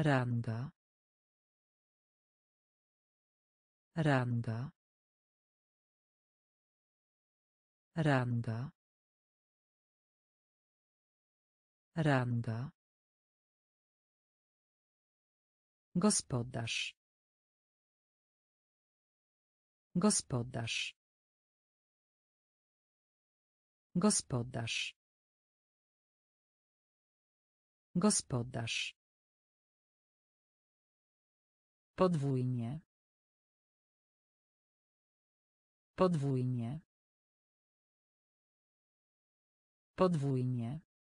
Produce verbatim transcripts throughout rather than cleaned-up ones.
Ranga. Ranga. Ranga. Ranga. Gospodarz. Gospodarz. Gospodarz. Gospodarz. Podwójnie. Podwójnie. Podwójnie.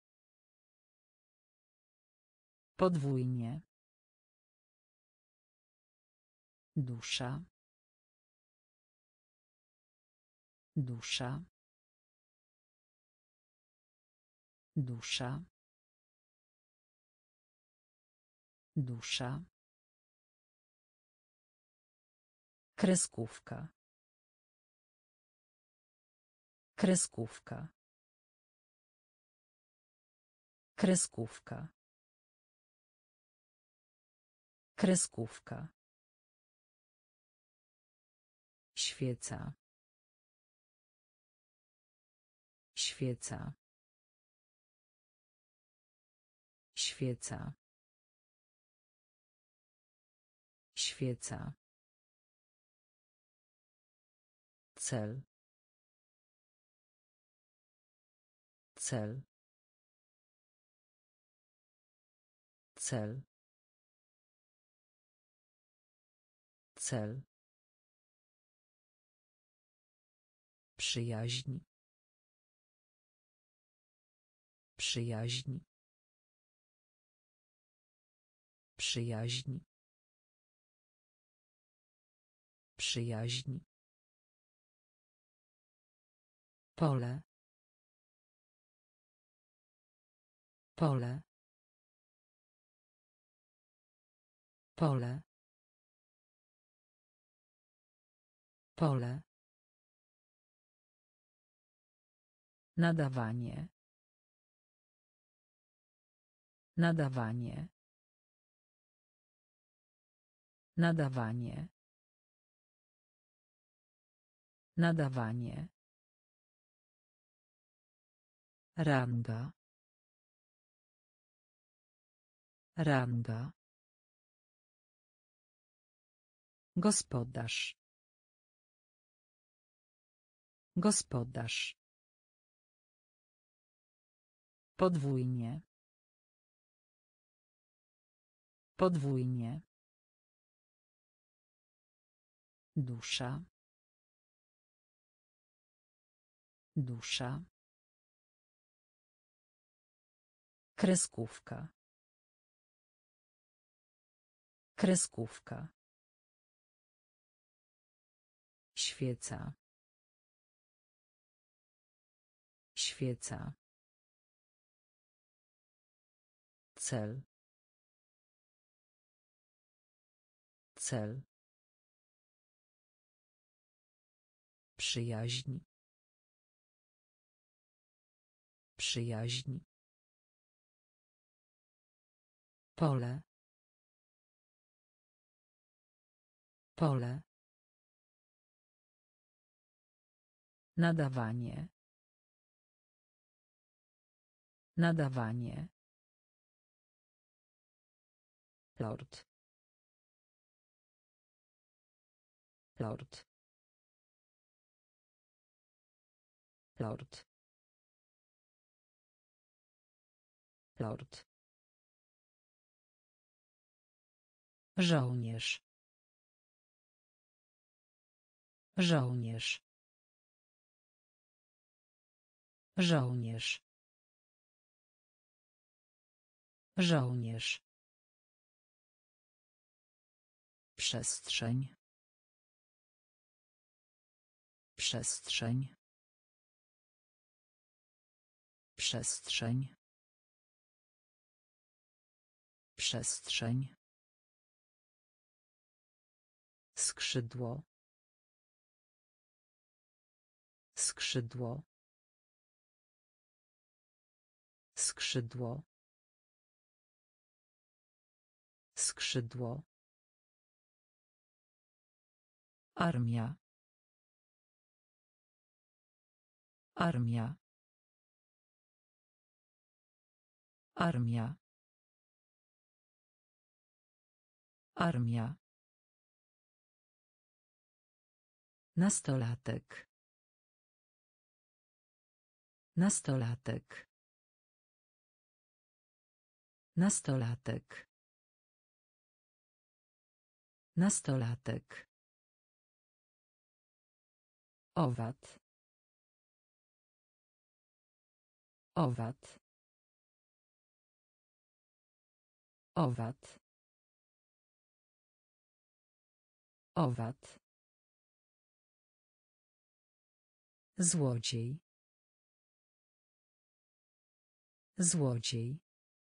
Podwójnie. Dusza. Dusza. Dusza. Dusza. Kreskówka. Kreskówka. Kreskówka. Kreskówka. Świeca. Świeca. Świeca. Świeca. Cel. Cel. Cel. Cel. Przyjaźń. Przyjaźń. Przyjaźń. Przyjaźń. Pole. Pole. Pole. Pole. Nadawanie. Nadawanie. Nadawanie. Nadawanie. Ranga. Ranga. Gospodarz. Gospodarz. Podwójnie. Podwójnie. Dusza. Dusza. Kreskówka. Kreskówka. Świeca. Świeca. Cel. Cel. Przyjaźń. Przyjaźń. Pole. Pole. Nadawanie. Nadawanie. Lord. Lord. Lord. Lord. Żołnierz. Żołnierz. Żołnierz. Żołnierz. Przestrzeń. Przestrzeń. Przestrzeń. Przestrzeń. Skrzydło. Skrzydło. Skrzydło. Skrzydło. Armia. Armia. Armia. Armia. Nastolatek. Nastolatek. Nastolatek. Nastolatek. Owad. Owad. Owad. Owad. Złodziej. Złodziej.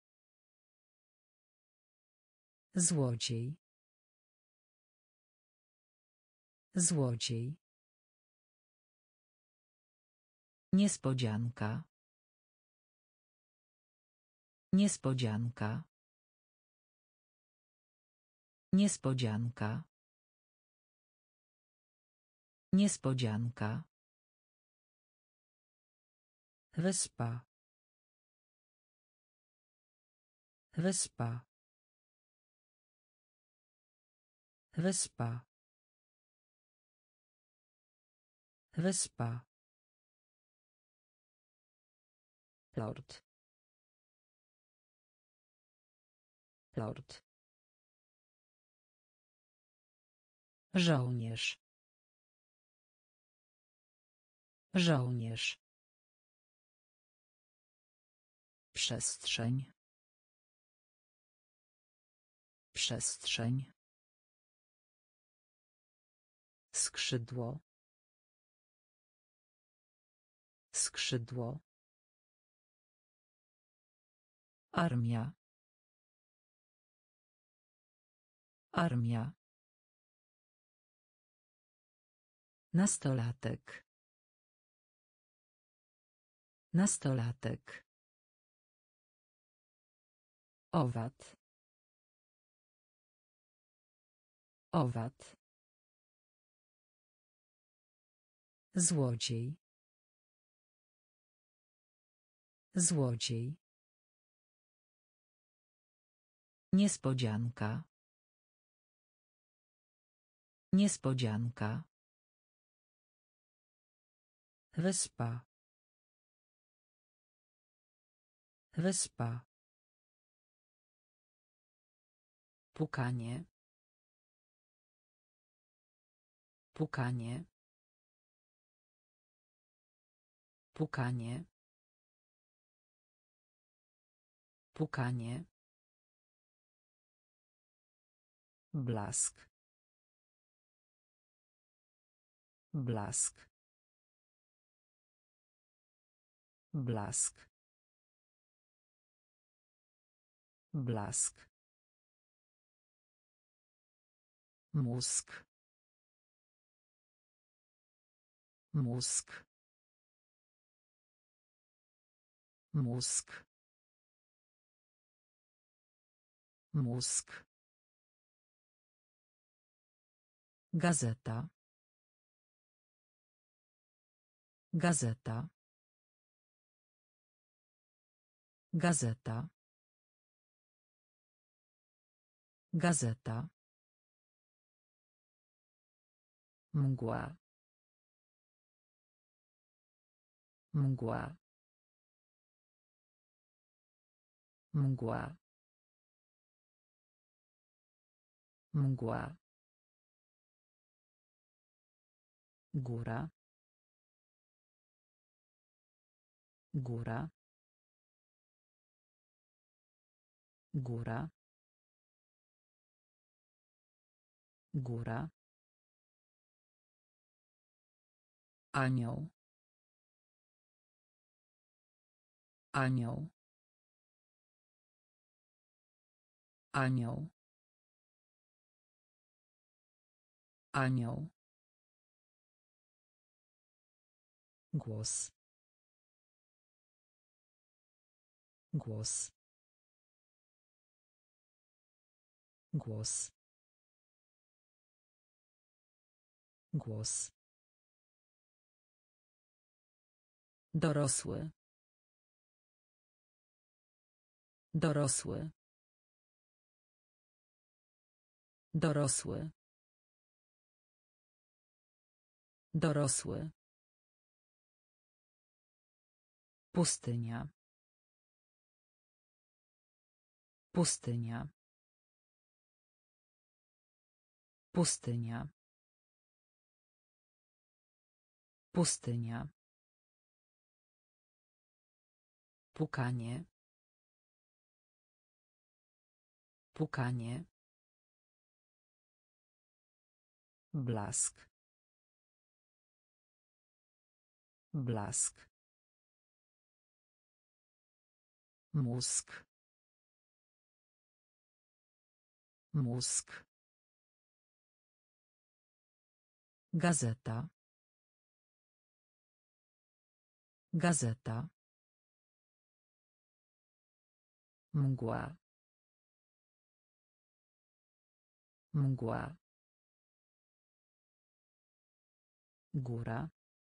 Złodziej. Złodziej. Niespodzianka. Niespodzianka. Niespodzianka. Niespodzianka. Wyspa. Wyspa. Wyspa. Wyspa. Lord. Lord. Żołnierz. Żołnierz. Przestrzeń. Przestrzeń. Skrzydło. Skrzydło. Armia. Armia. Nastolatek. Nastolatek. Owad. Owad. Złodziej. Złodziej. Niespodzianka. Niespodzianka. Wyspa. Wyspa. Pukanie. Pukanie. Pukanie. Pukanie. Blask. Blask. Blask. Blask. Mózg. Mózg. Mózg. Mózg. Gazeta. Gazeta. Gazeta. Gazeta. Mgła. Mgła. Mgła. Mgła. Góra. Góra. Góra. Góra. Anioł. Anioł. Anioł. Anioł. Głos. Głos. Głos. Głos. Dorosły. Dorosły. Dorosły. Dorosły. Pustynia. Pustynia. Pustynia. Pustynia. Pukanie. Pukanie. Blask. Blask. Mózg. Mózg. Gazeta. Gazeta. Mgła. Mgła. Góra.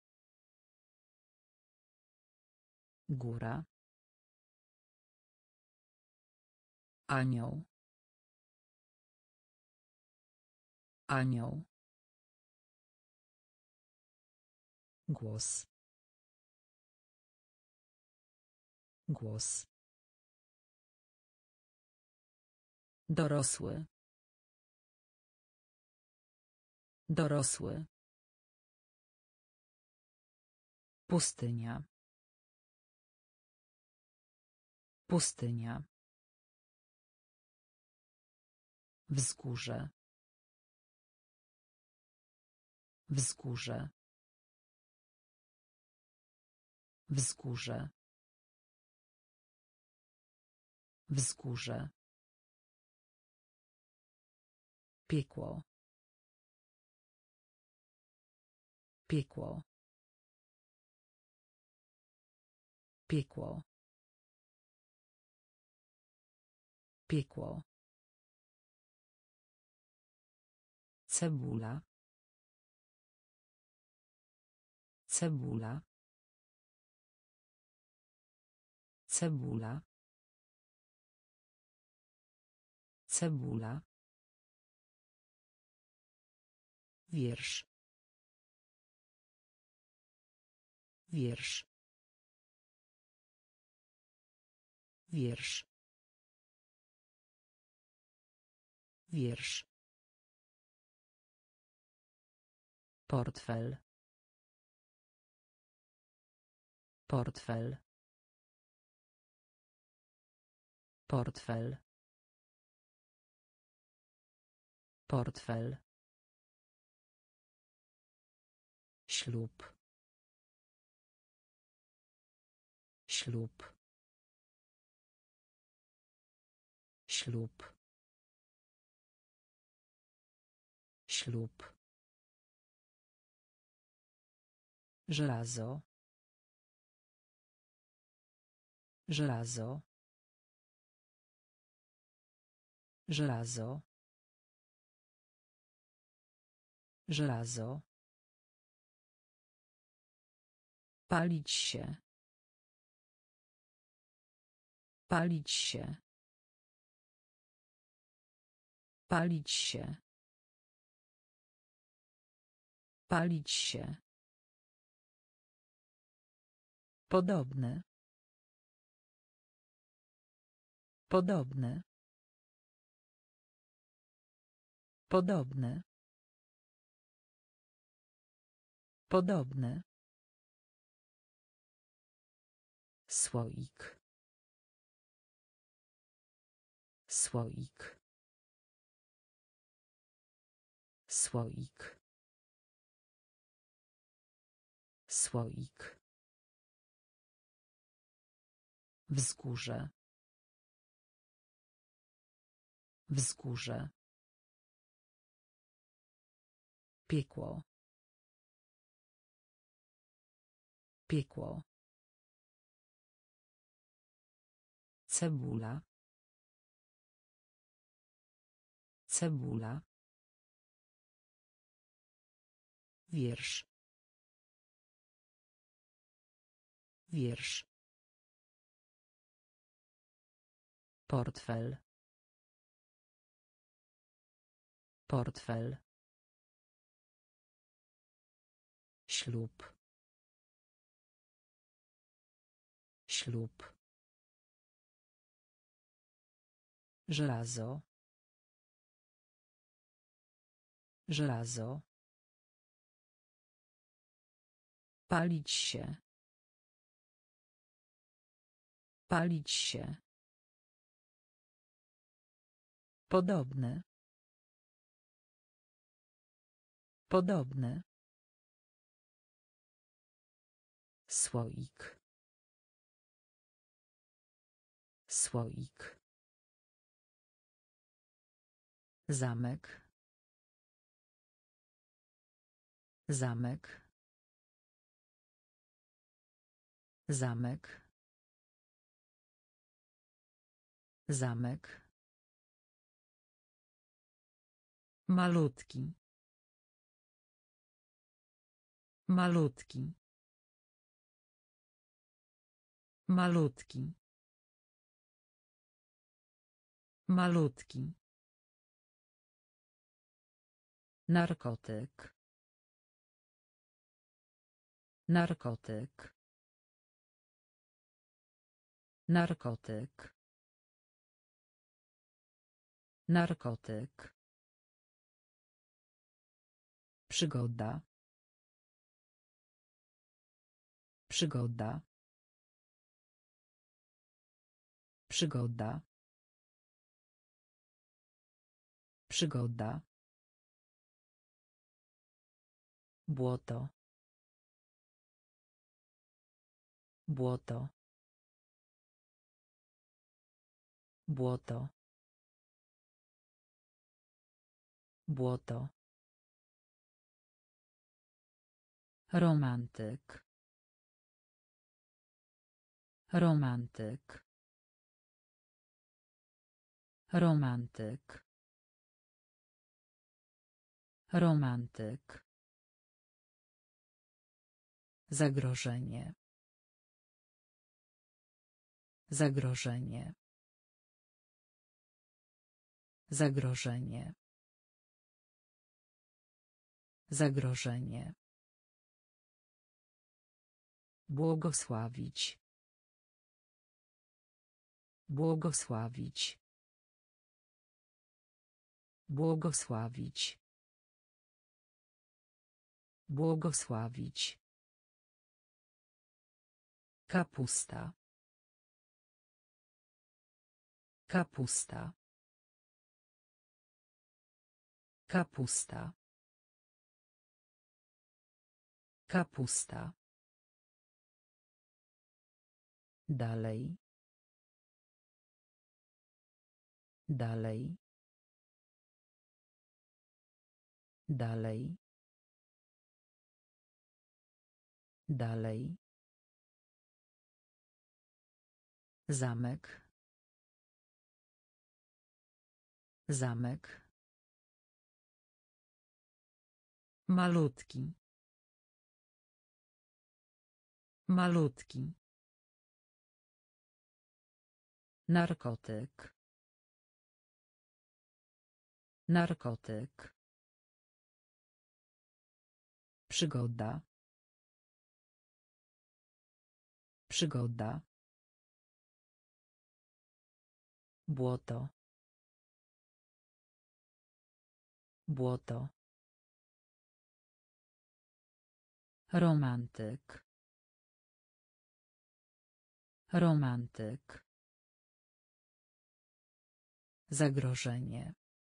Góra. Anioł. Anioł. Głos. Głos. Dorosły. Dorosły. Pustynia. Pustynia. Wzgórze. Wzgórze. Wzgórze. Wzgórze. Piekło. Piekło. Piekło. Piekło. Cebula. Cebula. Cebula. Cebula. Wiersz. Wiersz. Wiersz. Wiersz. Portfel. Portfel. Portfel. Portfel. Ślub. Ślub. Ślub. Ślub. Żelazo. Żelazo. Żelazo. Żelazo. Palić się. Palić się. Palić się. Palić się. Podobne. Podobne. Podobne. Podobne. Słoik. Słoik. Słoik. Słoik. Wzgórze. Wzgórze. Piekło. Piekło. Cebula. Cebula. Wiersz. Wiersz. Portfel. Portfel. Ślub. Ślub. Żelazo. Żelazo. Palić się. Palić się. Podobny. Podobny. Słoik. Słoik. Zamek. Zamek. Zamek. Zamek. Malutki. Malutki. Malutki. Malutki. Narkotyk. Narkotyk. Narkotyk. Narkotyk. Przygoda. Przygoda. Przygoda. Przygoda. Błoto. Błoto. Błoto. Błoto. Romantyk. Romantyk. Romantyk. Romantyk. Zagrożenie. Zagrożenie. Zagrożenie. Zagrożenie. Błogosławić. Błogosławić. Błogosławić. Błogosławić. Kapusta. Kapusta. Kapusta. Kapusta. Dalej. Dalej. Dalej. Dalej. Zamek. Zamek. Malutki. Malutki. Narkotyk. Narkotyk. Przygoda. Przygoda. Błoto. Błoto. Romantyk. Romantyk. Zagrożenie.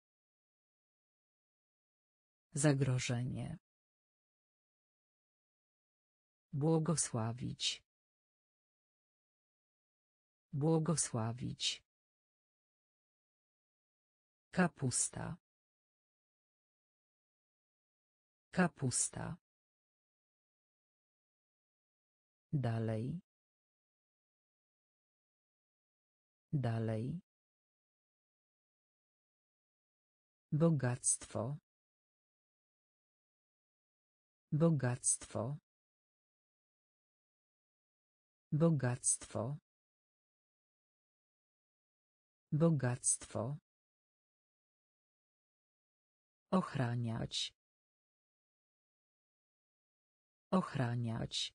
Zagrożenie. Błogosławić. Błogosławić. Kapusta. Kapusta. Dalej. Dalej. Bogactwo. Bogactwo. Bogactwo. Bogactwo. Ochraniać. Ochraniać.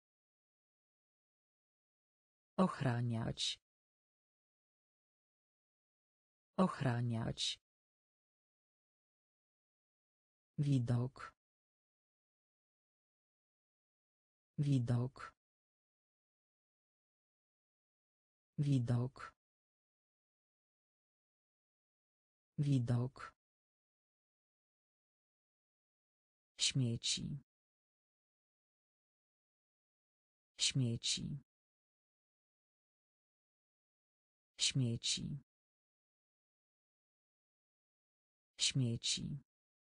Ochraniać. Ochraniać. Widok. Widok. Widok. Widok. Śmieci. Śmieci. Śmieci. Śmieci.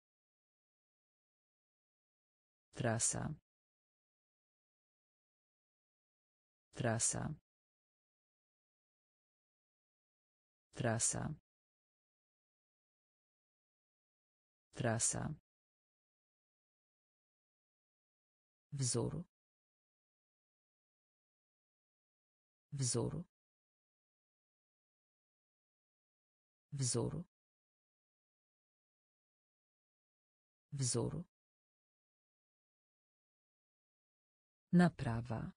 Trasa. Trasa. Trasa. Trasa. Wzór. Wzór. Wzór. Wzór. Naprawa.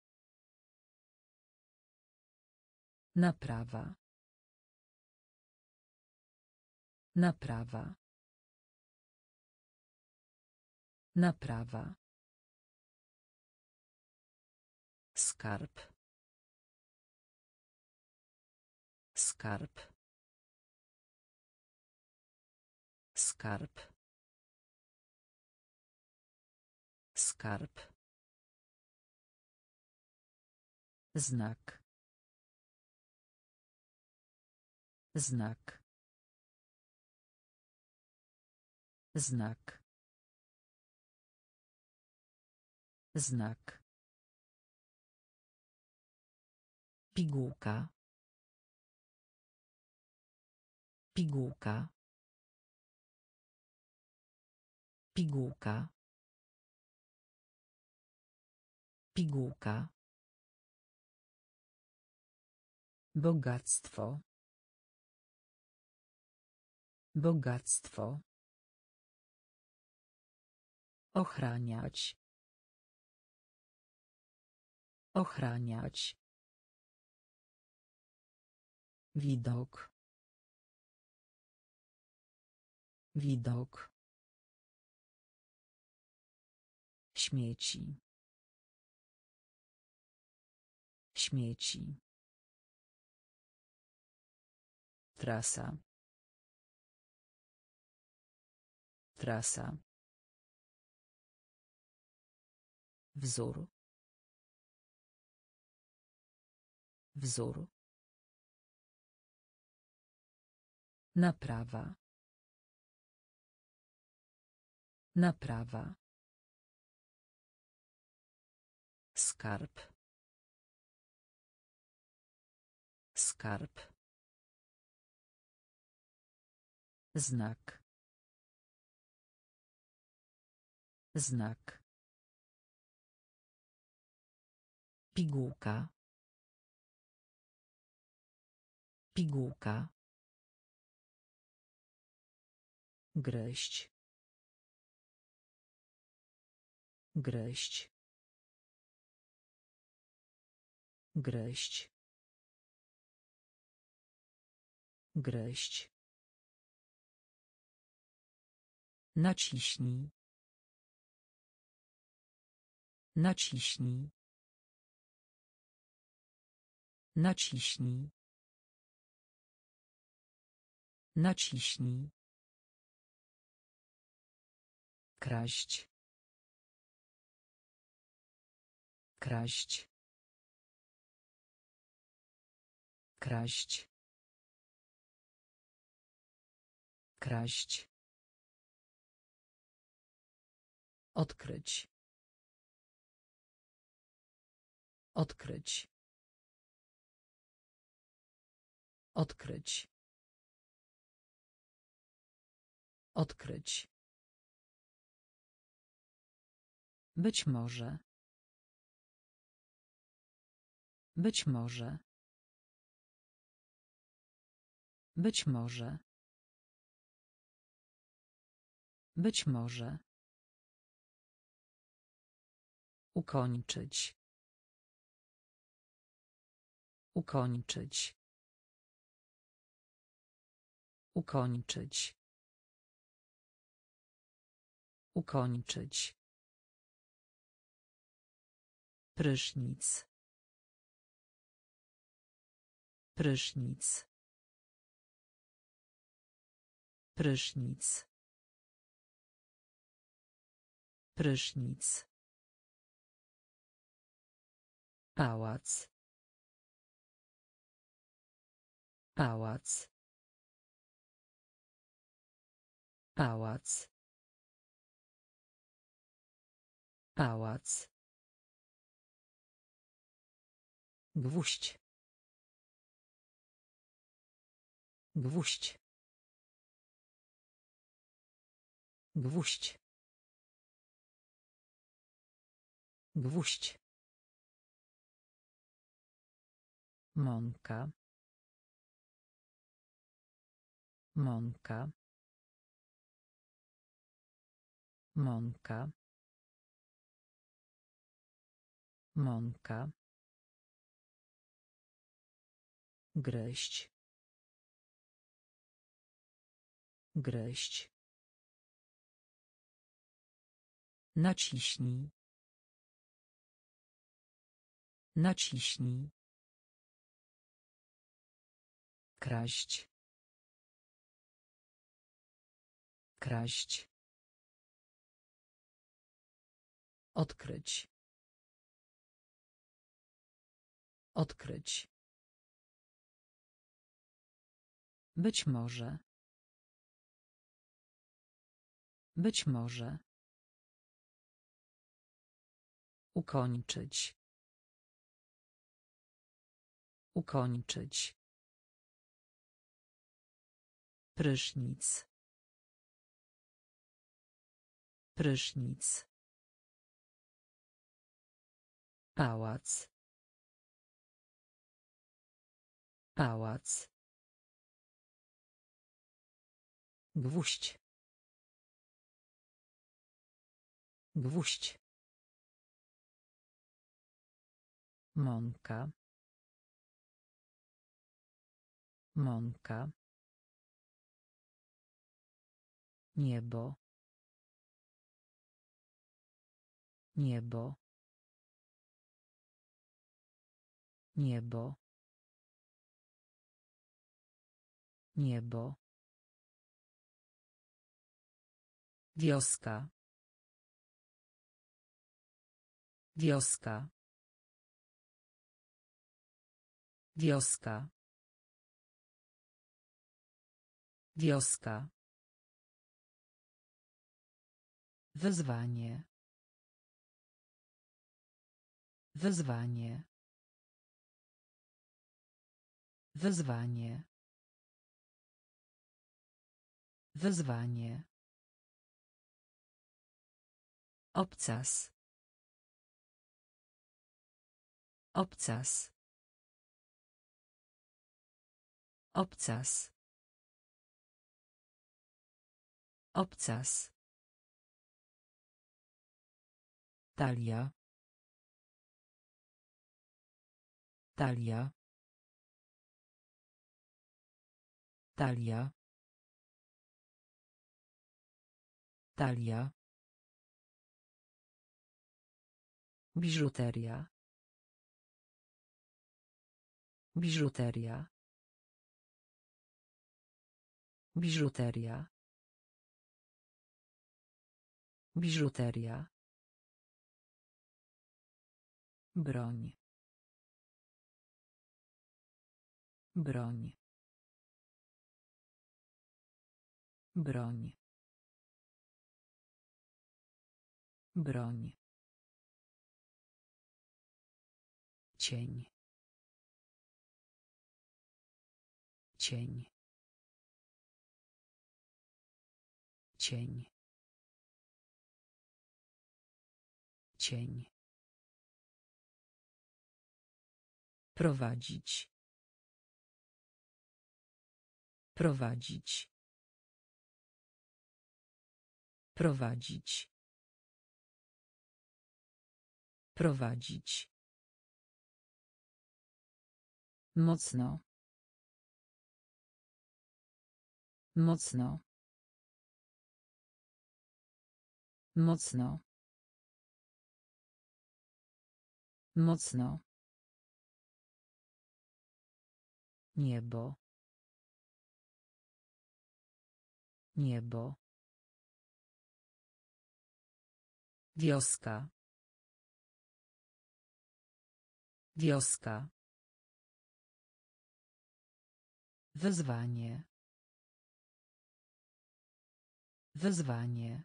Naprawa. Naprawa. Naprawa. Skarb. Skarb. Skarb. Skarb. Znak. Znak. Znak. Znak. Pigułka. Pigułka. Pigułka. Pigułka. Bogactwo. Bogactwo. Ochraniać. Ochraniać. Widok. Widok. Śmieci. Śmieci. Trasa. Trasa. Wzór. Wzór. Naprawa. Naprawa. Skarb. Skarb. Znak. Znak. Pigułka. Pigułka. Gryźć. Gryźć. Gryźć. Gryźć. Naciśnij. Naciśnij. Naciśnij. Naciśnij. Kraść. Kraść. Kraść. Kraść. Odkryć. Odkryć. Odkryć. Odkryć. Być może. Być może. Być może. Być może. Ukończyć. Ukończyć. Ukończyć. Ukończyć. Prysznic. Prysznic. Prysznic. Prysznic. Pałac. Pałac. Pałac. Pałac. Gwóźdź. Gwóźdź. Gwóźdź. Gwóźdź. Mąka. Mąka. Mąka. Mąka. Gryźć. Gryźć. Naciśnij. Naciśnij. Kraść. Kraść. Odkryć. Odkryć. Być może. Być może. Ukończyć. Ukończyć. Prysznic. Prysznic. Pałac. Pałac. Gwóźdź. Gwóźdź. Mąka. Mąka. Niebo. Niebo. Niebo. Niebo. Wioska. Wioska. Wioska. Wioska. Wyzwanie. Wyzwanie. Wyzwanie. Wyzwanie. Obcas. Obcas. Obcas. Obcas. Talia. Talia. Talia. Talia. Biżuteria. Biżuteria. Biżuteria. Biżuteria. Broń. Broń. Broń. Broń. Cień. Cień. Cień. Cień. Prowadzić. Prowadzić. Prowadzić. Prowadzić. Mocno. Mocno. Mocno. Mocno. Niebo. Niebo. Wioska. Wioska. Wyzwanie. Wyzwanie.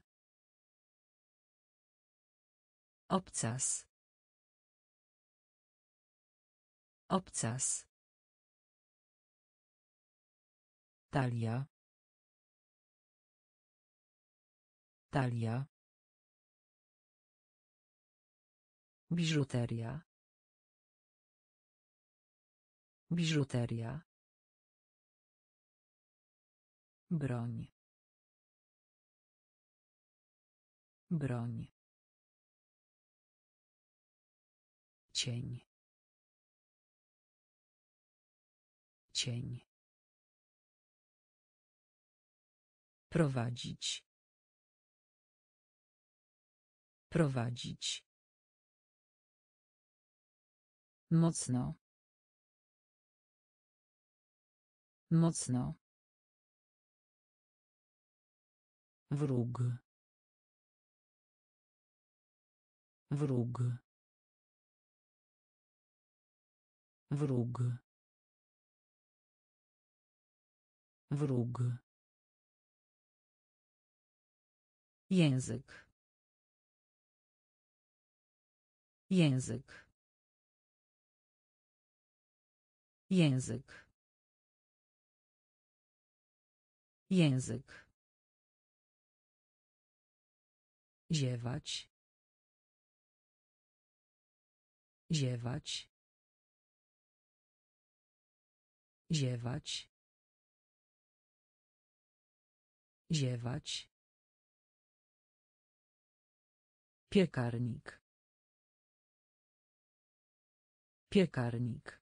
Obcas. Obcas. Talia. Talia. Biżuteria. Biżuteria. Broń. Broń. Cień. Cień. Prowadzić. Prowadzić. Mocno. Mocno. Wróg. Wróg. Wróg. Wróg. Język. Język. Język. Język. Ziewać. Ziewać. Ziewać. Ziewać. Piekarnik. Piekarnik.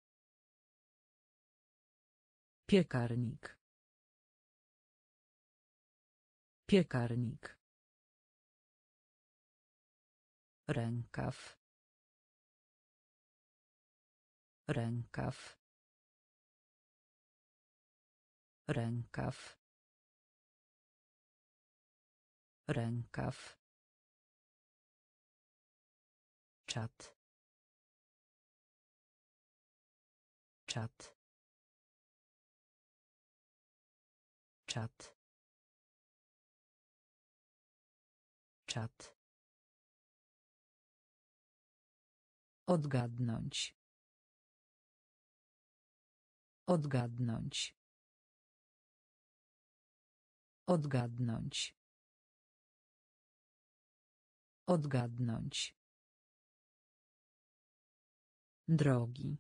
Piekarnik. Piekarnik. Rękaw. Rękaw. Rękaw. Rękaw. Czat. Czat. Czat. Czat. Odgadnąć. Odgadnąć. Odgadnąć. Odgadnąć. Drogi.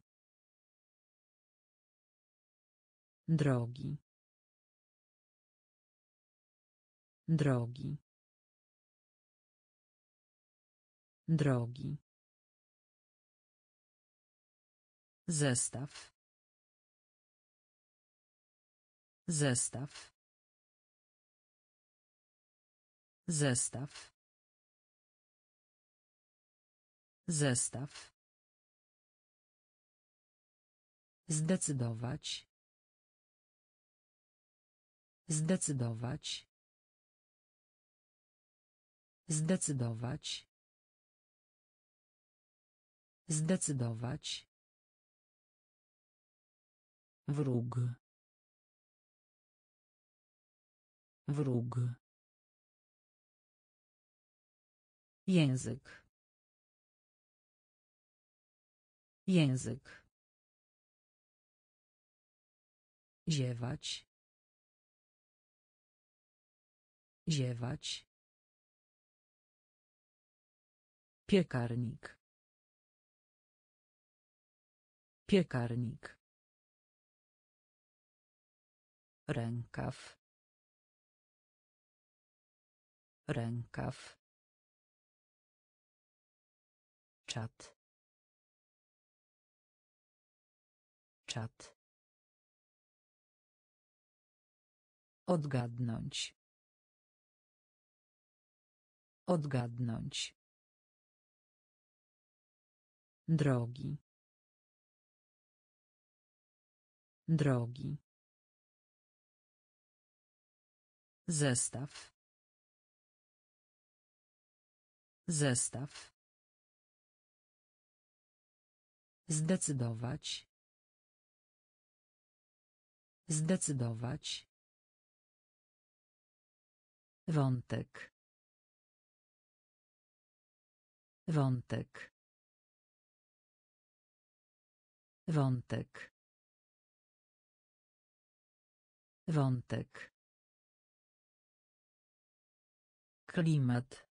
Drogi. Drogi. Drogi. Zestaw. Zestaw. Zestaw. Zestaw. Zdecydować. Zdecydować. Zdecydować. Zdecydować. Wróg. Wróg. Język. Język. Ziewać. Ziewać. Piekarnik. Piekarnik. Rękaw. Rękaw. Czat. Czat. Odgadnąć. Odgadnąć. Drogi. Drogi. Zestaw. Zestaw. Zdecydować. Zdecydować. Wątek. Wątek. Wątek. Wątek. Klimat.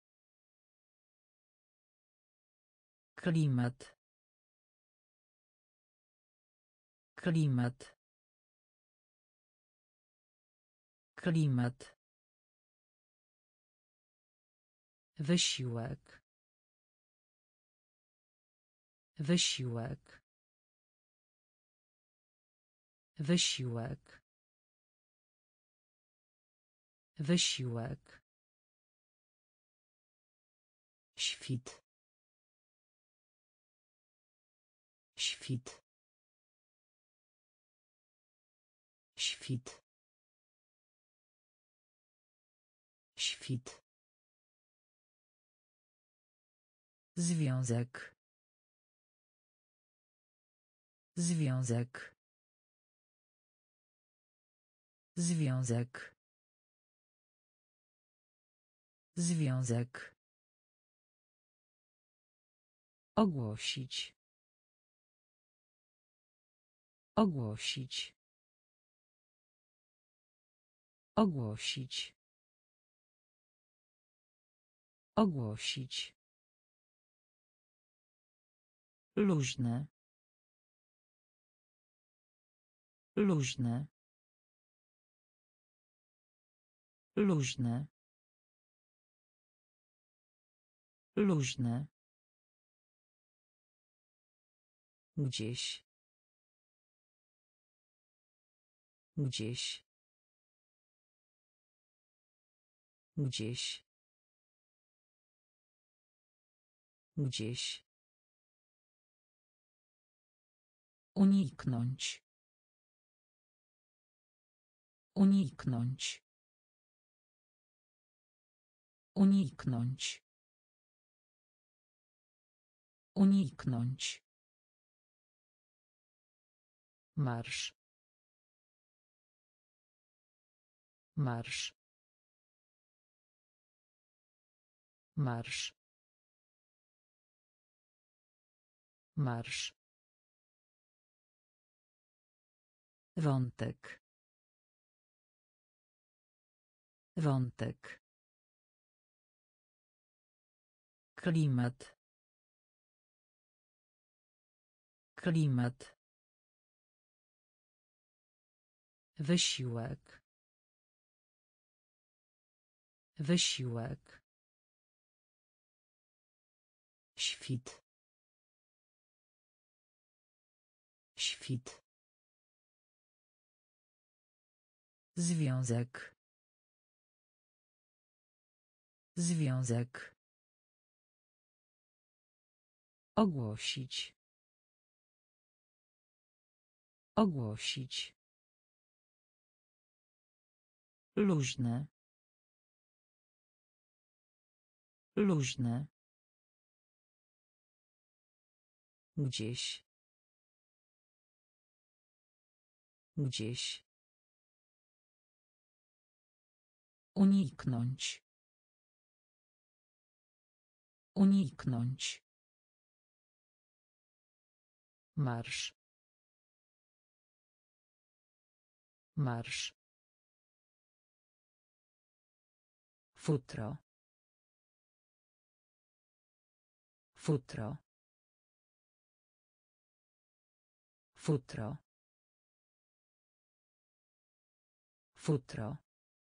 Klimat. Klimat. Klimat. Wysiłek. Wysiłek. Wysiłek. Wysiłek. Świt. Świt. Świt. Świt. Związek. Związek. Związek. Związek. Ogłosić. Ogłosić. Ogłosić. Ogłosić. Luźne. Luźne. Luźne. Luźne. Gdzieś. Gdzieś. Gdzieś. Gdzieś. Uniknąć. Uniknąć. Uniknąć. Uniknąć. Marsz. Marsz. Marsz. Marsz. Wątek. Wątek. Klimat. Klimat. Wysiłek. Wysiłek. Świt. Świt. Związek. Związek. Ogłosić. Ogłosić. Luźne. Luźne. Gdzieś. Gdzieś. Uniknąć. Uniknąć. Marsz. Marsz. Futro. Futro. Futro. Futro.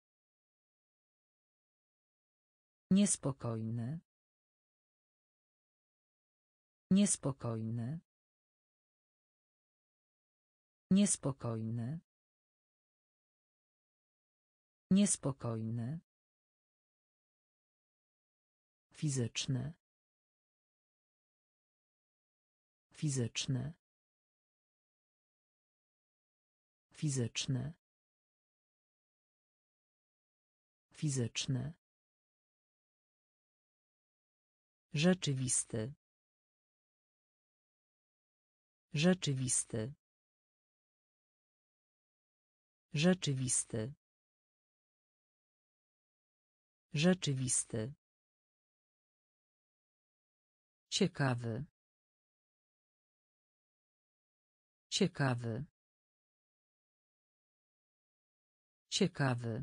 Niespokojny. Niespokojny. Niespokojny. Niespokojny. Fizyczny. Fizyczny. Fizyczny. Fizyczny. Rzeczywisty. Rzeczywisty. Rzeczywisty. Rzeczywisty. Ciekawy. Ciekawy. Ciekawy.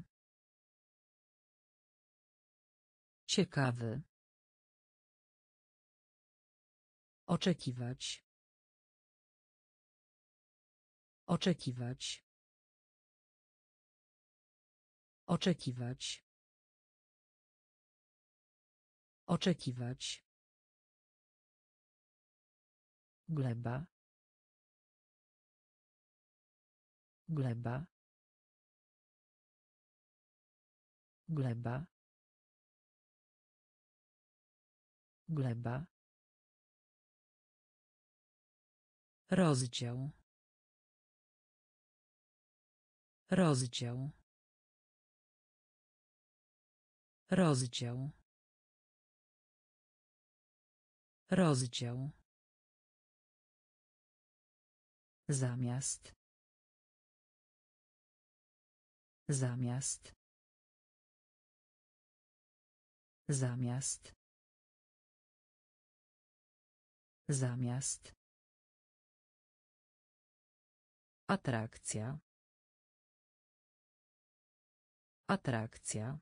Ciekawy. Oczekiwać. Oczekiwać. Oczekiwać. Oczekiwać. Gleba. Gleba. Gleba. Gleba. Rozdział. Rozdział. Rozdział. Rozdział. Zamiast. Zamiast. Zamiast. Zamiast. Atrakcja. Atrakcja.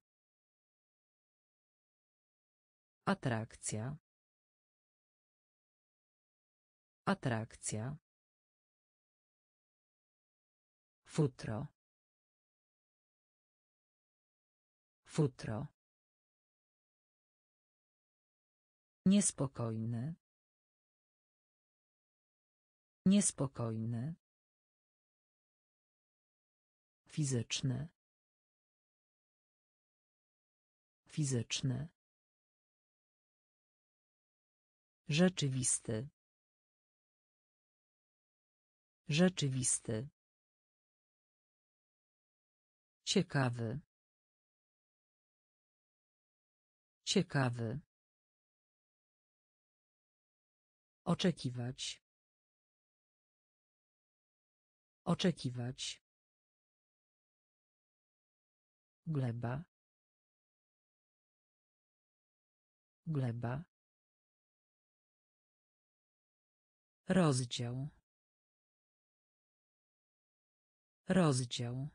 Atrakcja. Atrakcja. Futro. Futro. Niespokojny. Niespokojny. Fizyczny. Fizyczny. Rzeczywisty. Rzeczywisty. Ciekawy. Ciekawy. Oczekiwać. Oczekiwać. Gleba. Gleba. Rozdział. Rozdział.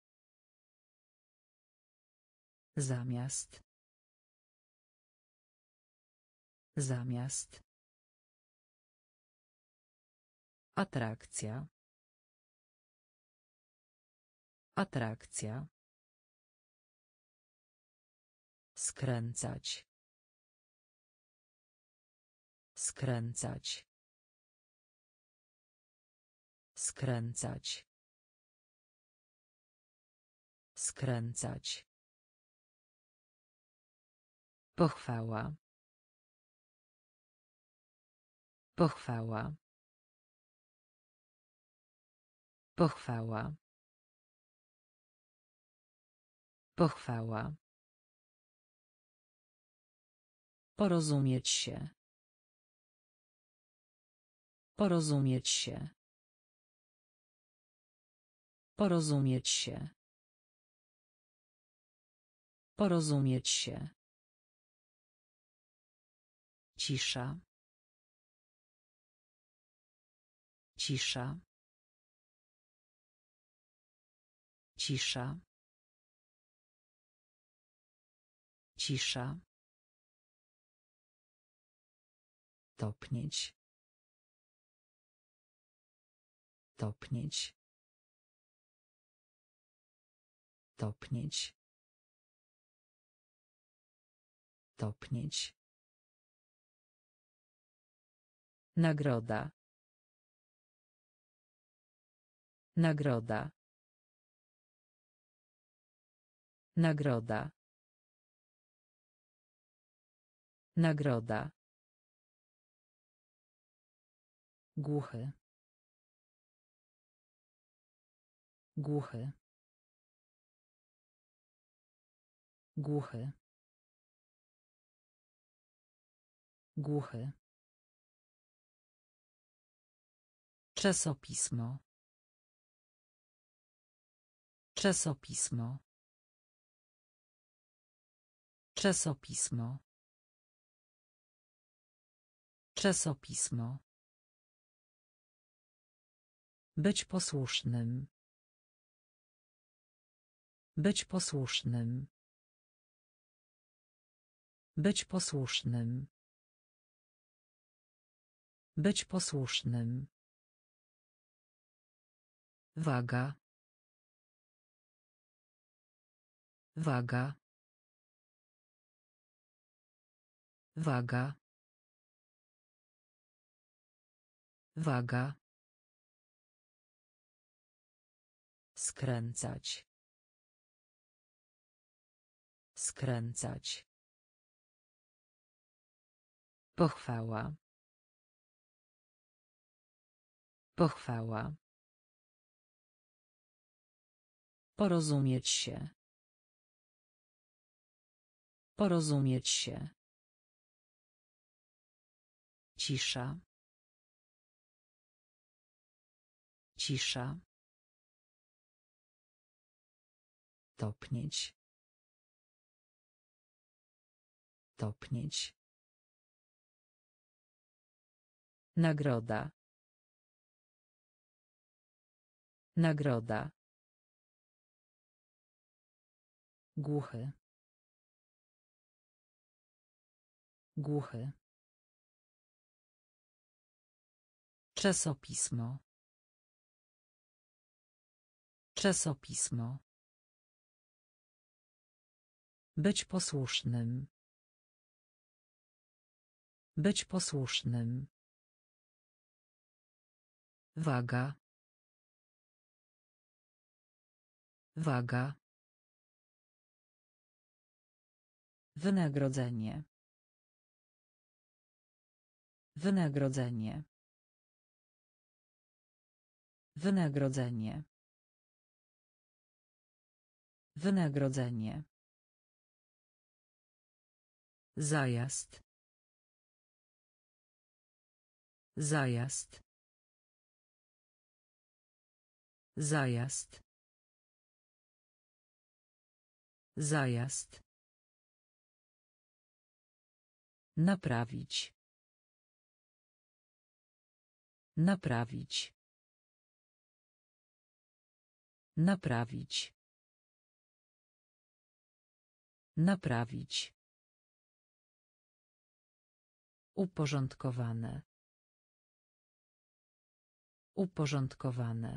Zamiast. Zamiast. Atrakcja. Atrakcja. Skręcać. Skręcać. Skręcać. Skręcać. Pochwała. Pochwała. Pochwała. Pochwała. Porozumieć się. Porozumieć się. Porozumieć się. Porozumieć się. Cisza. Cisza. Cisza. Cisza. Topnieć. Topnieć. Topnieć. Topnieć. Nagroda. Nagroda. Nagroda. Nagroda. Głuchy. Głuchy. Głuchy. Głuchy. Czasopismo. Czasopismo. Czasopismo. Czasopismo. Być posłusznym. Być posłusznym. Być posłusznym. Być posłusznym. Waga. Waga. Waga. Waga. Skręcać. Skręcać. Pochwała. Pochwała. Porozumieć się. Porozumieć się. Cisza. Cisza. Topnieć. Topnieć. Nagroda. Nagroda. Głuchy. Głuchy. Czasopismo. Czasopismo. Być posłusznym. Być posłusznym. Waga. Waga. Wynagrodzenie. Wynagrodzenie. Wynagrodzenie. Wynagrodzenie. Zajazd. Zajazd. Zajazd. Zajazd. Naprawić. Naprawić. Naprawić. Naprawić. Uporządkowane. Uporządkowane.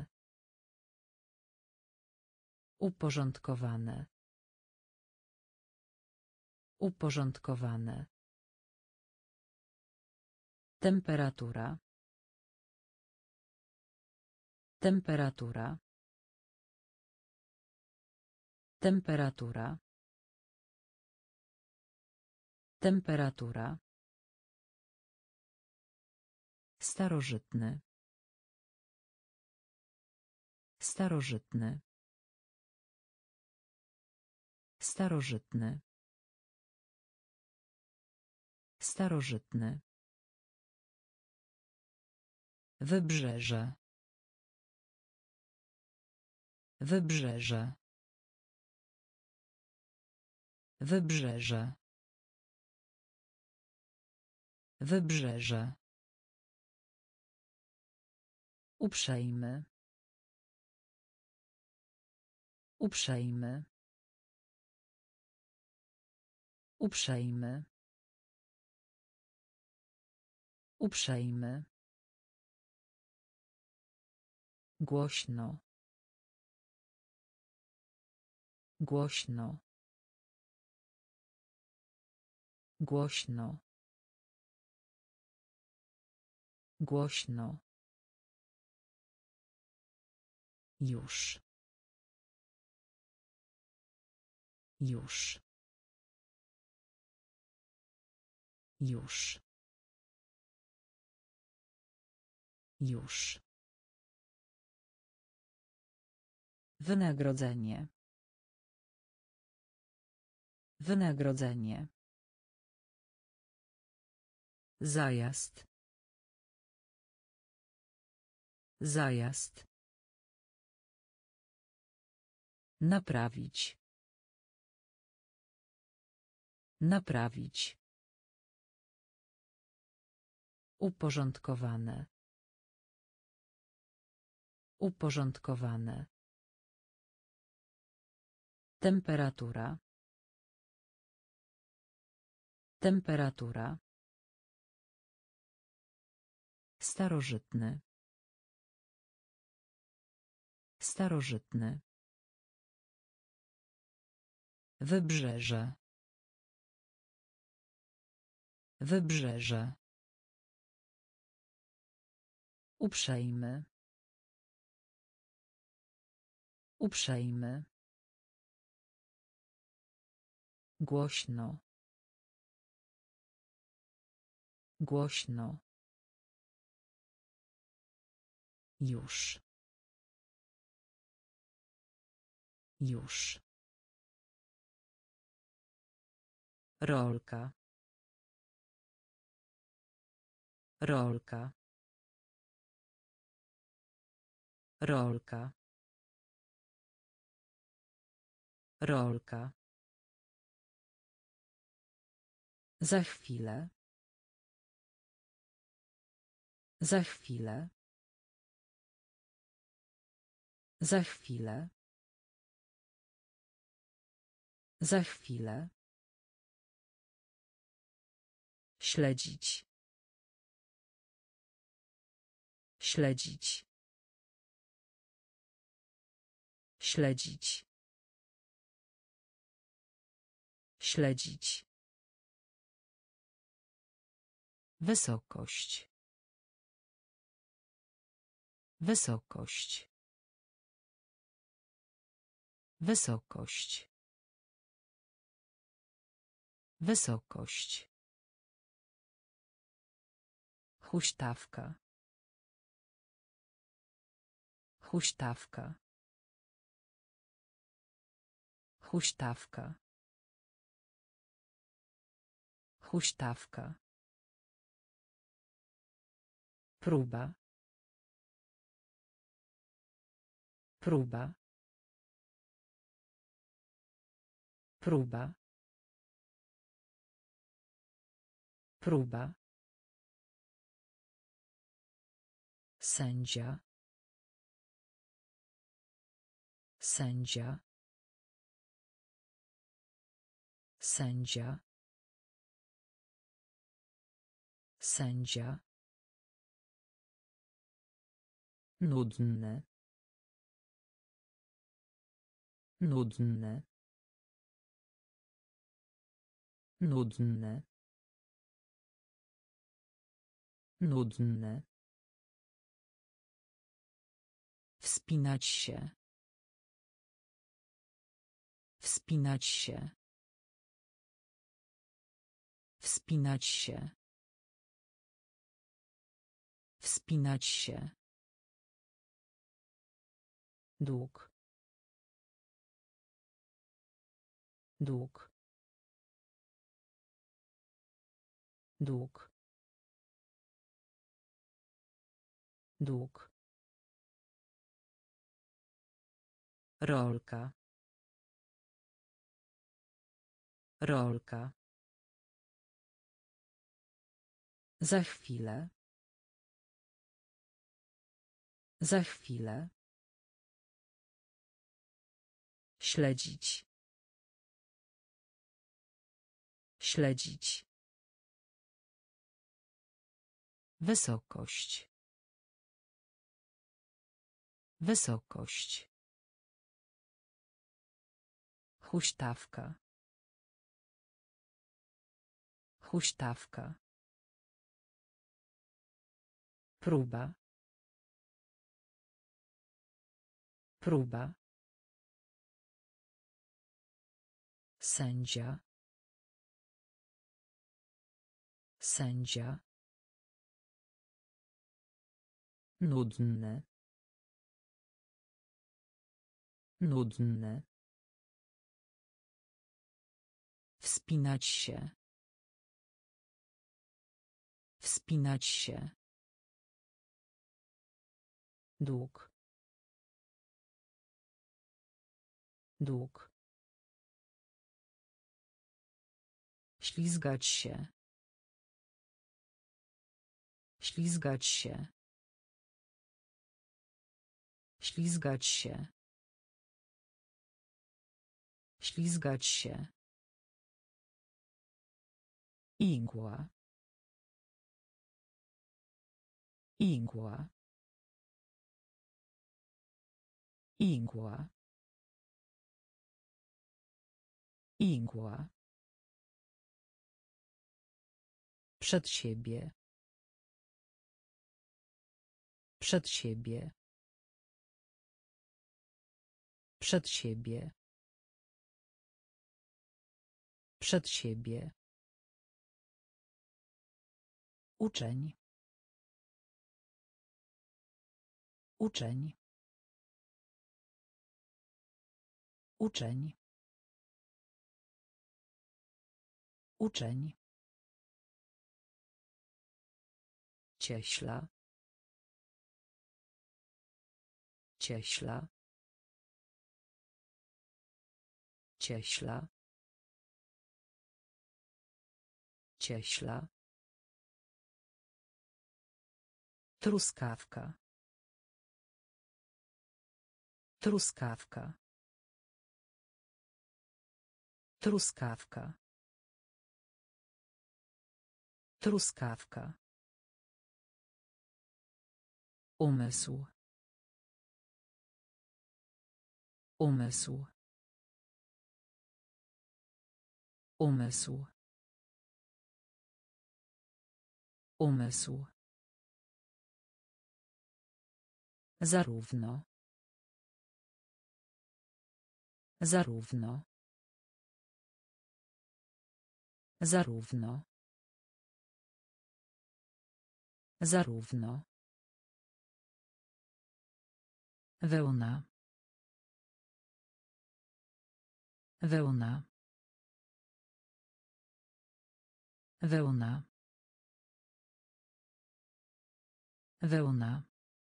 Uporządkowane. Uporządkowane. Temperatura. Temperatura. Temperatura. Temperatura. Starożytny. Starożytny. Starożytny. Starożytny. Wybrzeże. Wybrzeże. Wybrzeże. Wybrzeże. Uprzejmy. Uprzejmy. Uprzejmy. Uprzejmy. Głośno. Głośno. Głośno. Głośno. Już. Już. Już. Już. Wynagrodzenie. Wynagrodzenie. Zajazd. Zajazd. Naprawić. Naprawić. Uporządkowane. Uporządkowane. Temperatura. Temperatura. Starożytny. Starożytny. Wybrzeże. Wybrzeże. Uprzejmy. Uprzejmy. Głośno. Głośno. Już. Już. Rolka. Rolka. Rolka. Rolka. Za chwilę. Za chwilę. Za chwilę. Za chwilę. Śledzić. Śledzić. Śledzić. Śledzić. Wysokość. Wysokość. Wysokość. Wysokość. Huśtawka. Huśtawka. Huśtawka. Huśtawka. Próba. Próba. Próba. Próba. Sędzia. Sędzia. Sędzia. Sędzia. Nudny. Nudny. Nudny. Nudny. Wspinać się. Wspinać się. Wspinać się. Wspinać się. Dług. Dług. Dług. Dług. Rolka. Rolka. Za chwilę. Za chwilę. Śledzić. Śledzić. Wysokość. Wysokość. Huśtawka. Huśtawka. Próba. Próba. Sędzia. Sędzia. Nudny. Nudny. Wspinać się. Wspinać się. Dług. Dług. Ślizgać się. Ślizgać się. Ślizgać się. Ślizgać się. Igła. Igła. Igła. Igła. Przed siebie. Przed siebie. Przed siebie. Przed siebie. Uczeń. Uczeń. Uczeń. Uczeń. Cieśla. Cieśla. Cieśla. Cieśla. Truskawka. Truskawka. Truskawka. Truskawka. Umysł. Umysł. Umysł. Umysł. Zarówno. Zarówno. Zarówno. Zarówno. Wełna. Wełna. Wełna. Wełna.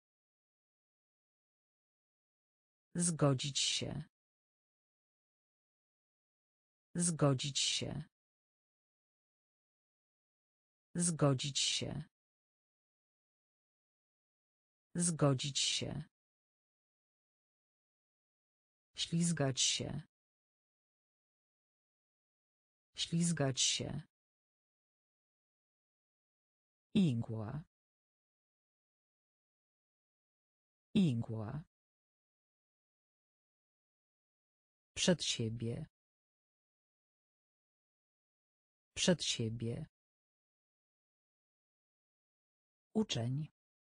Zgodzić się. Zgodzić się. Zgodzić się. Zgodzić się. Ślizgać się. Ślizgać się. Igła. Igła. Przed siebie. Przed siebie. Uczeń.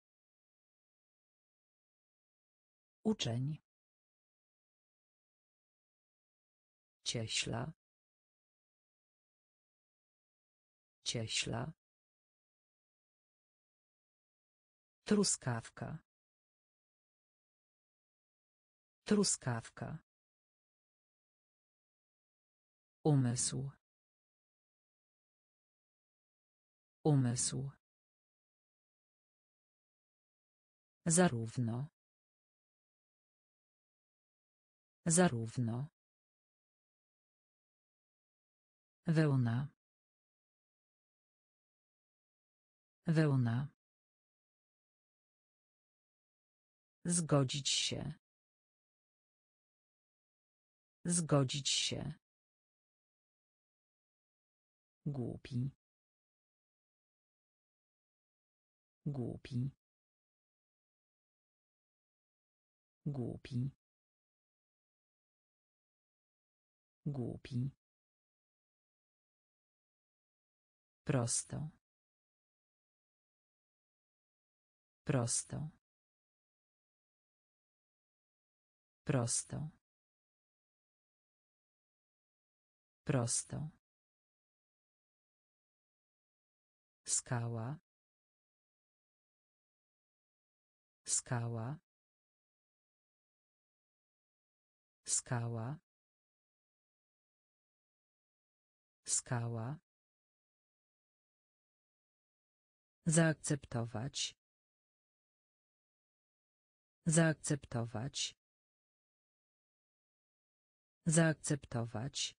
Uczeń. Cieśla. Cieśla. Truskawka. Truskawka. Umysł. Umysł. Zarówno. Zarówno. Wełna. Wełna. Zgodzić się. Zgodzić się. Głupi. Głupi. Głupi. Głupi. Prosto. Prosto. Prosto. Prosto. Skała. Skała. Skała. Skała. Zaakceptować. Zaakceptować. Zaakceptować.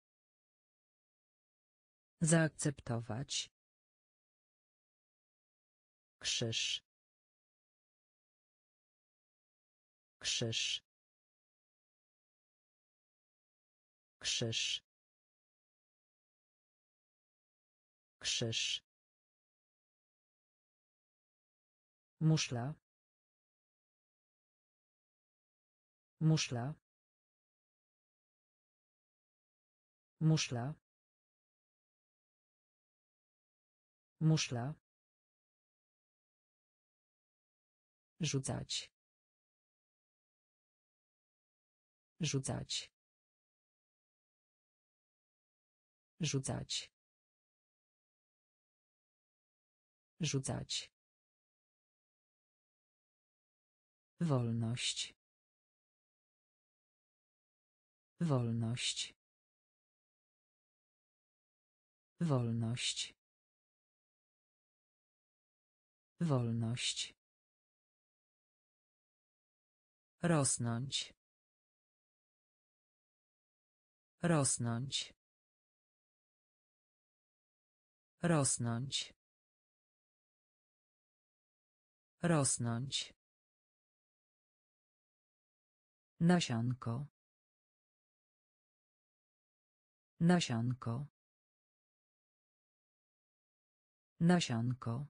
Zaakceptować. Krzyż. Krzyż. Krzyż. Krzyż. Muszla. Muszla. Muszla. Muszla. Rzucać. Rzucać. Rzucać. Rzucać. Wolność. Wolność. Wolność. Wolność. Rosnąć. Rosnąć. Rosnąć. Rosnąć. Nasionko. Nasionko. Nasionko.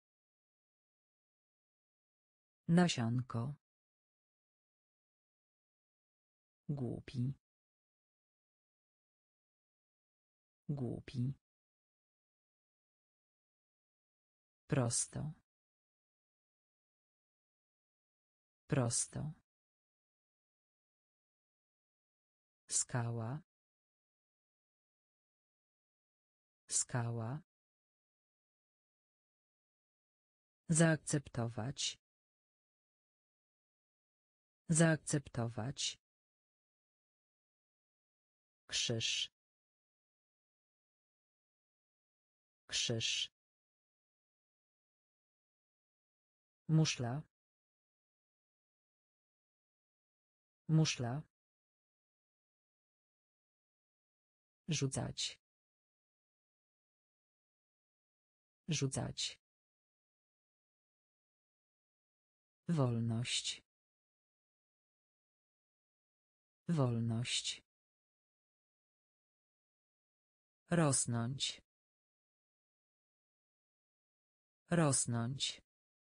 Nasionko. Głupi. Głupi. Prosto. Prosto. Skała. Skała. Zaakceptować. Zaakceptować. Krzyż. Krzyż. Muszla. Muszla. Rzucać. Rzucać. Wolność. Wolność. Rosnąć. Rosnąć.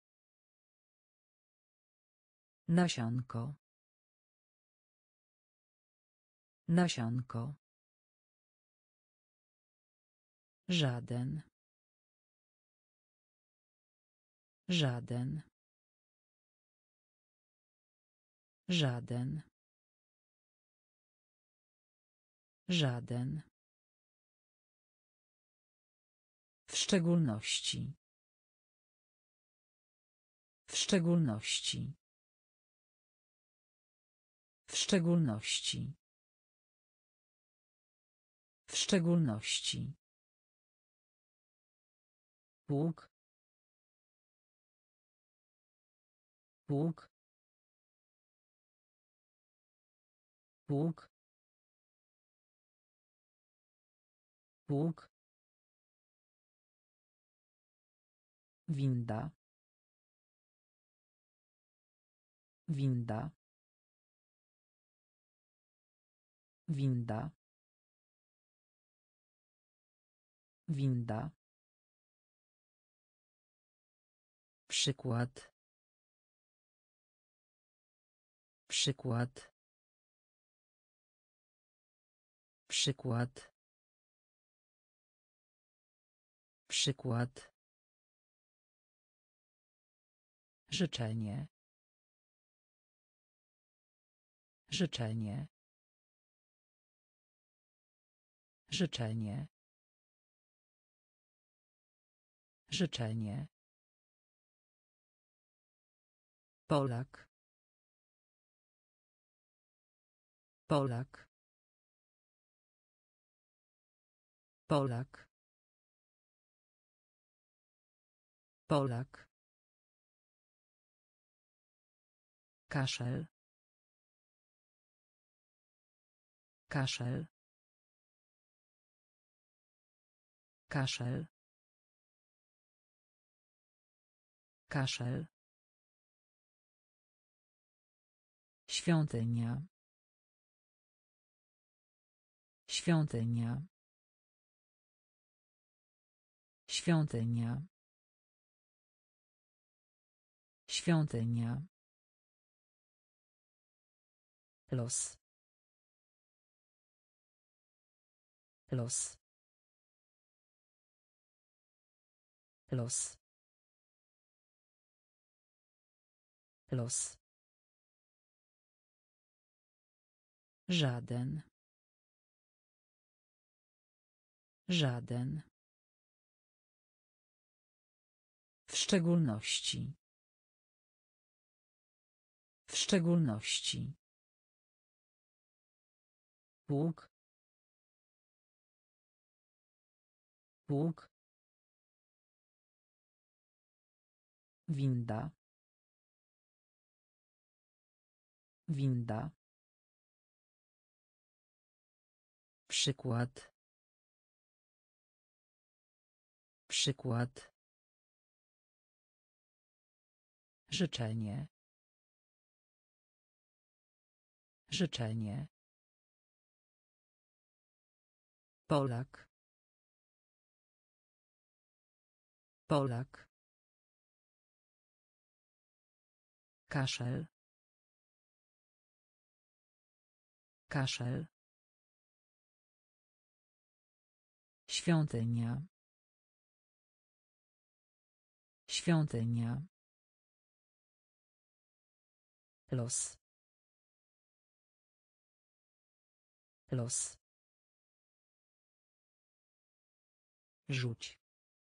Nasionko. Nasionko. Żaden. Żaden. Żaden. Żaden. W szczególności. W szczególności. W szczególności. W szczególności. Pług. Pług. Pług. Pług. Winda. Winda. Winda. Winda. Przykład. Przykład. Przykład. Przykład. Życzenie. Życzenie. Życzenie. Życzenie. Polak. Polak. Polak. Polak. Kaszel. Kaszel. Kaszel. Kaszel. Świątynia. Świątynia. Świątynia. Świątynia. Los. Los. Los. Los. Żaden. Żaden. W szczególności. W szczególności. Pług. Pług. Winda. Winda. Przykład. Przykład. Życzenie. Życzenie. Polak. Polak. Kaszel. Kaszel. Świątynia. Świątynia. Los. Los. Rzuć.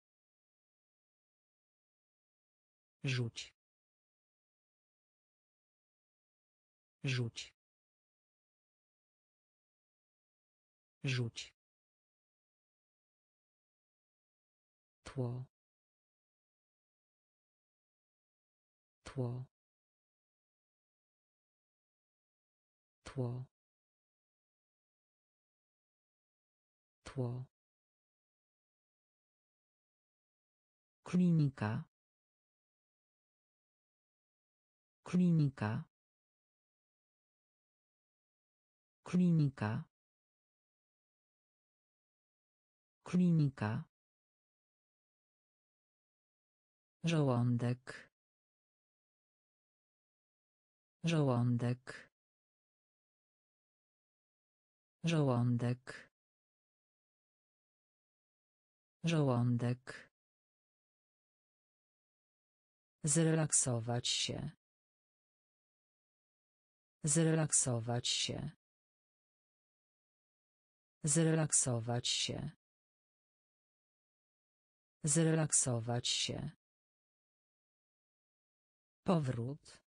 Rzuć. Rzuć. Rzuć. Tło. Tło. Tło. Tło. Klinika. Klinika. Klinika. Klinika. Żołądek. Żołądek. Żołądek. Żołądek. Zrelaksować się. Zrelaksować się. Zrelaksować się. Zrelaksować się. Powrót.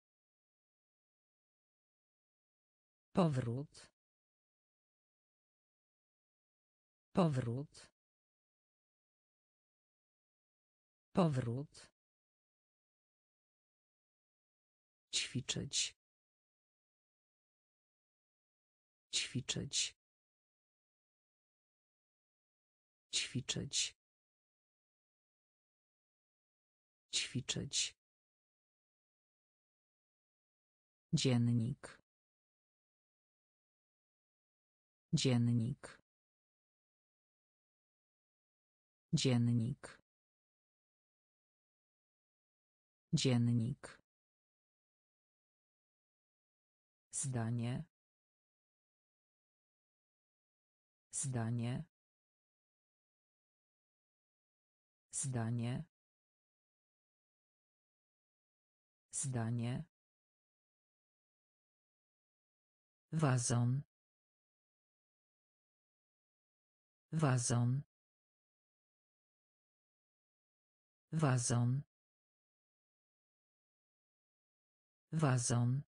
Powrót. Powrót. Powrót. Ćwiczyć. Ćwiczyć. Ćwiczyć. Ćwiczyć. Dziennik. Dziennik. Dziennik. Dziennik. Zdanie. Zdanie. Zdanie. Zdanie. Wazon. Wazon. Wazon. Wazon.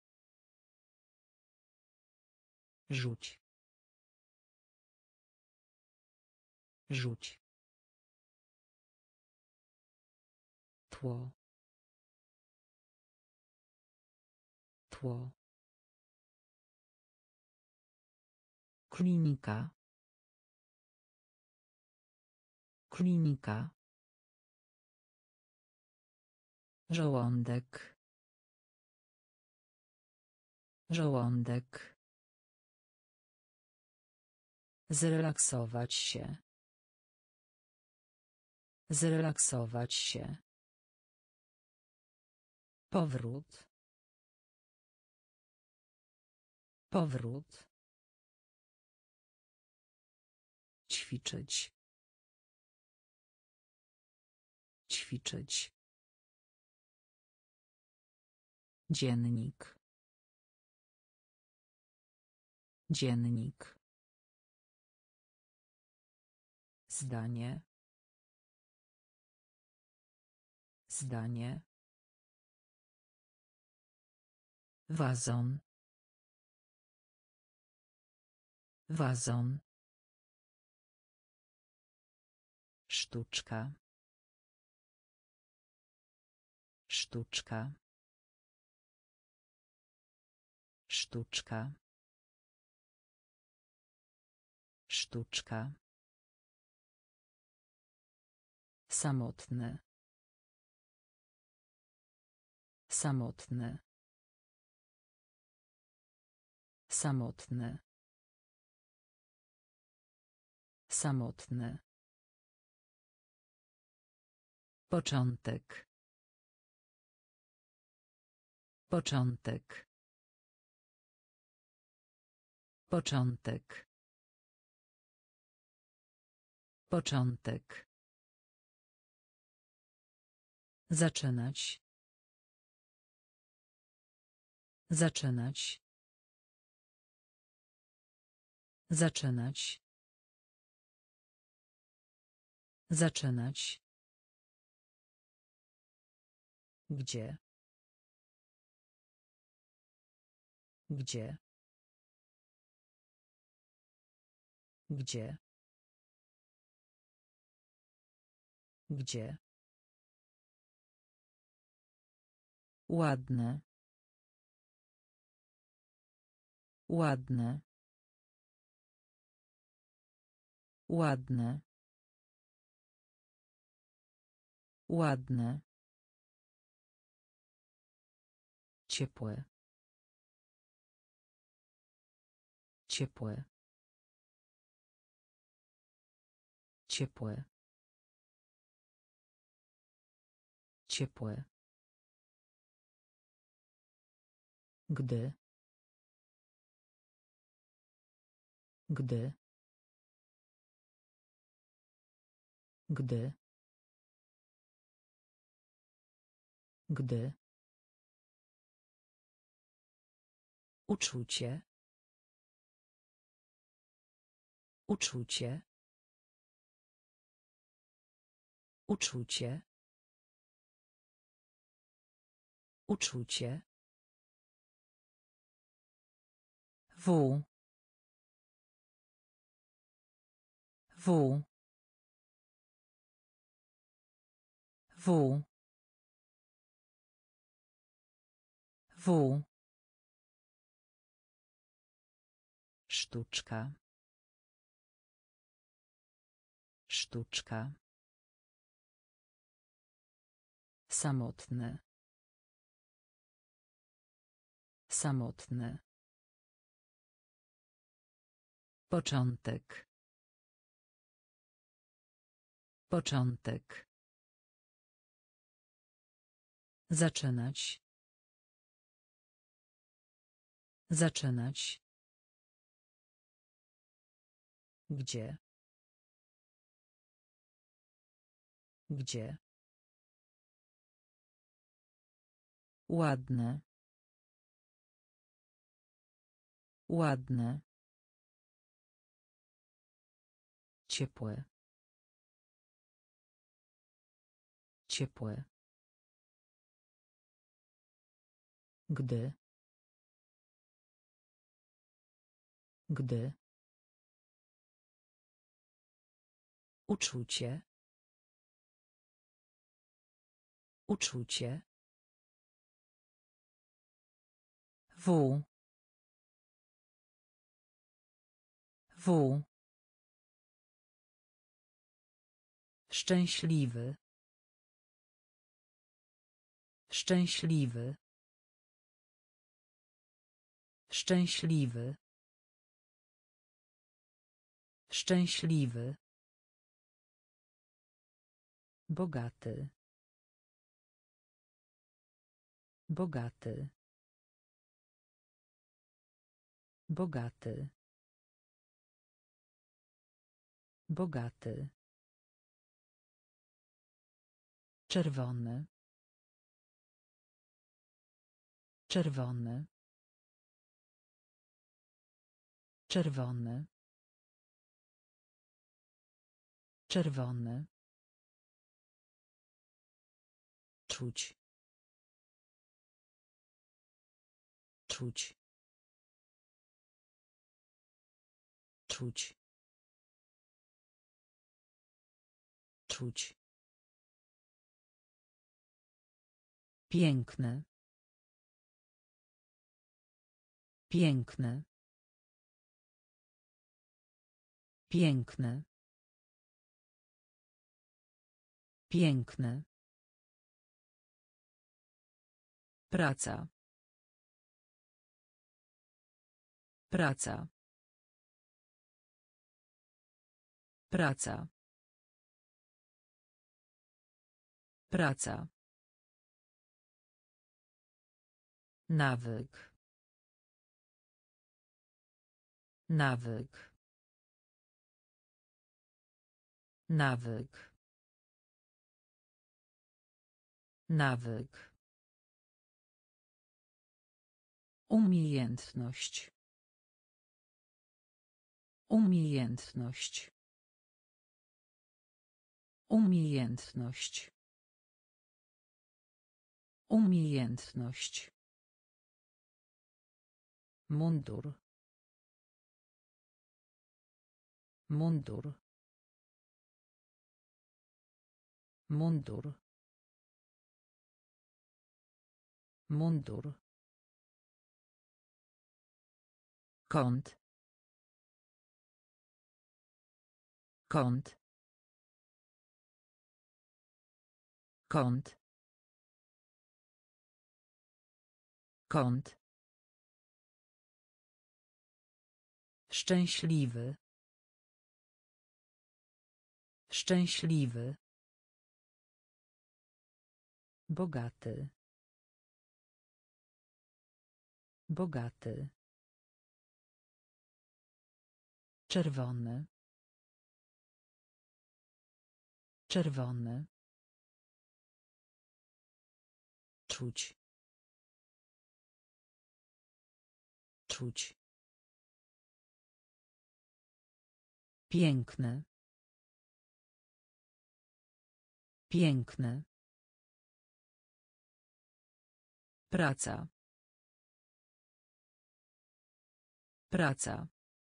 Rzuć. Rzuć. Tło. Tło. Klinika. Klinika. Żołądek. Żołądek. Zrelaksować się. Zrelaksować się. Powrót. Powrót. Ćwiczyć. Ćwiczyć. Dziennik. Dziennik. Zdanie. Zdanie. Wazon. Wazon. Sztuczka. Sztuczka. Sztuczka. Sztuczka. Samotny. Samotny. Samotny. Samotny. Początek. Początek. Początek. Początek. Zaczynać. Zaczynać. Zaczynać. Zaczynać. Gdzie? Gdzie? Gdzie? Gdzie? Ładne. Ładne. Ładne. Ładne. Ciepłe. Ciepłe. Ciepłe. Ciepłe. Gdy. Gdy. Gdy. Gdy. Uczucie. Uczucie. Uczucie. Uczucie. W. W. W. W. Sztuczka. Sztuczka. Samotny. Samotny. Początek. Początek. Zaczynać. Zaczynać. Gdzie? Gdzie? Ładne. Ładne. Ciepłe. Ciepłe. Gdy. Gdy. Uczucie. Uczucie. W. W. Szczęśliwy. Szczęśliwy. Szczęśliwy. Szczęśliwy. Bogaty. Bogaty. Bogaty. Bogaty. Czerwony. Czerwony. Czerwony. Czerwony. Czuć. Czuć. Czuć. Czuć. Piękny. Piękny. Piękny. Piękny. Praca. Praca. Praca. Praca. Nawyk. Nawyk. Nawyk. Nawyk. Umiejętność. Umiejętność. Umiejętność. Umiejętność. Mundur. Mundur. Mundur. Mundur. Kąt. Kąt. Kąt. Kąt. Szczęśliwy. Szczęśliwy. Bogaty. Bogaty. Czerwony. Czerwony. Czuć. Czuć. Piękny. Piękny. Praca. Praca.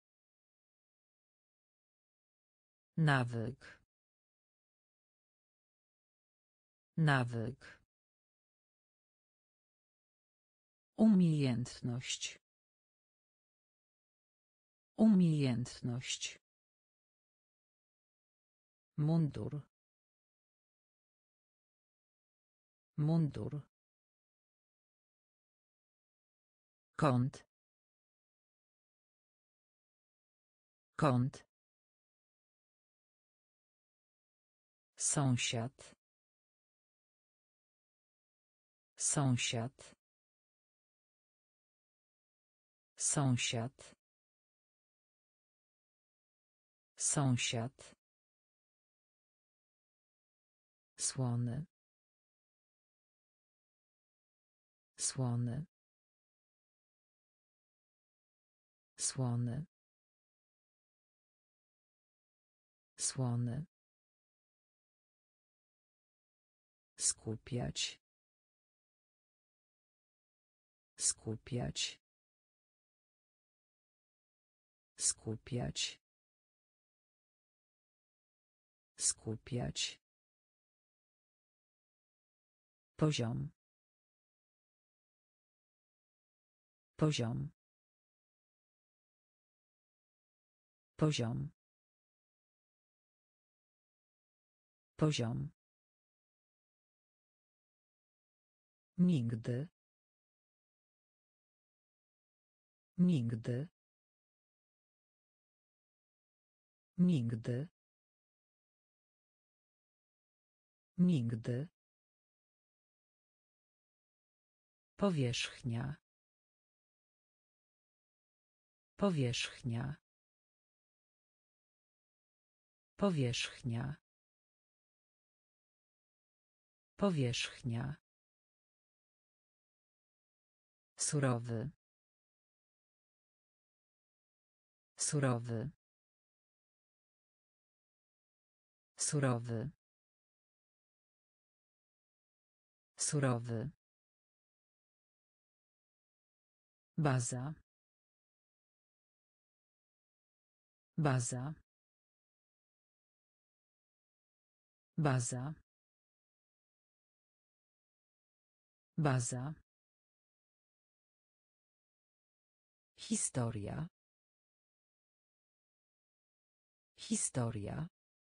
Nawyk. Nawyk. Umiejętność. Umiejętność. Mundur. Mundur. Kąt. Kąt. Sąsiad. Sąsiad. Sąsiad. Sąsiad. Słony. Słony. Słony. Słony. Skupiać. Skupiać. Skupiać. Skupiać. Poziom. Poziom. Poziom. Poziom. Nigdy. Nigdy. Nigdy. Nigdy. Powierzchnia. Powierzchnia. Powierzchnia. Powierzchnia. Surowy. Surowy. Surowy. Surowy. Baza. Baza. Baza. Baza. Historia. Historia.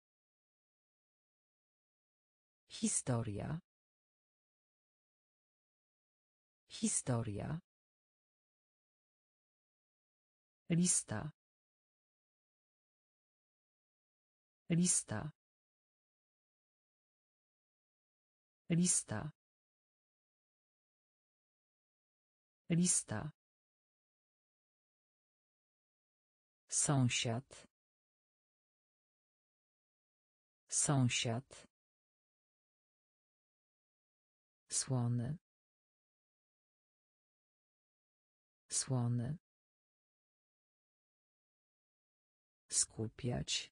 Historia. Historia. Lista. Lista. Lista. Lista. Sąsiad. Sąsiad. Słony. Słony. Skupiać.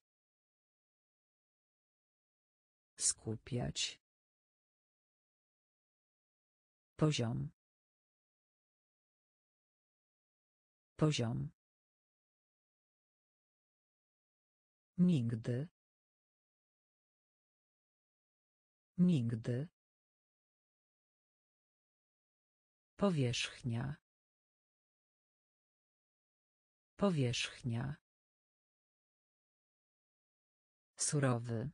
Skupiać. Poziom. Poziom. Nigdy. Nigdy. Powierzchnia. Powierzchnia. Surowy.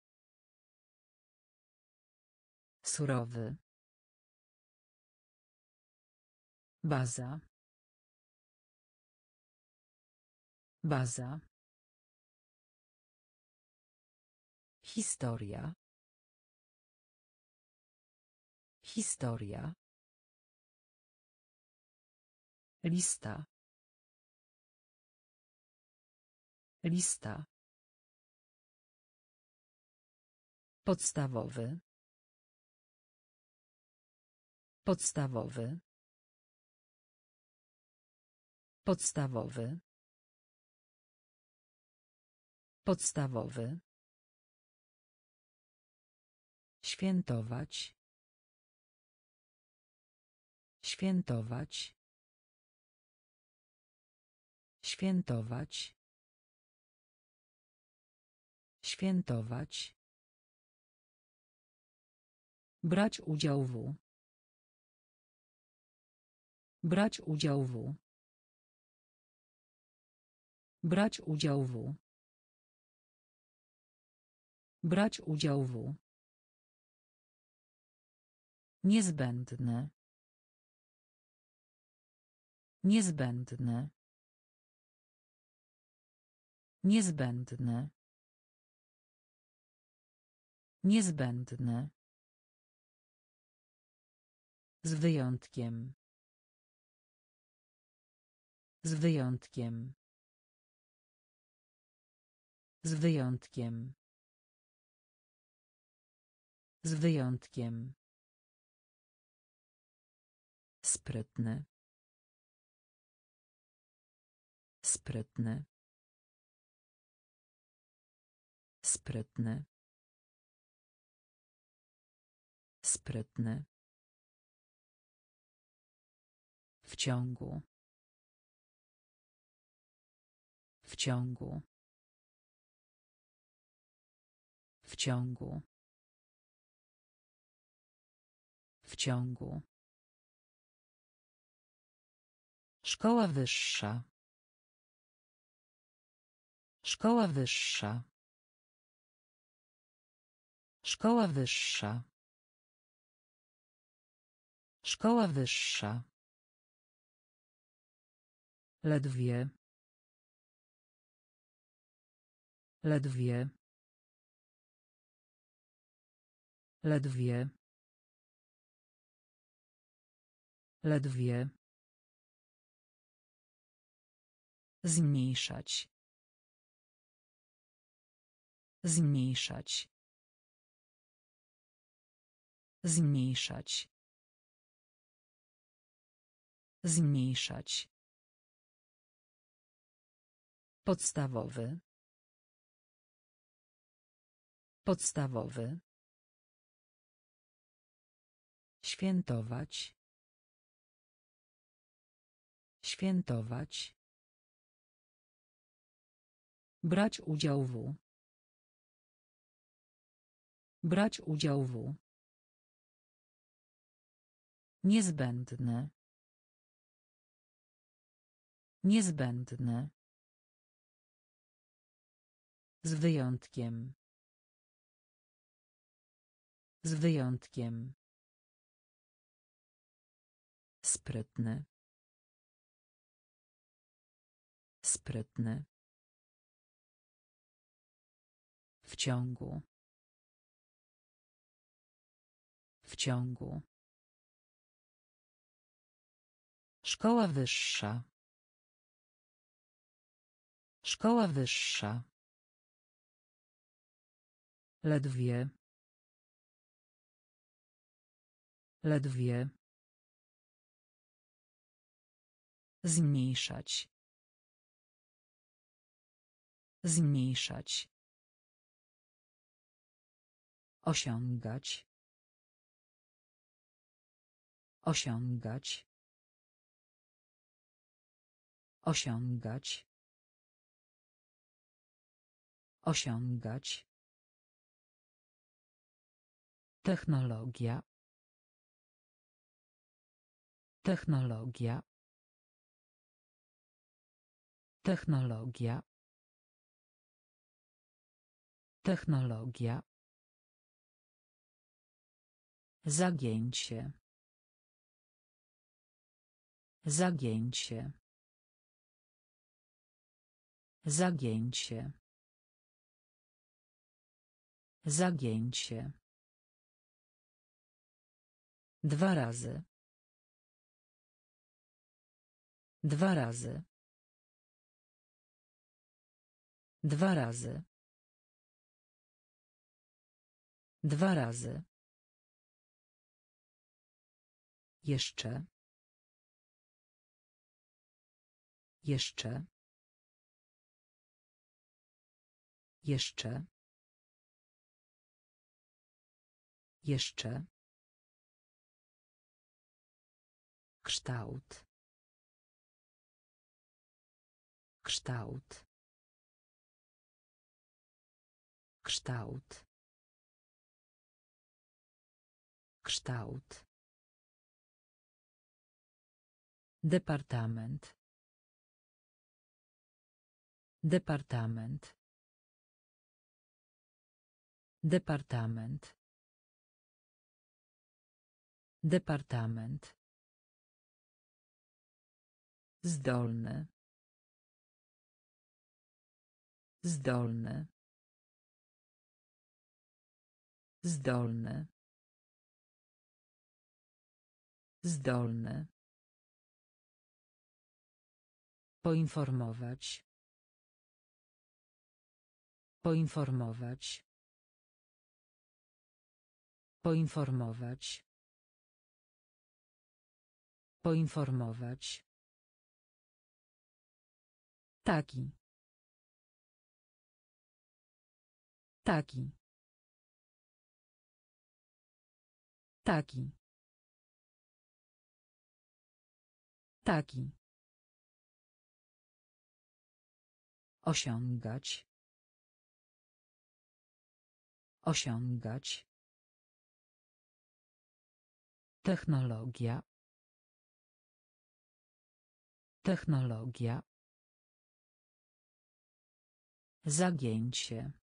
Surowy. Baza. Baza. Historia. Historia. Lista. Lista. Podstawowy. Podstawowy. Podstawowy. Podstawowy. Świętować. Świętować. Świętować. Świętować. Brać udział w. Brać udział w. Brać udział w. Brać udział w. Niezbędne. Niezbędne. Niezbędne. Niezbędne. Z wyjątkiem. Z wyjątkiem. Z wyjątkiem. Z wyjątkiem. Sprytny. Sprytny. Sprytny. Sprytny. W ciągu. W ciągu. W ciągu. W ciągu. Szkoła wyższa. Szkoła wyższa. Szkoła wyższa. Szkoła wyższa. Ledwie. Ledwie. Ledwie. Ledwie. Zmniejszać. Zmniejszać. Zmniejszać. Zmniejszać. Podstawowy. Podstawowy. Świętować. Świętować. Brać udział w. Brać udział w. Niezbędne. Niezbędne. Z wyjątkiem. Z wyjątkiem. Sprytny. Sprytny. W ciągu. W ciągu. Szkoła wyższa. Szkoła wyższa. Ledwie. Ledwie. Zmniejszać. Zmniejszać. Osiągać. Osiągać. Osiągać. Osiągać. Technologia. Technologia. Technologia. Technologia. Zagięcie. Zagięcie. Zagięcie. Zagięcie. Dwa razy. Dwa razy. Dwa razy. Dwa razy. Jeszcze. Jeszcze. Jeszcze. Jeszcze. Kształt. Kształt. Kształt. Kształt. Departament. Departament. Departament. Departament. Zdolny. Zdolny. Zdolny. Zdolny. Poinformować. Poinformować. Poinformować. Poinformować. Taki. Taki. Taki. Taki. Osiągać. Osiągać. Technologia. Technologia. Zagięcie.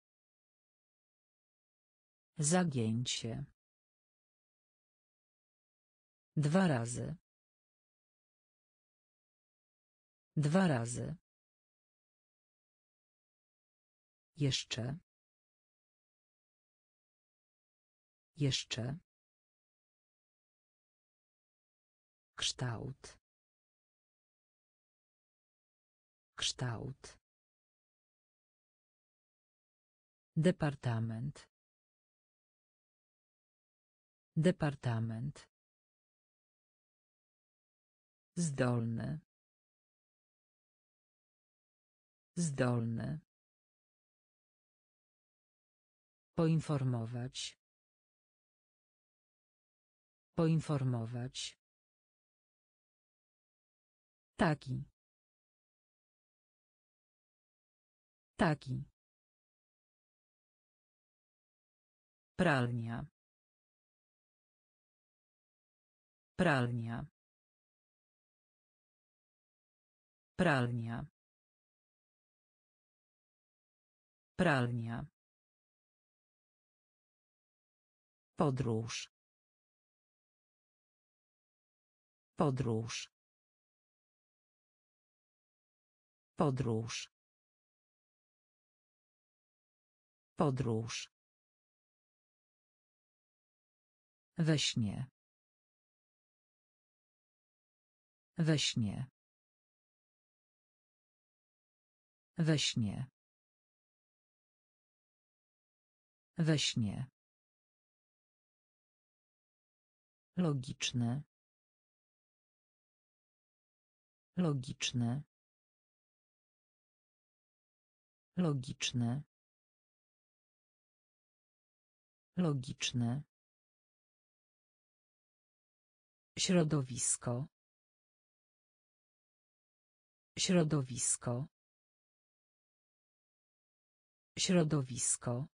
Zagięcie. Dwa razy. Dwa razy. Jeszcze. Jeszcze. Kształt. Kształt. Departament. Departament. Zdolny. Zdolny. Poinformować. Poinformować. Taki. Taki. Pralnia. Pralnia. Pralnia. Pralnia. Podróż. Podróż. Podróż. Podróż. We śnie. We śnie. We śnie. We śnie. Logiczne. Logiczne. Logiczne. Logiczne. Środowisko. Środowisko. Środowisko.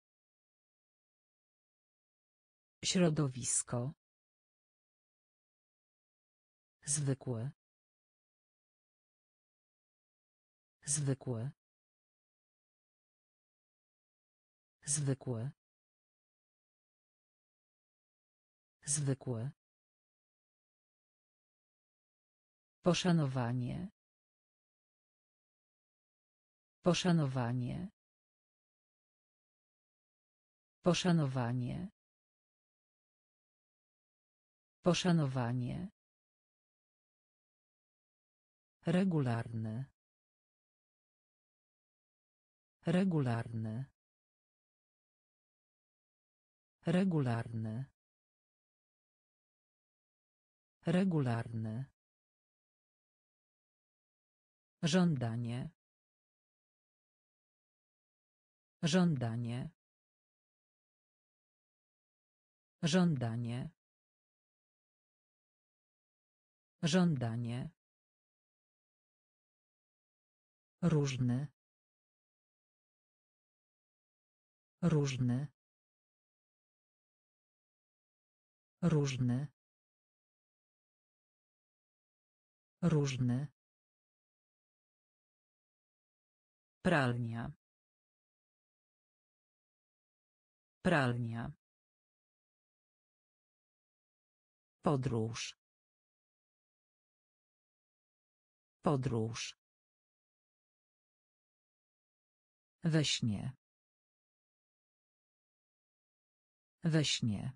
Środowisko. Zwykłe. Zwykłe. Zwykłe. Zwykłe. Poszanowanie. Poszanowanie. Poszanowanie. Poszanowanie. Regularny. Regularny. Regularny. Regularny. Żądanie. Żądanie. Żądanie. Żądanie. Różny. Różny. Różny. Różny. Pralnia. Pralnia. Podróż. Podróż. We śnie. We śnie.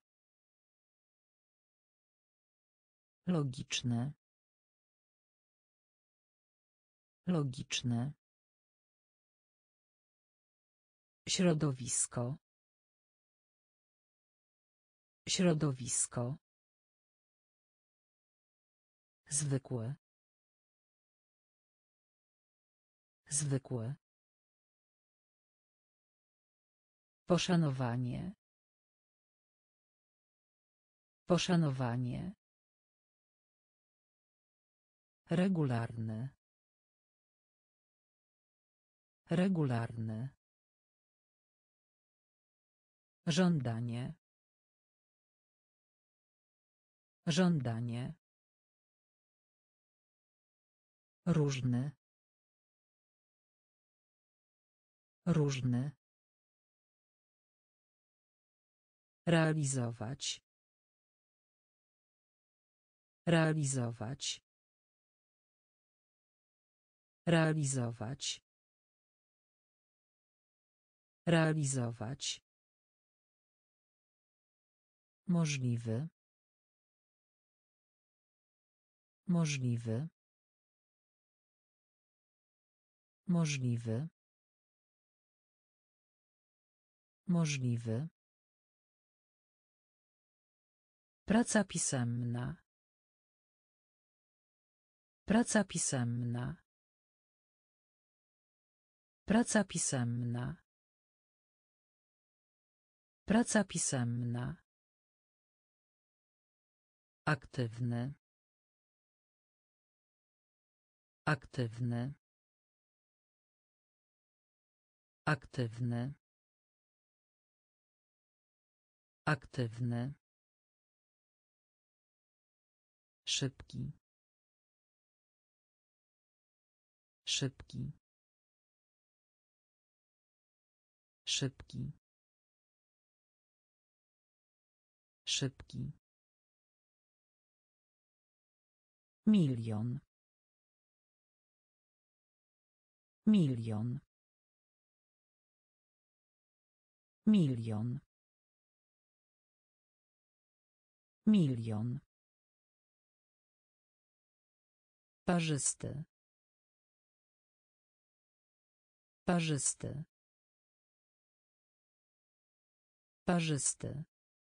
Logiczne. Logiczne. Środowisko. Środowisko. Zwykłe. Zwykłe. Poszanowanie. Poszanowanie. Regularny. Regularny. Żądanie. Żądanie. Różny. Różny. Realizować. Realizować. Realizować. Realizować. Możliwy. Możliwy. Możliwy. Możliwy. Praca pisemna. Praca pisemna. Praca pisemna. Praca pisemna. Aktywny. Aktywny. Aktywny. Aktywny. Szybki. Szybki. Szybki. Szybki. Milion. Milion. Milion. Milion. Parzysty. Parzysty. Parzysty.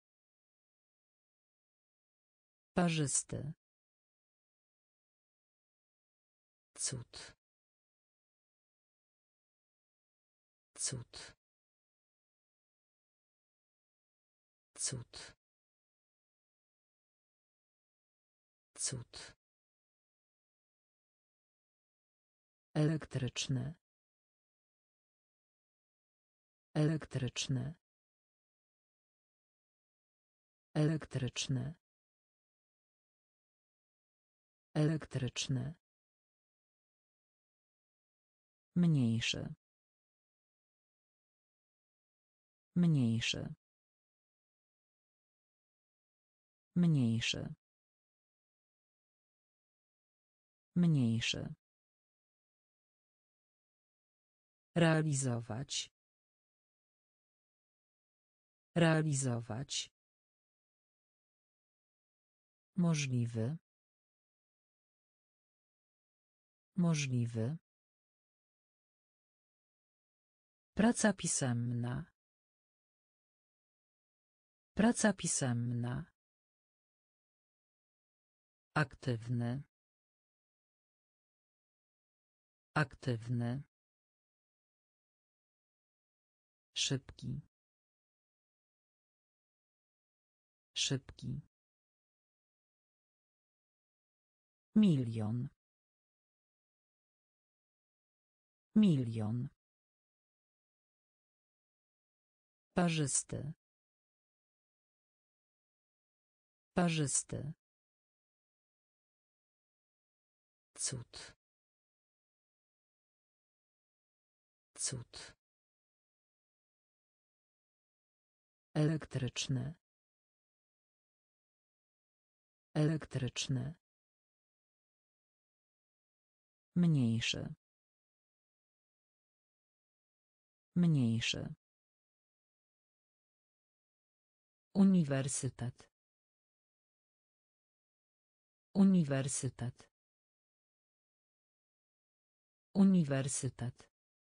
Parzysty. Cud. Cud. Cud. Cud. Elektryczny. Elektryczny. Elektryczny. Elektryczny. Mniejszy. Mniejszy. Mniejszy. Mniejszy. Realizować. Realizować. Możliwy. Możliwy. Praca pisemna. Praca pisemna. Aktywny. Aktywny. Szybki. Szybki. Milion. Milion. Parzysty. Parzysty. Cud. Cud. Elektryczny. Elektryczny. Mniejszy. Mniejszy. Uniwersytet. Uniwersytet. Uniwersytet.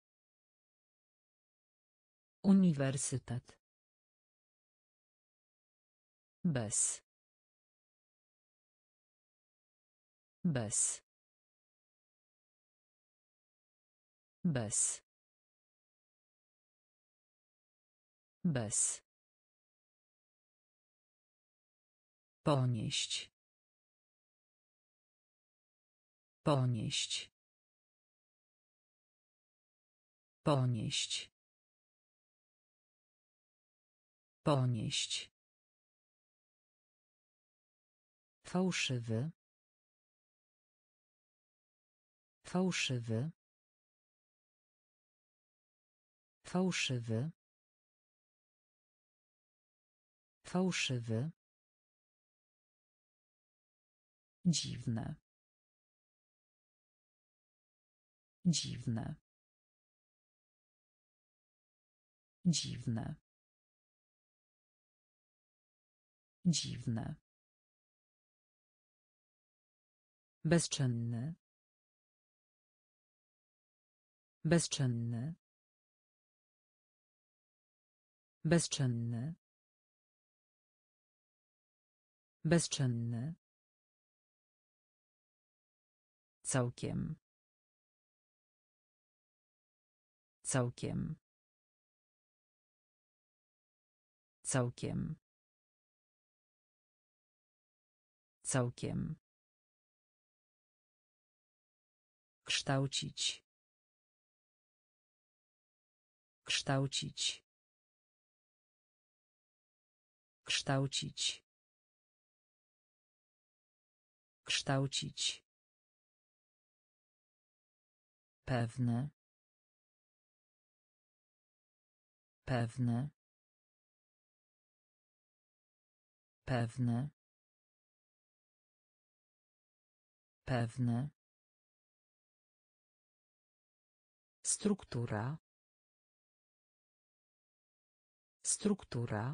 Uniwersytet. Bez. Bez. Bez. Bez. Ponieść. Ponieść. Ponieść. Ponieść. Fałszywy. Fałszywy. Fałszywy. Fałszywy. Dziwne. Dziwne. Dziwne. Dziwne. Bezczynny. Bezczynny. Bezczynny. Bezczynny. Całkiem. Całkiem. Całkiem. Całkiem. Kształcić. Kształcić. Kształcić. Kształcić. Pewne. Pewne. Pewne. Pewne. Struktura. Struktura.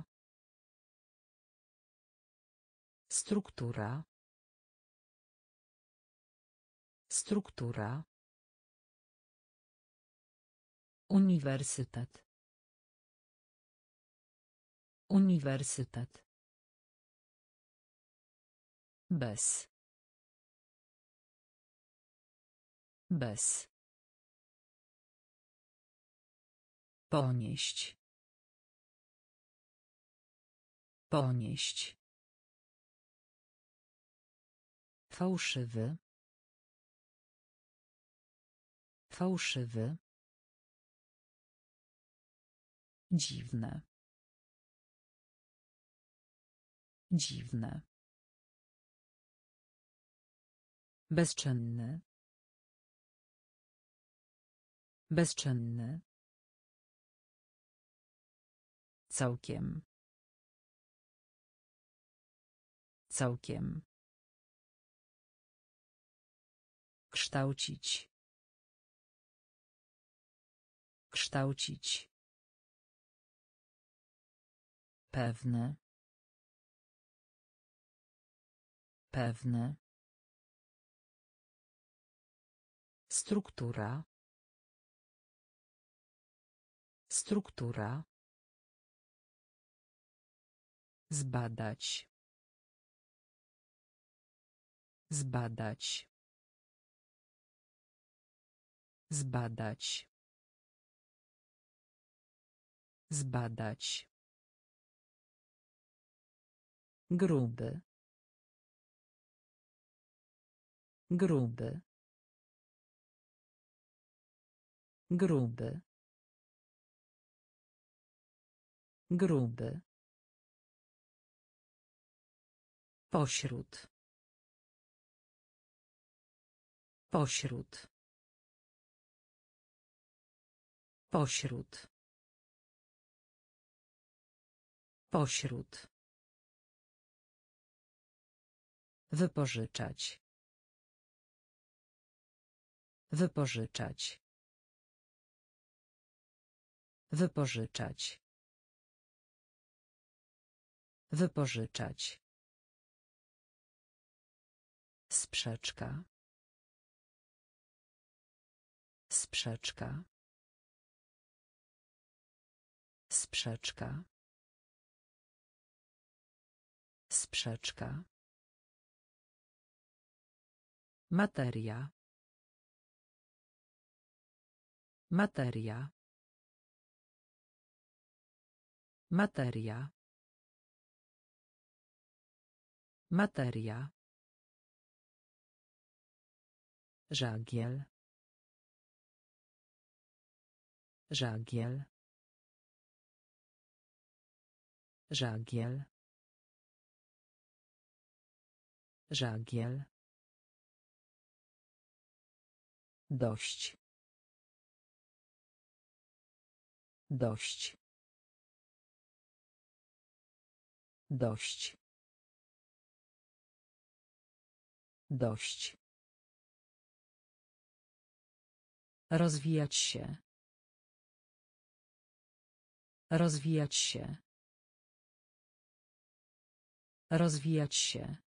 Struktura. Struktura. Uniwersytet. Uniwersytet. Bez. Bez. Ponieść. Ponieść. Fałszywy. Fałszywy. Dziwne. Dziwne. Bezczynny. Bezczynny. Całkiem. Całkiem. Kształcić. Kształcić. Pewne. Pewne. Struktura. Struktura. Zbadać. Zbadać. Zbadać. Zbadać. Gruby. Gruby. Gruby. Gruby. Pośród. Pośród. Pośród. Pośród. Wypożyczać. Wypożyczać. Wypożyczać. Wypożyczać. Sprzeczka. Sprzeczka. Sprzeczka. Sprzeczka. Materia. Materia. Materia. Materia. Żagiel. Żagiel. Żagiel. Żagiel. Dość. Dość. Dość. Dość. Rozwijać się. Rozwijać się. Rozwijać się.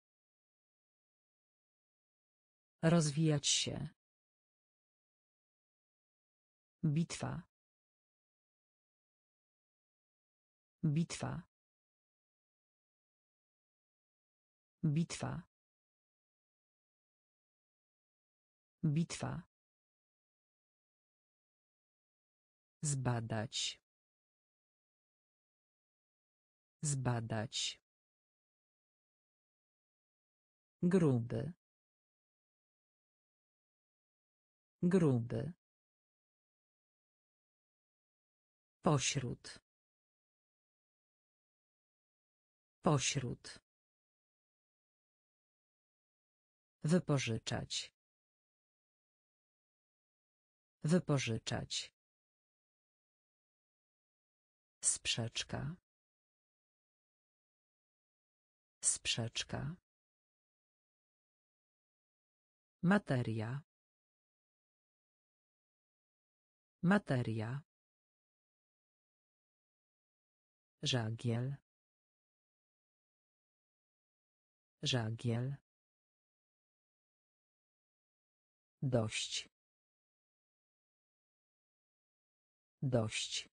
Rozwijać się. Bitwa. Bitwa. Bitwa. Bitwa. Zbadać. Zbadać. Gruby. Gruby. Pośród. Pośród. Wypożyczać. Wypożyczać. Sprzeczka. Sprzeczka. Materia. Materia. Żagiel. Żagiel. Dość. Dość.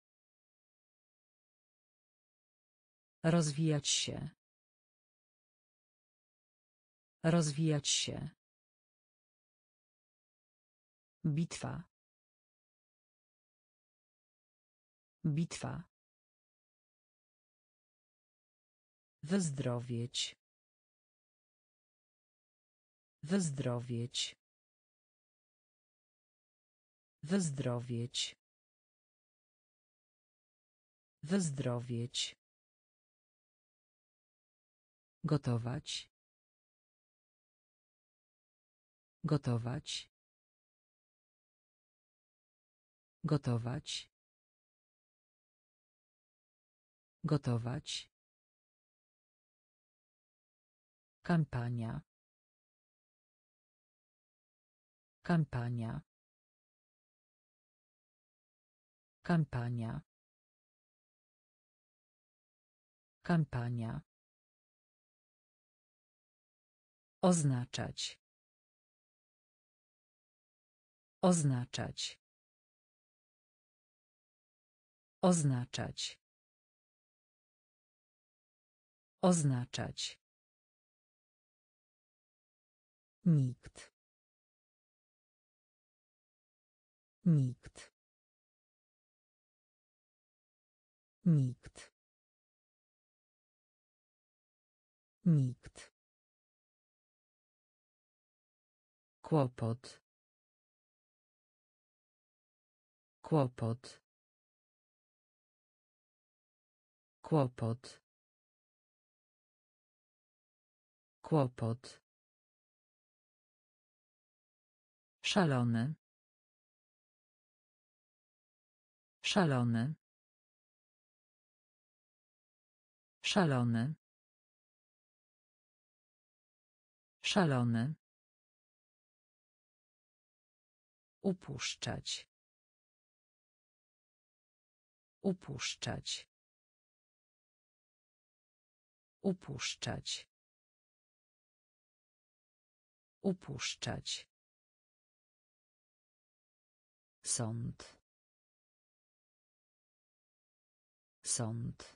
Rozwijać się. Rozwijać się. Bitwa. Bitwa. Wyzdrowieć. Wyzdrowieć. Wyzdrowieć. Wyzdrowieć. Gotować. Gotować. Gotować. Gotować. Kampania. Kampania. Kampania. Kampania. Oznaczać. Oznaczać. Oznaczać. Oznaczać. Nikt. Nikt. Nikt. Nikt. Kłopot. Kłopot. Kłopot. Kłopot. Szalony. Szalony. Szalony. Szalony. Upuszczać. Upuszczać. Upuszczać. Upuszczać. Sąd. Sąd.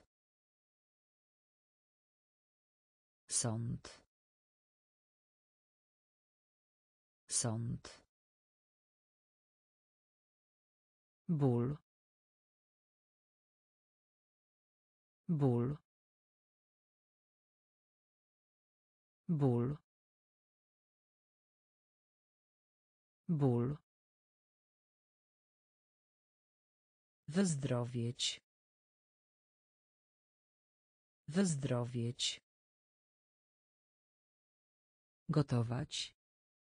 Sąd. Sąd. Ból. Ból. Ból. Ból. Wyzdrowieć. Wyzdrowieć. Gotować.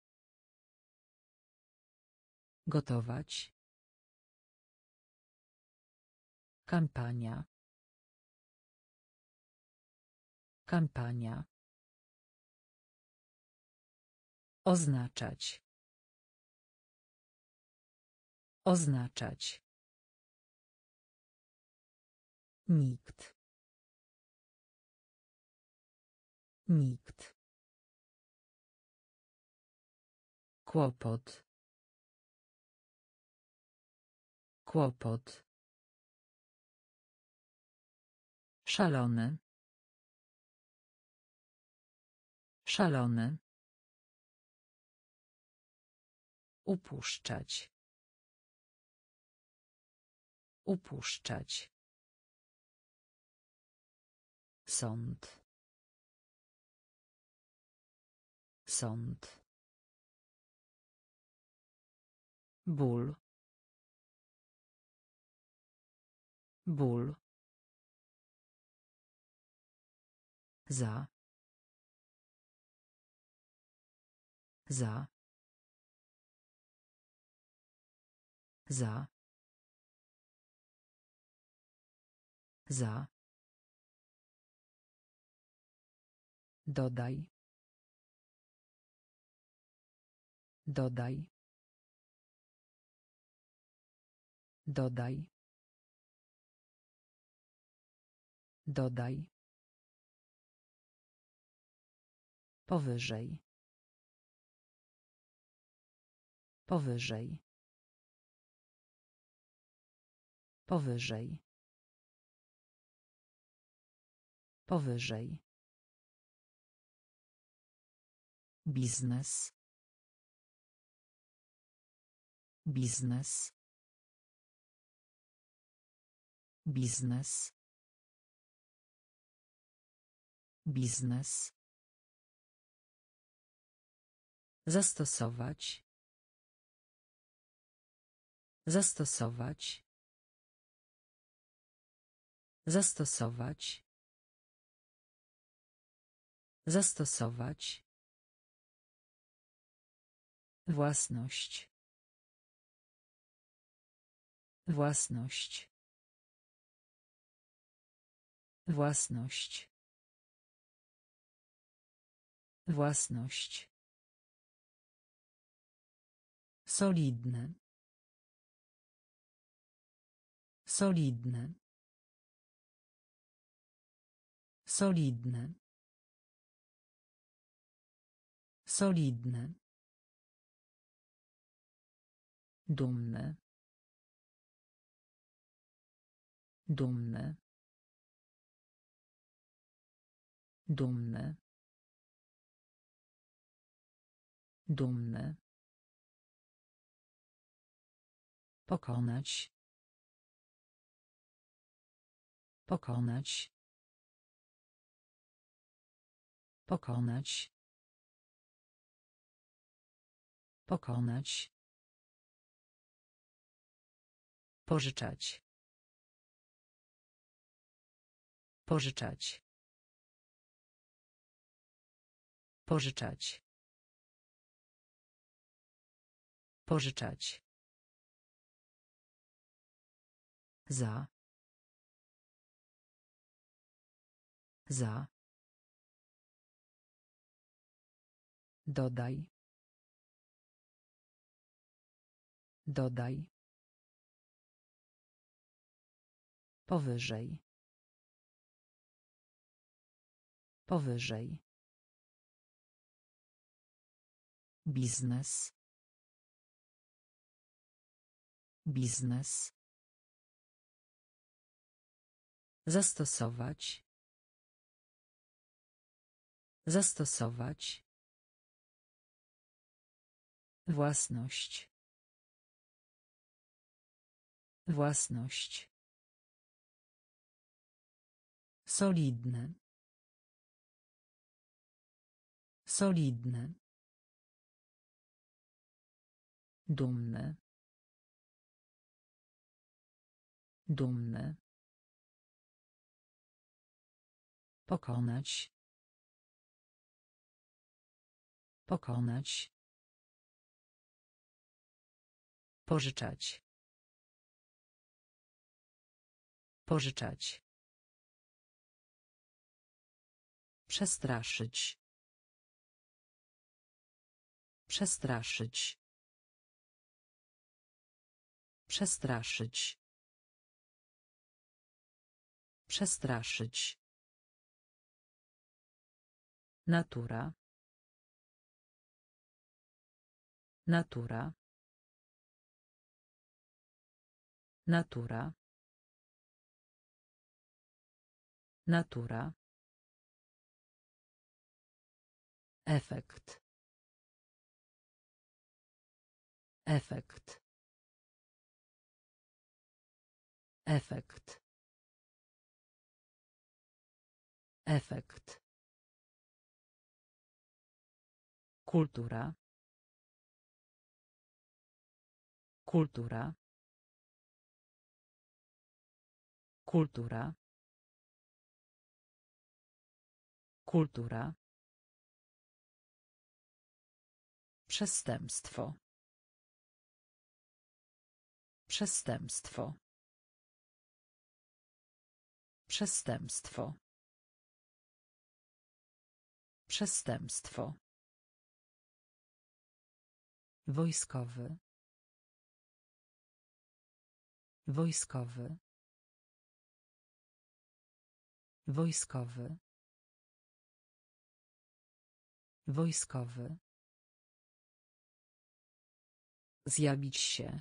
Gotować. Kampania. Kampania. Oznaczać. Oznaczać. Nikt. Nikt. Kłopot. Kłopot. Szalony. Szalony. Upuszczać. Upuszczać. Sąd. Sąd. Ból. Ból. Za. Za. Za. Za. Dodaj. Dodaj. Dodaj. Dodaj. Powyżej. Powyżej. Powyżej. Powyżej. Biznes. Biznes. Biznes. Biznes. Zastosować. Zastosować. Zastosować. Zastosować. Własność. Własność. Własność. Własność. Solidne. Solidne. Solidne. Solidne. Dumny. Dumny. Dumny. Dumny. Pokonać. Pokonać. Pokonać. Pokonać. Pożyczać. Pożyczać. Pożyczać. Pożyczać. Za. Za. Dodaj. Dodaj. Powyżej. Powyżej. Biznes. Biznes. Zastosować. Zastosować. Własność. Własność. Solidne. Solidne. Dumny. Dumny. Pokonać. Pokonać. Pożyczać. Pożyczać. Przestraszyć. Przestraszyć. Przestraszyć. Przestraszyć. Natura. Natura. Natura. Natura. Efekt. Efekt. Efekt. Efekt. Kultura. Kultura. Kultura. Kultura. Przestępstwo. Przestępstwo. Przestępstwo. Przestępstwo. Wojskowy. Wojskowy. Wojskowy. Wojskowy. Zjawić się.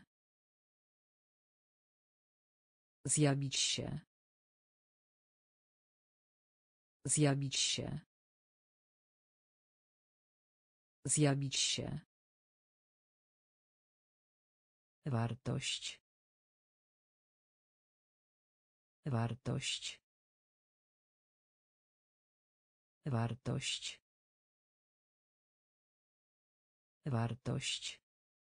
Zjawić się. Zjawić się. Zjawić się. Wartość. Wartość. Wartość. Wartość.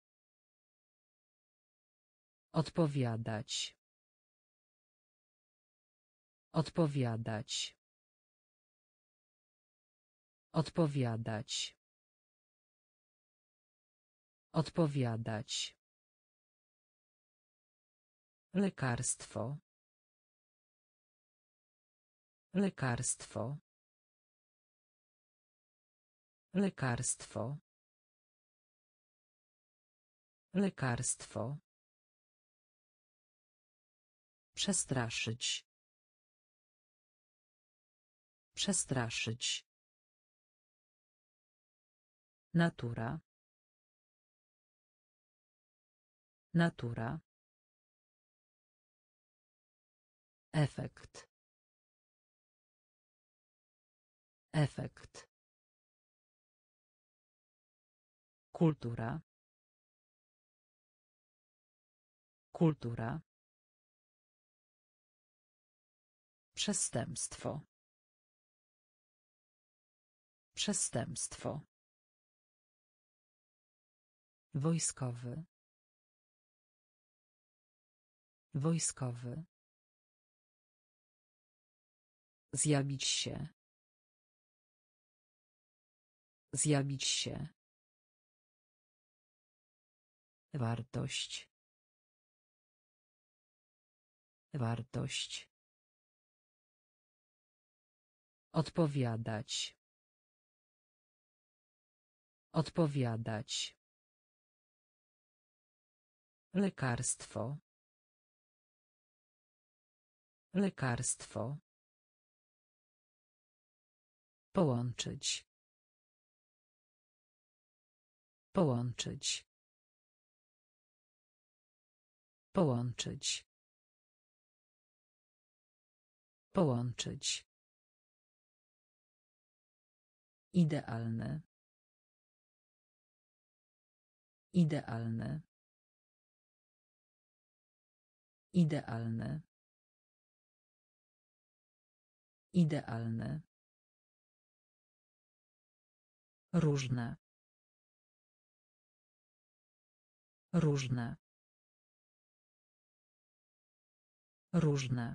Odpowiadać. Odpowiadać. Odpowiadać. Odpowiadać. Lekarstwo. Lekarstwo. Lekarstwo. Lekarstwo. Przestraszyć. Przestraszyć. Natura. Natura. Efekt. Efekt. Kultura. Kultura. Przestępstwo. Przestępstwo. Wojskowy. Wojskowy. Zjawić się. Zjawić się. Wartość. Wartość. Odpowiadać. Odpowiadać. Lekarstwo. Lekarstwo. Połączyć. Połączyć. Połączyć. Połączyć. Idealne. Idealne. Idealne. Idealne. Różne. Różne. Różne.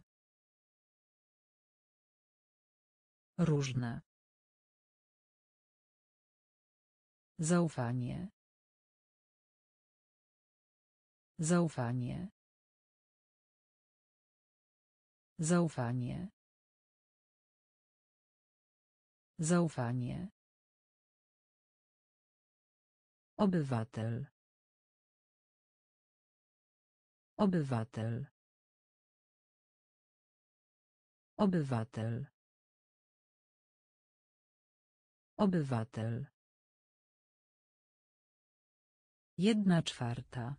Różne. Zaufanie. Zaufanie. Zaufanie. Zaufanie. Obywatel. Obywatel. Obywatel. Obywatel. Jedna czwarta.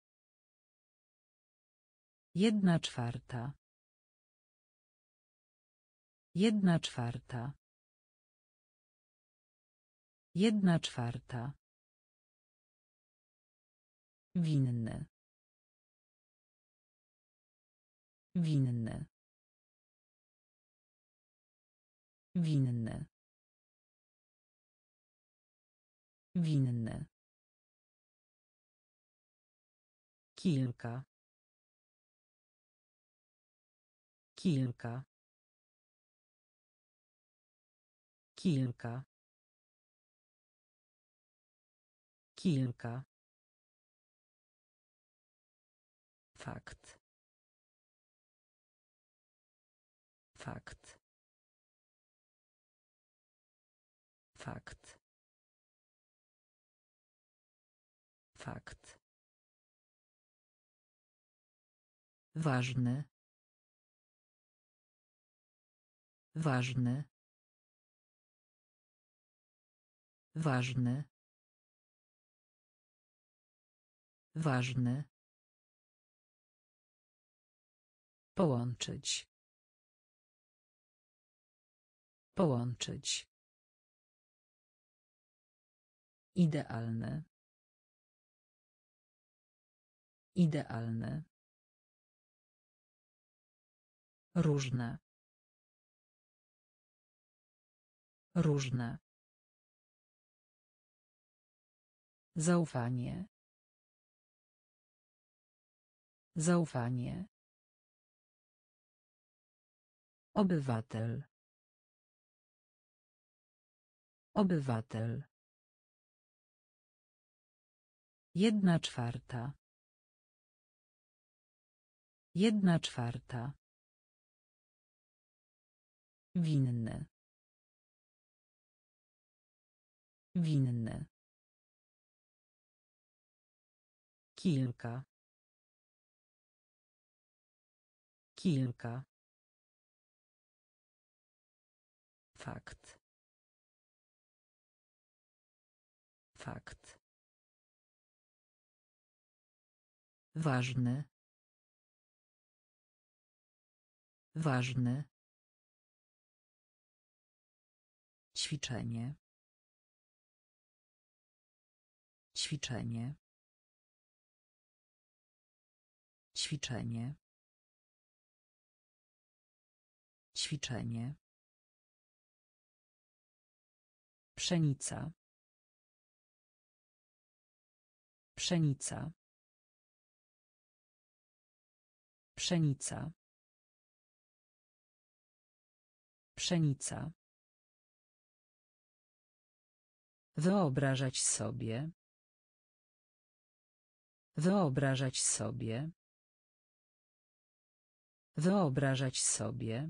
Jedna czwarta. Jedna czwarta. Jedna czwarta. Winny. Winny. Winny. Winny. Kilka. Kilka. Kilka. Kilka. Fakt. Fakt. Fakt. Fakt. Ważny. Ważny. Ważny. Ważny. Połączyć. Połączyć. Idealne. Idealne. Różne. Różne. Zaufanie. Zaufanie. Obywatel. Obywatel. Jedna czwarta. Jedna czwarta. Winny. Winny. Kilka. Kilka. Fakt. Fakt. Ważny. Ważny. Ćwiczenie. Ćwiczenie. Ćwiczenie. Ćwiczenie. Pszenica. Pszenica. Pszenica. Pszenica. Wyobrażać sobie. Wyobrażać sobie. Wyobrażać sobie.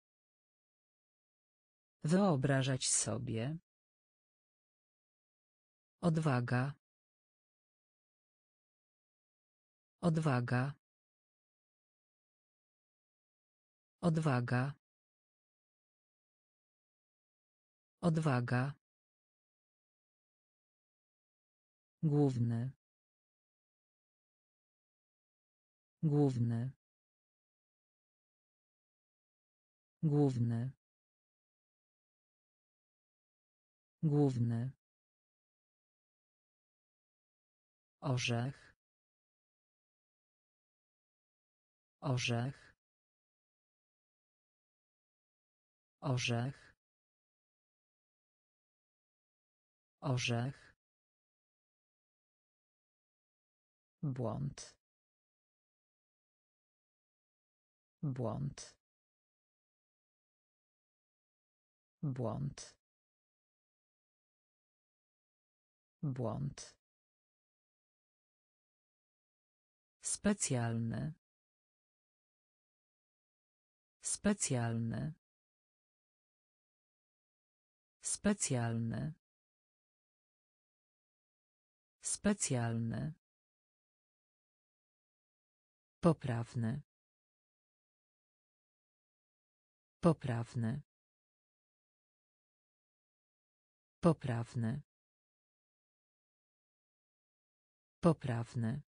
Wyobrażać sobie. Odwaga. Odwaga. Odwaga. Odwaga. Główny. Główny. Główny. Główny. Orzech. Orzech. Orzech. Orzech. Błąd. Błąd. Błąd. Błąd. Specjalny. Specjalny. Specjalny. Specjalny. Poprawny. Poprawny. Poprawny. Poprawny.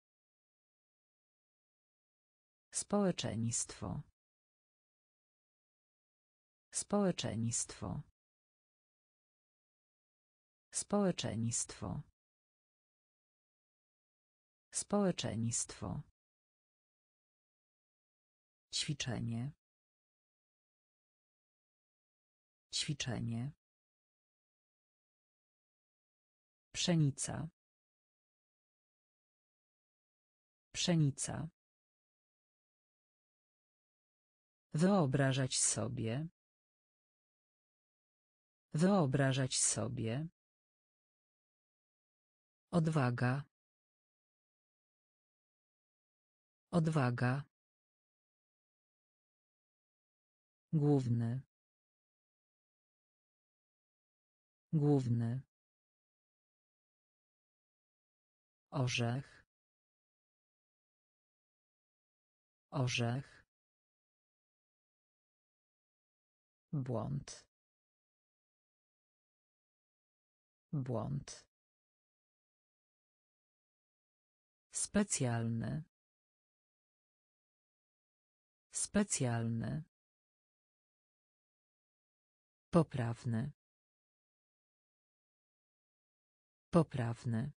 Społeczeństwo. Społeczeństwo. Społeczeństwo. Społeczeństwo. Ćwiczenie. Ćwiczenie. Pszenica. Pszenica. Wyobrażać sobie. Wyobrażać sobie. Odwaga. Odwaga. Główny. Główny. Orzech. Orzech. Błąd. Błąd. Specjalny. Specjalny. Poprawny. Poprawny.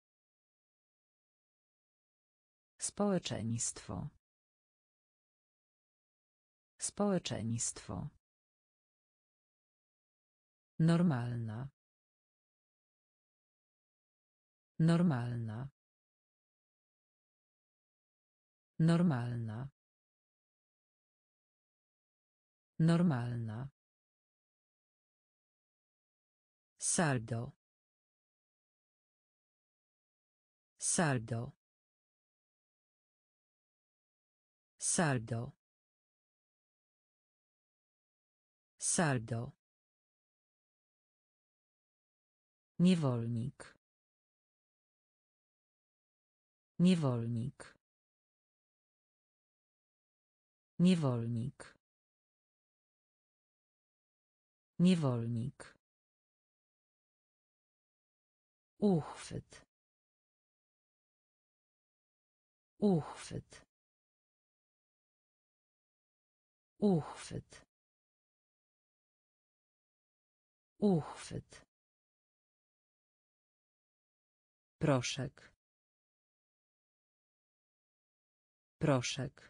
Społeczeństwo. Społeczeństwo. Normalna. Normalna. Normalna. Normalna. Saldo. Saldo. Saldo. Saldo. Niewolnik. Niewolnik. Niewolnik. Niewolnik. Uchwyt. Uchwyt. Uchwyt. Uchwyt. Proszek. Proszek.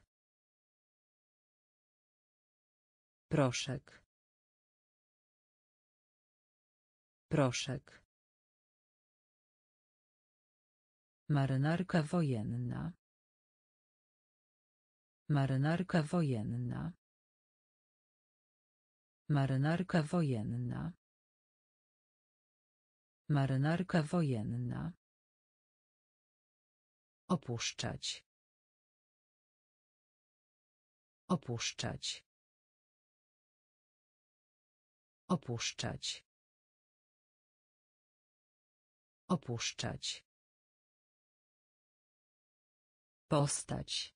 Proszek. Proszek. Marynarka wojenna. Marynarka wojenna. Marynarka wojenna. Marynarka wojenna. Opuszczać. Opuszczać. Opuszczać. Opuszczać. Postać.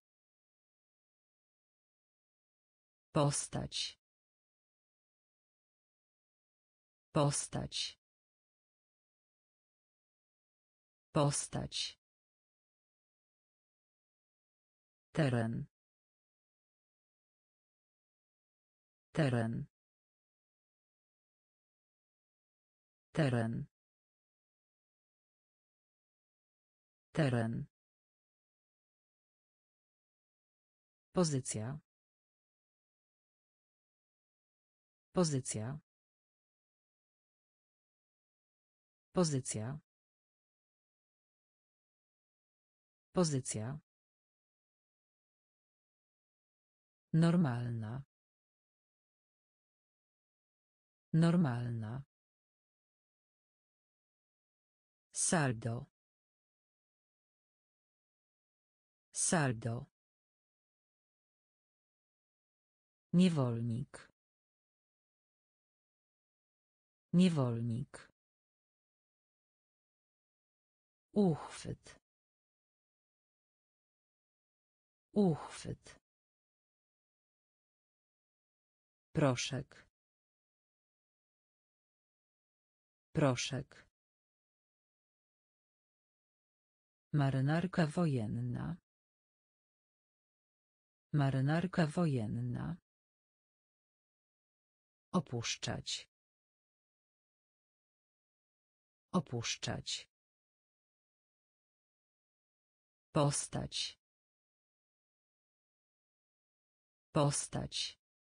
Postać. Postać. Postać. Teren. Teren. Teren. Teren. Pozycja. Pozycja. Pozycja. Pozycja. Normalna. Normalna. Saldo. Saldo. Niewolnik. Niewolnik. Uchwyt. Uchwyt. Proszek. Proszek. Marynarka wojenna. Marynarka wojenna. Opuszczać. Opuszczać. Postać. Postać.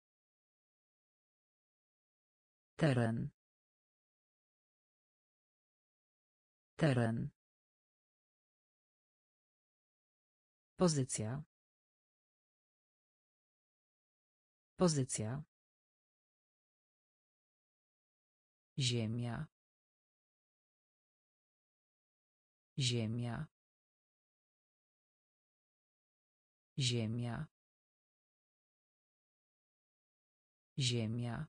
Teren. Teren. Pozycja. Pozycja. Ziemia. Ziemia. Ziemia. Ziemia.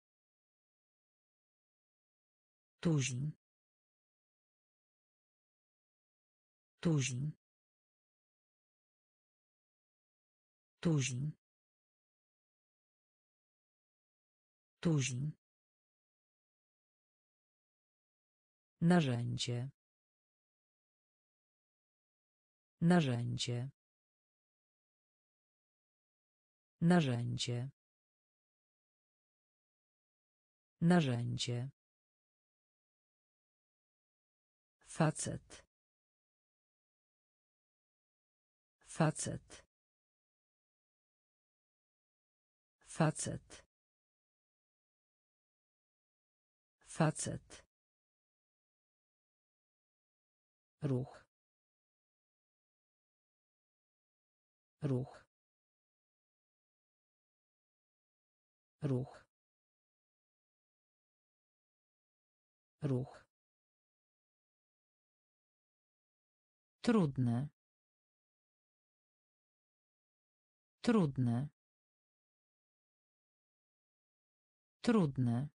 Tuzin. Tuzin. Tuzin. Tuzin. Narzędzie. Narzędzie. Narzędzie. Narzędzie. Facet. Facet. Facet. Facet. Ruch. Ruch. Ruch. Ruch. Trudne. Trudne. Trudne.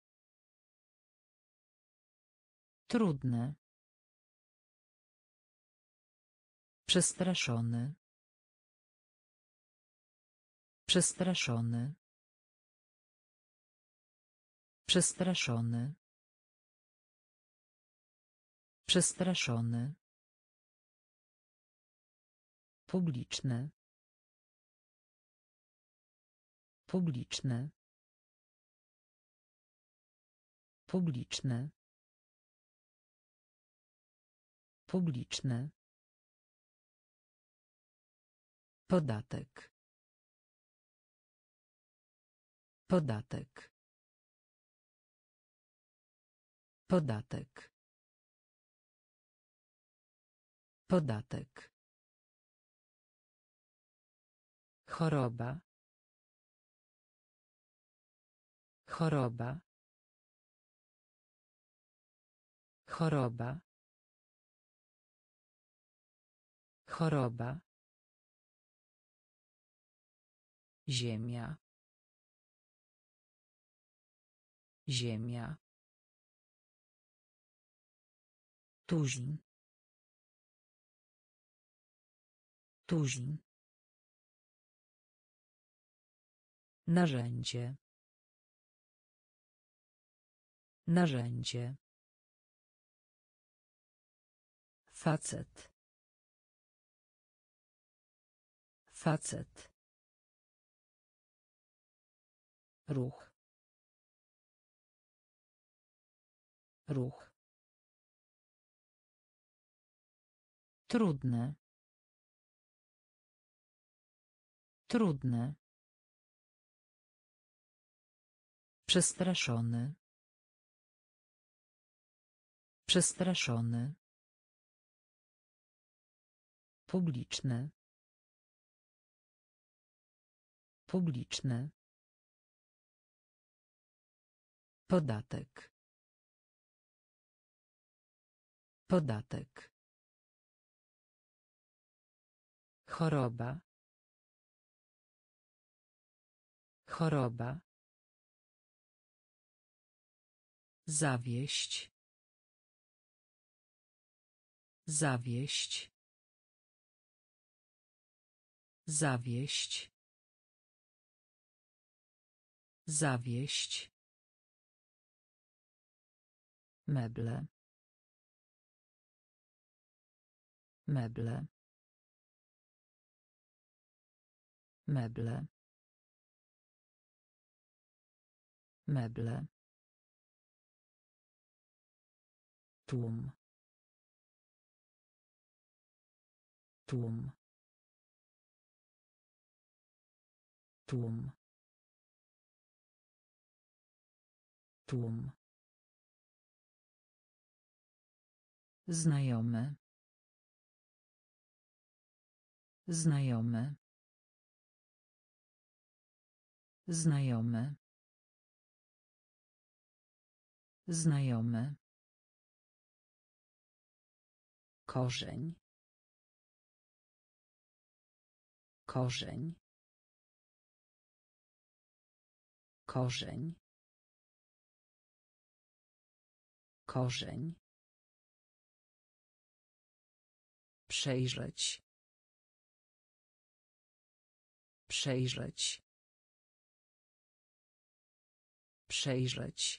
Trudne. Przestraszony. Przestraszony. Przestraszony. Przestraszony. Publiczne. Publiczne. Publiczne. Publiczne. Podatek. Podatek. Podatek. Podatek. Choroba. Choroba. Choroba. Choroba. Ziemia. Ziemia. Tuzin. Tuzin. Narzędzie. Narzędzie. Facet. Facet. Ruch. Ruch. Trudne. Trudne. Przestraszony. Przestraszony. Publiczny. Publiczny. Podatek. Podatek. Choroba. Choroba. Zawieść. Zawieść. Zawieść. Zawieść. Meble. Meble. Meble. Meble. Tłum. Tłum. Tłum. Tłum. Znajomy. Znajomy. Znajomy. Znajomy. Korzeń. Korzeń. Korzeń. Korzeń. Przejrzeć. Przejrzeć. Przejrzeć.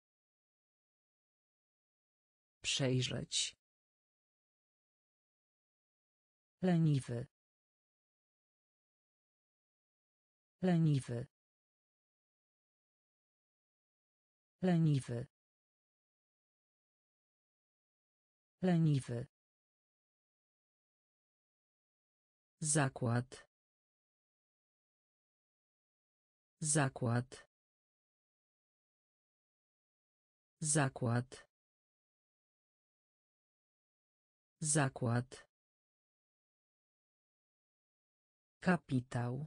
Przejrzeć. Leniwy. Leniwy. Leniwy. Leniwy. Zakład. Zakład. Zakład. Zakład. Kapitał.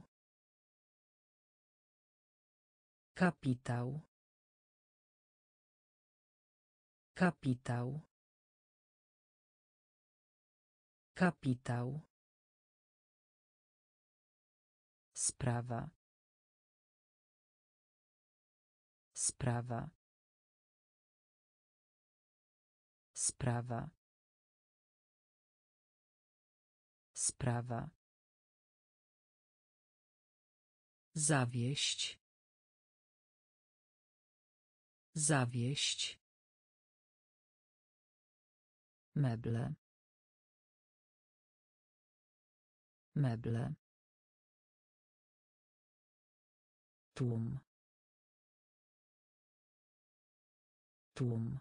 Kapitał. Kapitał. Kapitał. Sprawa. Sprawa. Sprawa. Sprawa. Zawieść. Zawieść. Meble. Meble. Tłum. Tłum.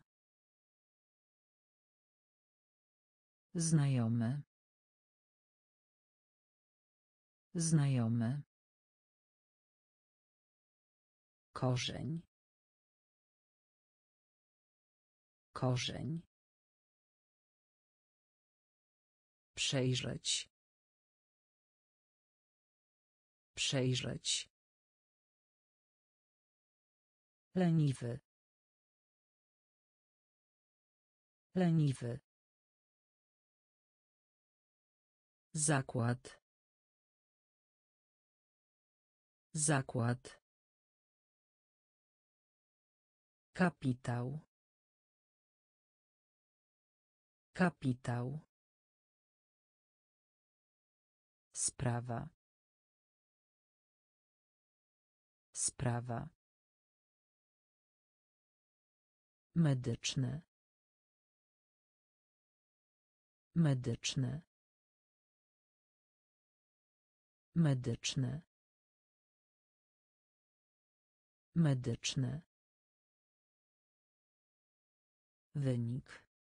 Znajomy. Znajomy. Korzeń. Korzeń. Przejrzeć. Przejrzeć. Leniwy. Leniwy. Zakład. Zakład. Kapitał. Kapitał. Sprawa. Sprawa. Medyczne. Medyczne. Medyczne. Medyczne. Wynik.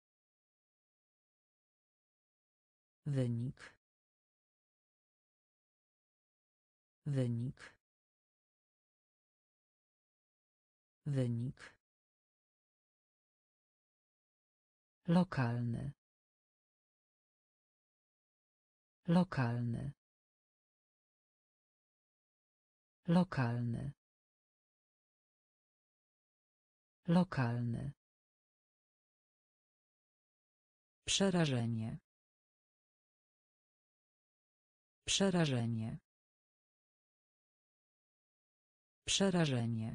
Wynik. Wynik. Wynik. Lokalny. Lokalny. Lokalny. Lokalny. Przerażenie. Przerażenie. Przerażenie.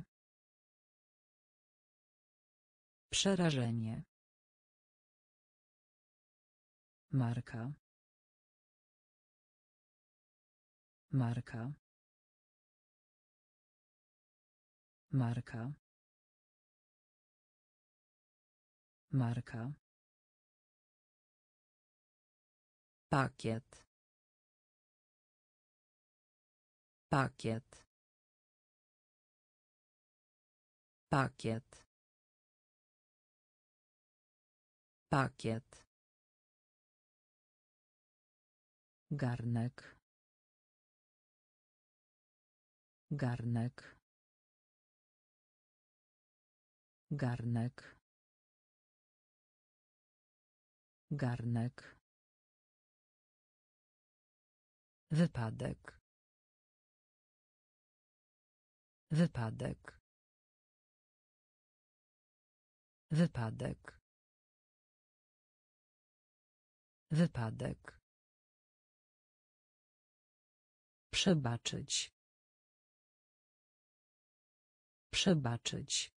Przerażenie. Marka. Marka. Marka. Marka. Pakiet. Pakiet. Pakiet. Pakiet. Garnek. Garnek. Garnek. Garnek. Wypadek. Wypadek. Wypadek. Wypadek. Przebaczyć. Przebaczyć.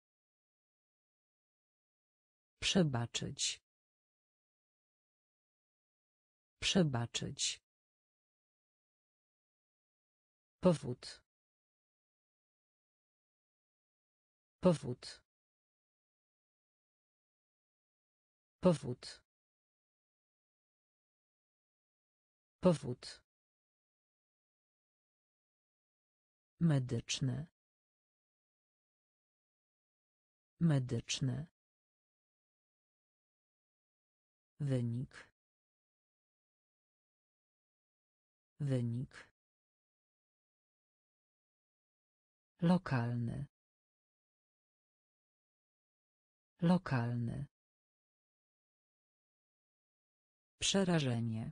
Przebaczyć. Przebaczyć. Powód. Powód. Powód. Powód. Medyczne. Medyczne. Wynik. Wynik. Lokalny. Lokalny. Przerażenie.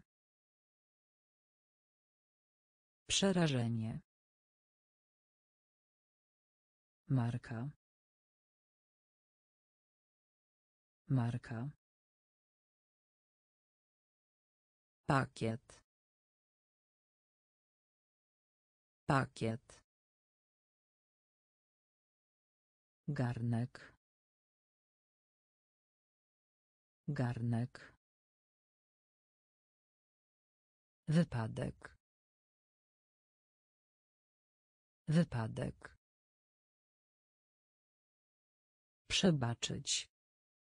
Przerażenie. Marka. Marka. Pakiet. Pakiet. Garnek. Garnek. Wypadek. Wypadek. Przebaczyć.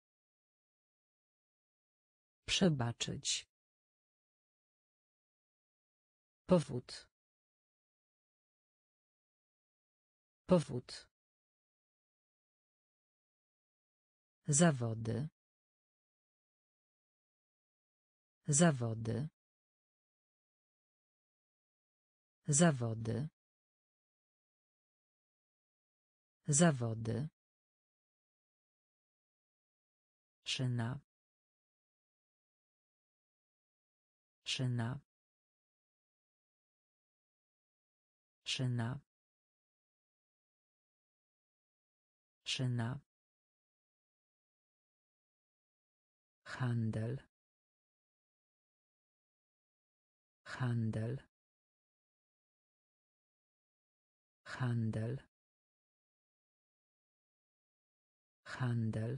Przebaczyć. Powód. Powód. Zawody. Zawody. Zawody. Zawody. Szyna. Szyna. Szyna. Szyna. Handel. Handel. Handel. Handel.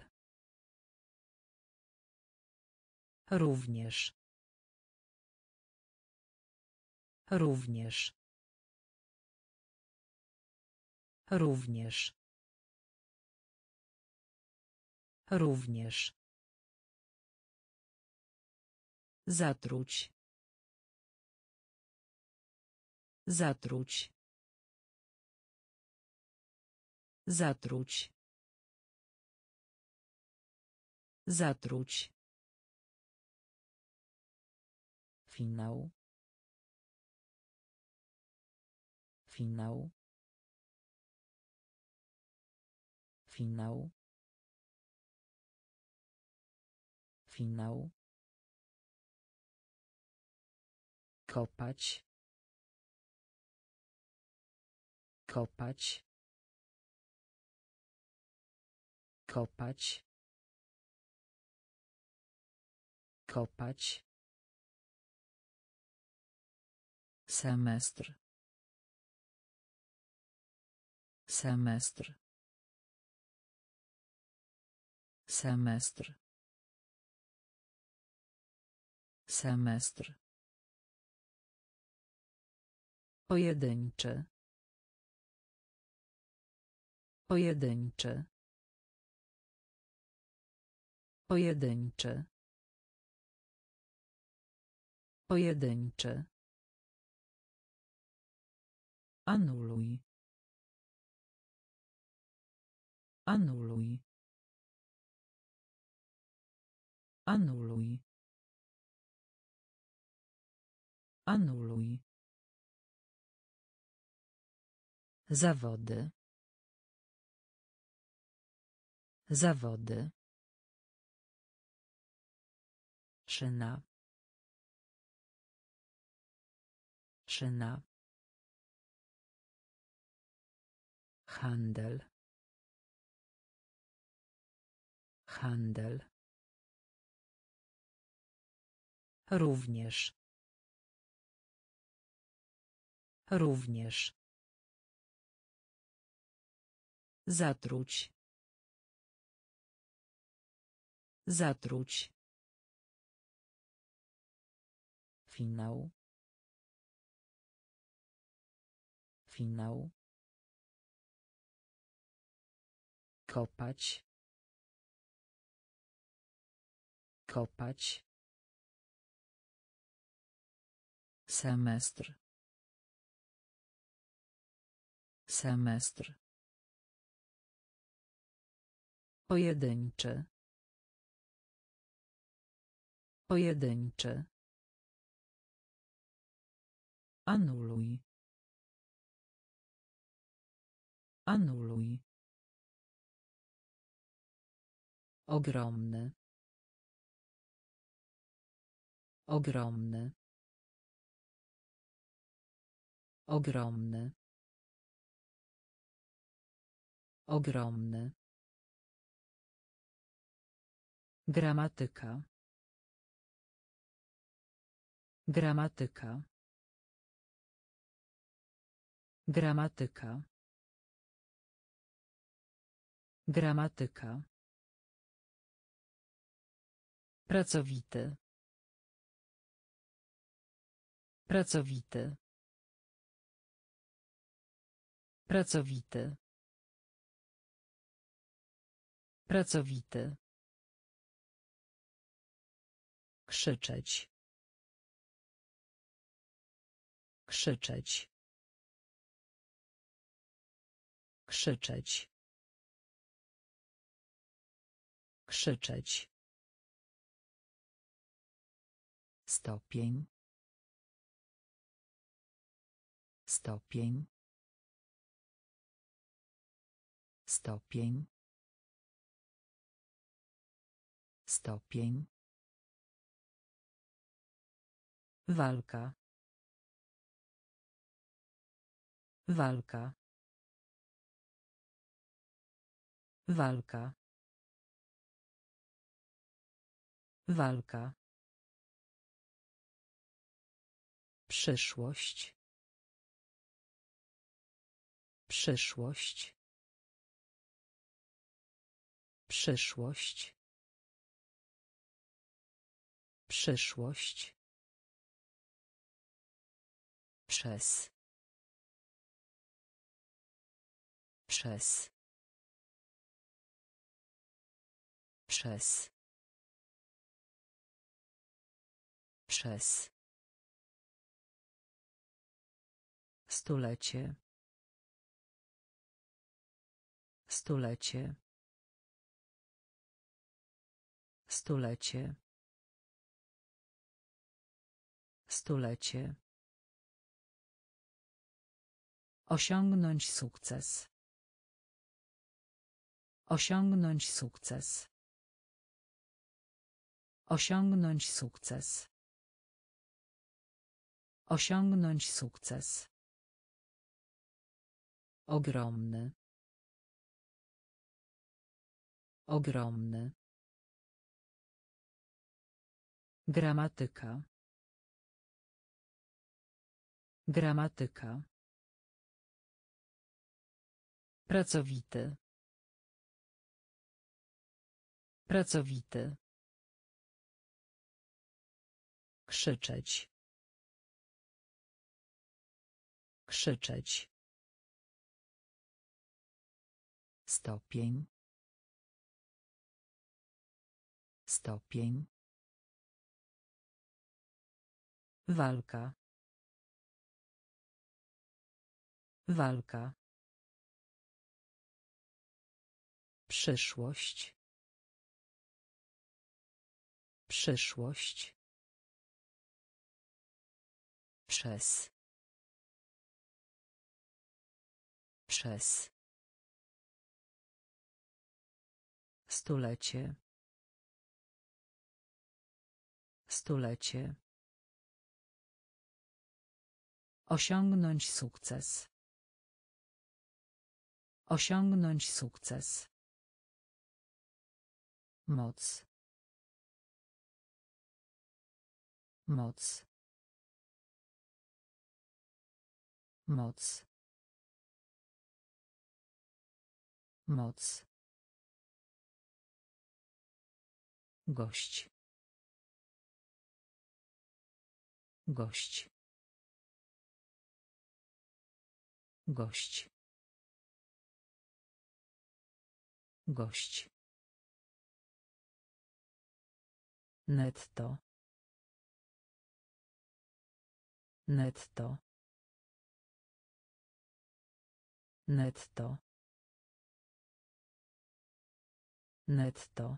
Również. Również. Również. Również. Zatruć. Zatruć. Zatruć. Zatruć. Finał. Finał. Finał. Finał. Kopać. Kopać. Kopać. Kopać. Semestr. Semestr. Semestr. Semestr. Pojedynczy. Pojedynczy. Pojedynczy. Pojedynczy. Anuluj. Anuluj. Anuluj. Anuluj. Zawody. Zawody. Szyna. Szyna. Handel. Handel. Również. Również. Zatruć. Zatruć. Finał. Finał. Kopać. Kopać. Semestr. Semestr. Pojedynczy. Pojedynczy. Anuluj. Anuluj. Ogromny. Ogromny. Ogromny. Ogromny. Gramatyka. Gramatyka. Gramatyka. Gramatyka. Pracowity. Pracowity. Pracowity. Pracowity. Krzyczeć. Krzyczeć. Krzyczeć. Krzyczeć. Stopień. Stopień. Stopień. Stopień. Walka. Walka. Walka. Walka. Przyszłość. Przyszłość. Przyszłość. Przyszłość. Przez. Przez. Przez. Przez. Stulecie. Stulecie. Stulecie. Stulecie. Osiągnąć sukces. Osiągnąć sukces. Osiągnąć sukces. Osiągnąć sukces. Ogromny. Ogromny. Gramatyka. Gramatyka. Pracowity. Pracowity. Krzyczeć. Krzyczeć. Stopień. Stopień. Walka. Walka. Przyszłość. Przyszłość. Przez. Przez. Stulecie. Stulecie. Osiągnąć sukces. Osiągnąć sukces. Moc. Moc. Moc. Moc. Gość. Gość. Gość. Gość. Netto. Netto. Netto. Netto.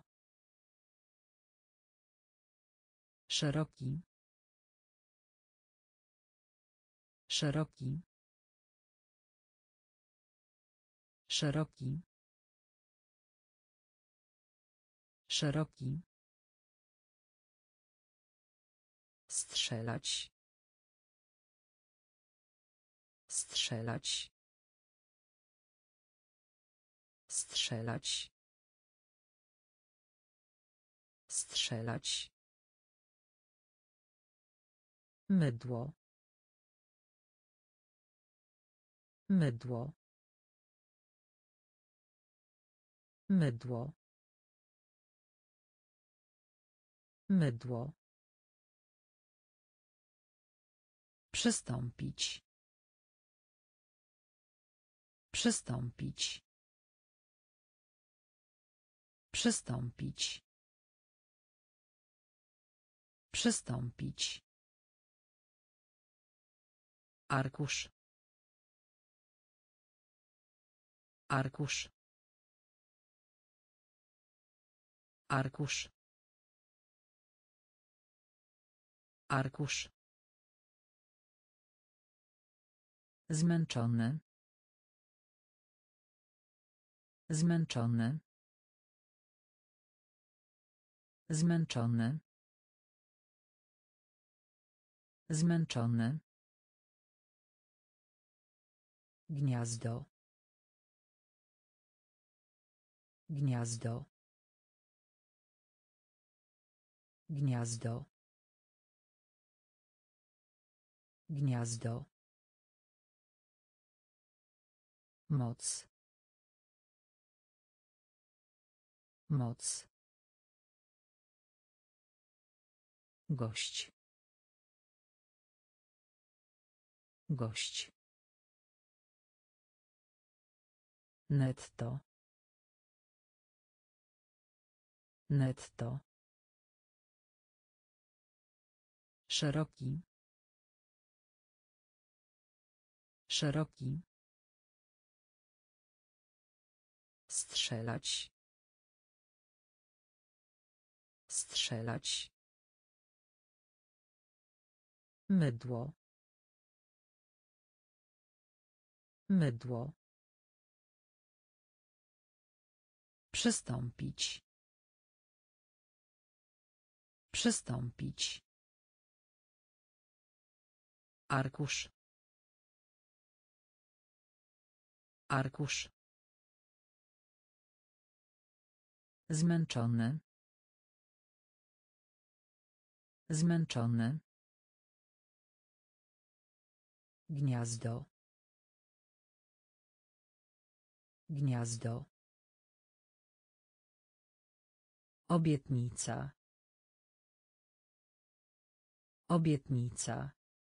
Szeroki. Szeroki. Szeroki. Szeroki. Strzelać. Strzelać. Strzelać. Strzelać. Mydło. Mydło. Mydło. Mydło. Przystąpić. Przystąpić. Przystąpić. Przystąpić. Arkusz. Arkusz. Arkusz. Arkusz. Zmęczony. Zmęczony. Zmęczony. Zmęczony. Gniazdo. Gniazdo. Gniazdo. Gniazdo. Moc. Moc. Gość. Gość. Netto. Netto. Szeroki. Szeroki. Strzelać. Strzelać. Mydło. Mydło. Przystąpić. Przystąpić. Arkusz. Arkusz. Zmęczony. Zmęczony. Gniazdo. Gniazdo. Obietnica. Obietnica.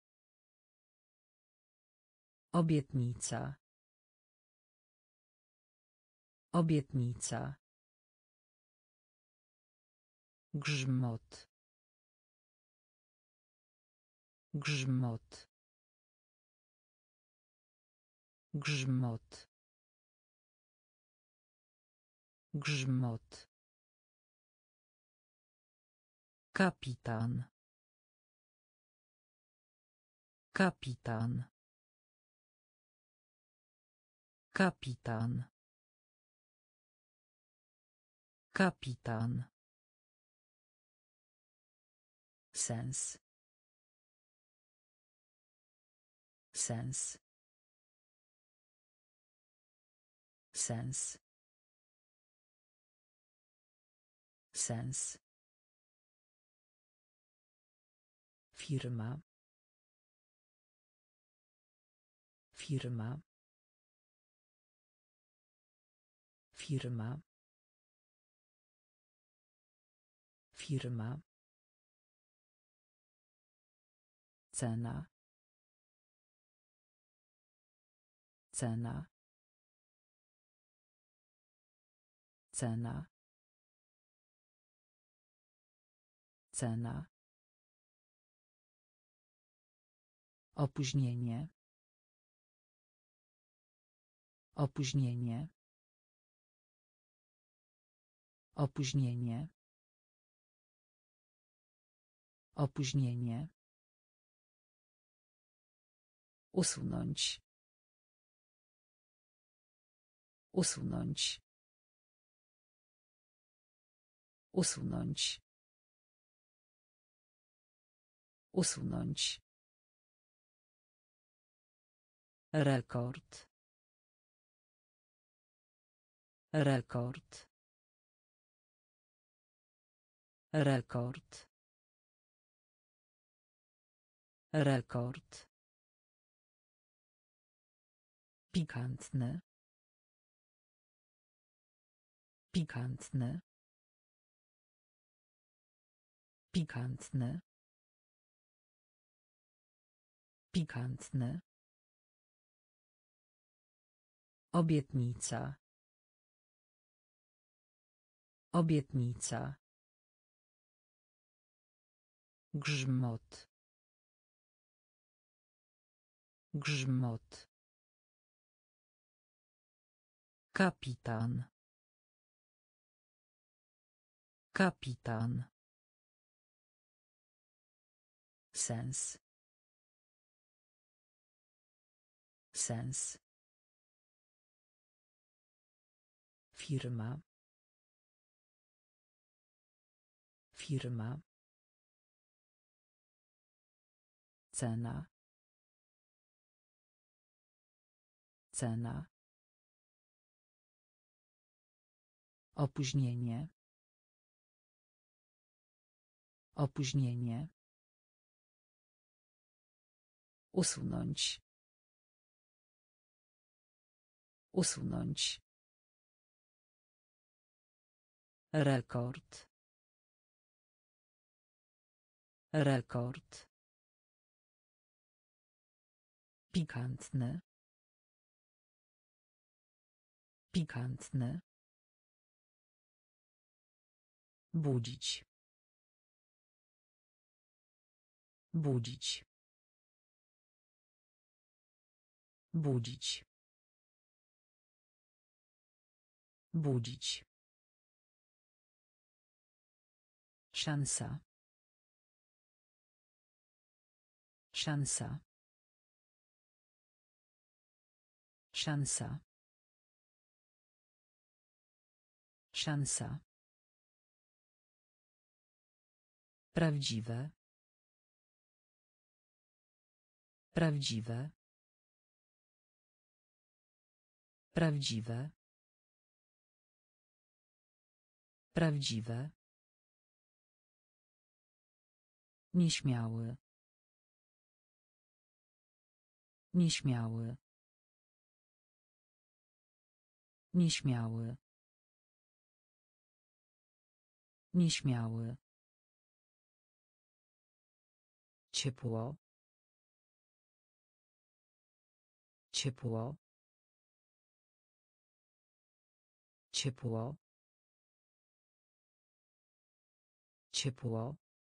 Obietnica. Obietnica. Grzmot. Grzmot. Grzmot. Grzmot. Kapitan. Kapitan. Kapitan. Kapitan. Sens. Sens. Sens. Sens. Firma. Firma. Firma. Firma. Cena. Cena. Cena. Cena. Opóźnienie. Opóźnienie. Opóźnienie. Opóźnienie. Usunąć. Usunąć. Usunąć. Usunąć. Rekord. Rekord. Rekord. Rekord. Pikantny. Pikantny. Pikantny. Pikantny. Obietnica. Obietnica. Grzmot. Grzmot. Kapitan. Kapitan. Sens. Sens. Firma. Firma. Cena. Cena. Opóźnienie. Opóźnienie. Usunąć. Usunąć. Rekord. Rekord. Pikantny. Pikantny. Budzić. Budzić. Budzić. Budzić. Szansa. Szansa. Szansa. Szansa. Prawdziwe. Prawdziwe. Prawdziwe. Prawdziwe. Nieśmiały. Nieśmiały. Nieśmiały. Nieśmiały. Ciepło. Ciepło. Ciepło. Ciepło.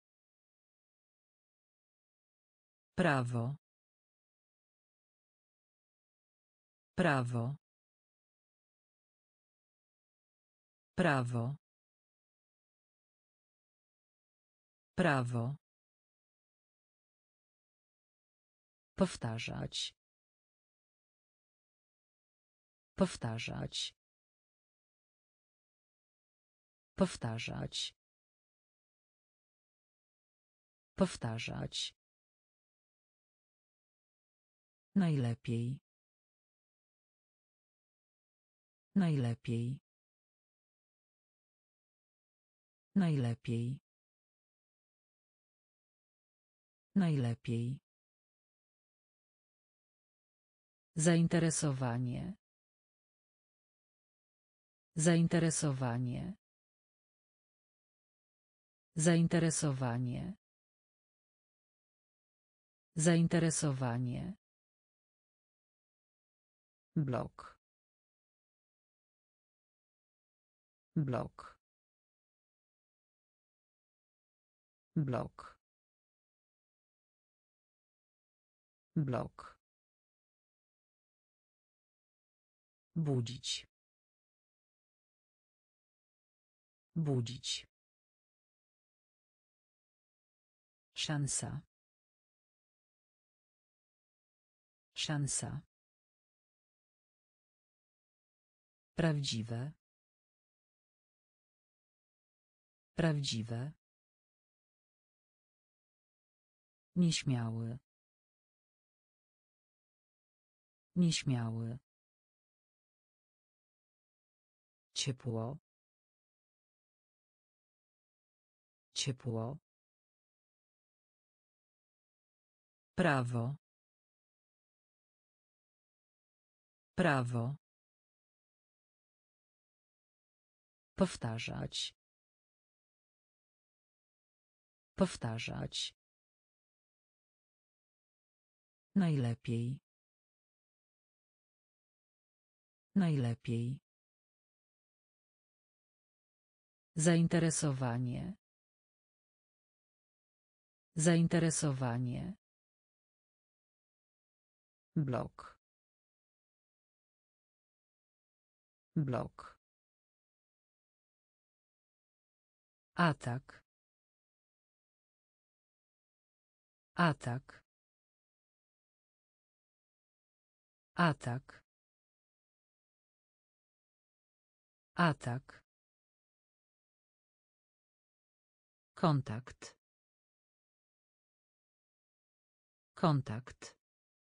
Prawo. Prawo. Prawo. Prawo. Powtarzać. Powtarzać. Powtarzać. Powtarzać. Najlepiej. Najlepiej. Najlepiej. Najlepiej. Zainteresowanie. Zainteresowanie. Zainteresowanie. Zainteresowanie. Blok. Blok. Blok. Blok. Budzić. Budzić. Szansa. Szansa. Prawdziwe. Prawdziwe. Nieśmiały. Nieśmiały. Ciepło. Ciepło. Prawo. Prawo. Powtarzać. Powtarzać. Najlepiej. Najlepiej. Zainteresowanie. Zainteresowanie. Blok. Blok. Atak. Atak. Atak. Atak. Kontakt. Kontakt.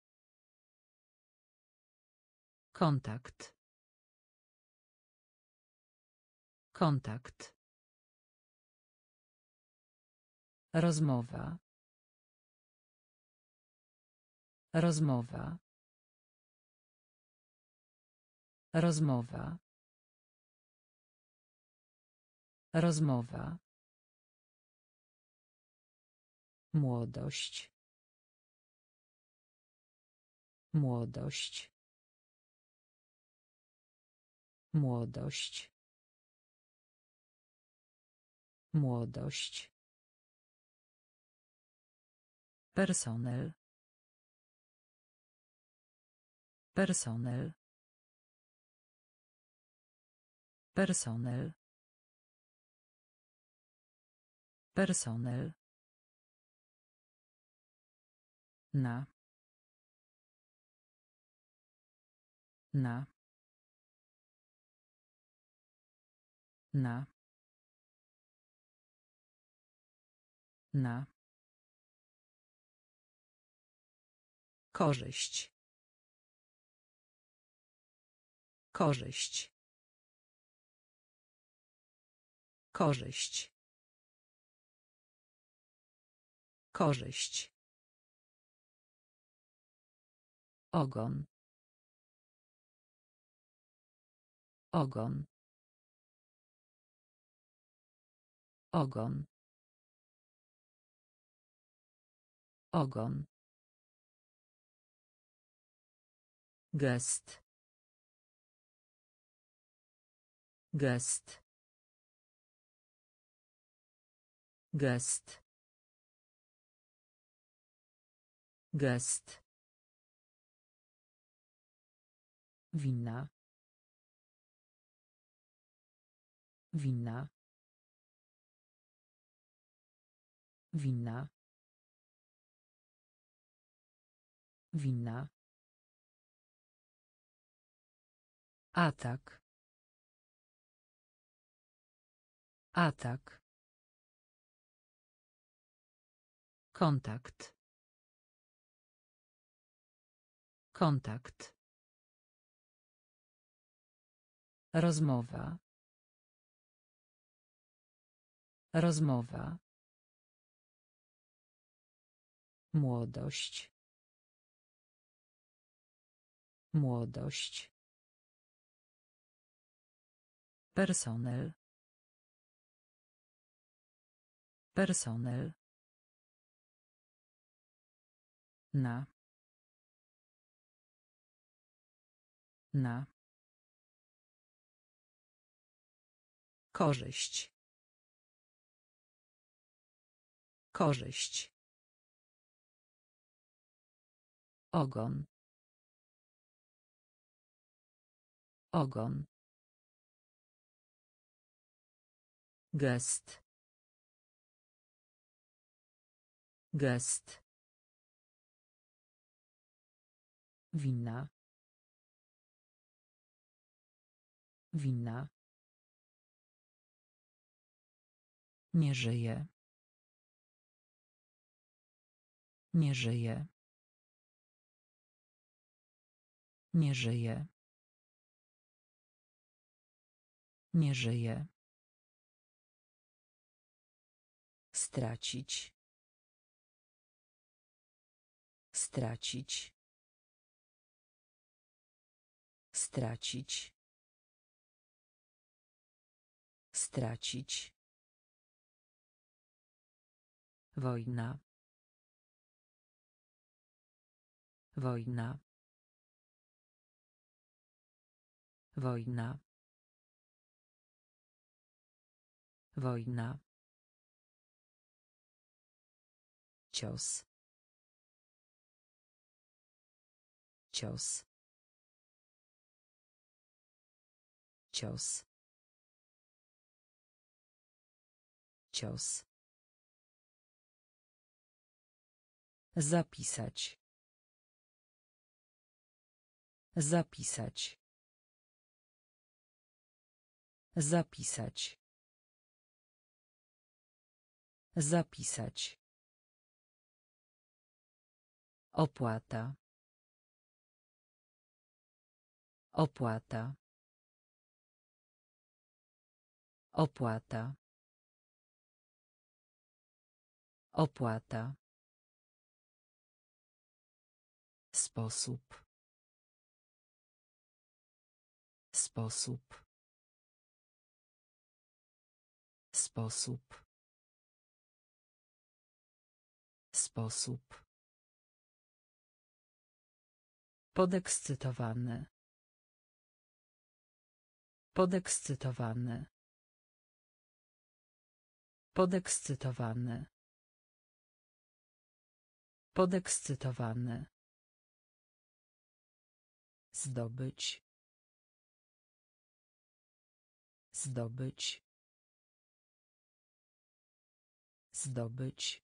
Kontakt. Kontakt. Rozmowa. Rozmowa. Rozmowa. Rozmowa. Młodość. Młodość. Młodość. Młodość. Personel. Personel. Personel. Personel. Na. Na. Na. Na. Korzyść. Korzyść. Korzyść. Korzyść. Ogon. Ogon. Ogon. Ogon. Gest. Gest. Gest. Gest. Winna. Winna. Winna. Winna. Atak. Atak. Kontakt. Kontakt. Rozmowa. Rozmowa. Młodość. Młodość. Personel. Personel. Na. Na. Korzyść. Korzyść. Ogon. Ogon. Gest. Gest. Winna. Winna. Nie żyje. Nie żyje. Nie żyje. Nie żyje. Stracić. Stracić. Stracić. Stracić. Wojna. Wojna. Wojna. Wojna. Cios. Cios. Cios. Cios. Zapisać. Zapisać. Zapisać. Zapisać. Opłata. Opłata. Opłata. Opłata. Sposób. Sposób. Sposób. Sposób. Podekscytowany. Podekscytowany. Podekscytowany. Podekscytowany. Zdobyć. Zdobyć. Zdobyć.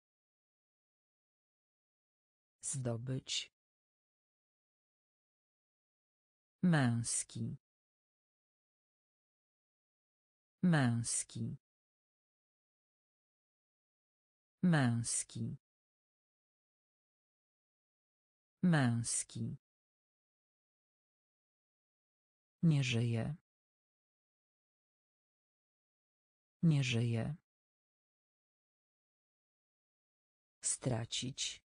Zdobyć. Męski. Męski. Męski. Męski. Nie żyje. Nie żyje. Stracić.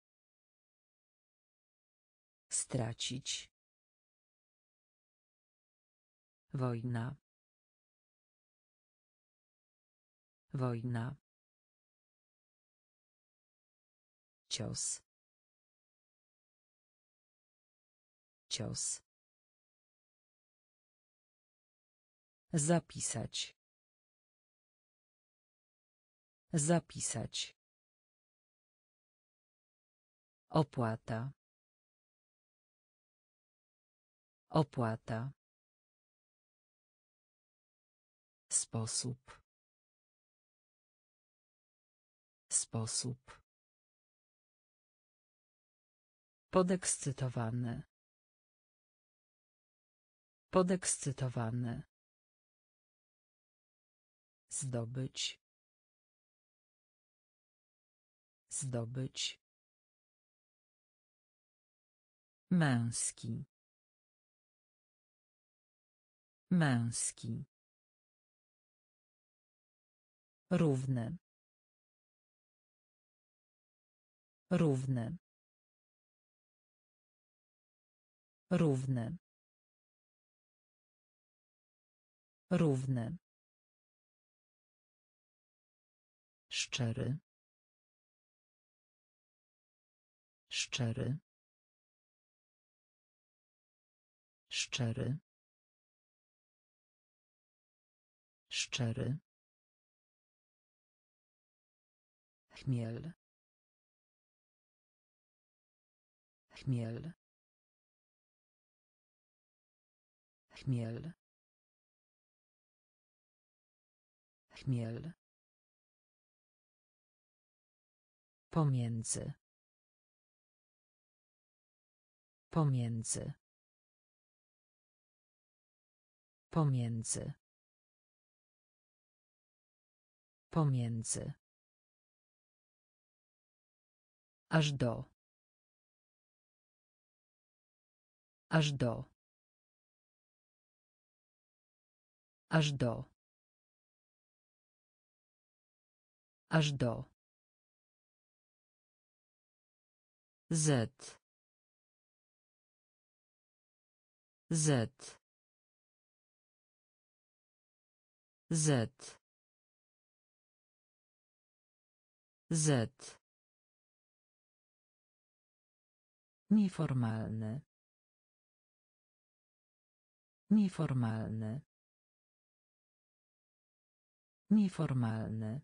Stracić. Wojna. Wojna. Cios. Cios. Zapisać. Zapisać. Opłata. Opłata. Sposób. Sposób. Podekscytowany. Podekscytowany. Zdobyć. Zdobyć. Męski. Męski. Równy. Równy. Równy. Równy. Szczery. Szczery. Szczery. Szczery. Chmiel. Chmiel. Chmiel. Chmiel. Pomiędzy. Pomiędzy. Pomiędzy. Pomiędzy. Aż do. Aż do. Aż do. Aż do. Z. Z. Z. Z. Nieformalny. Nieformalny. Nieformalny.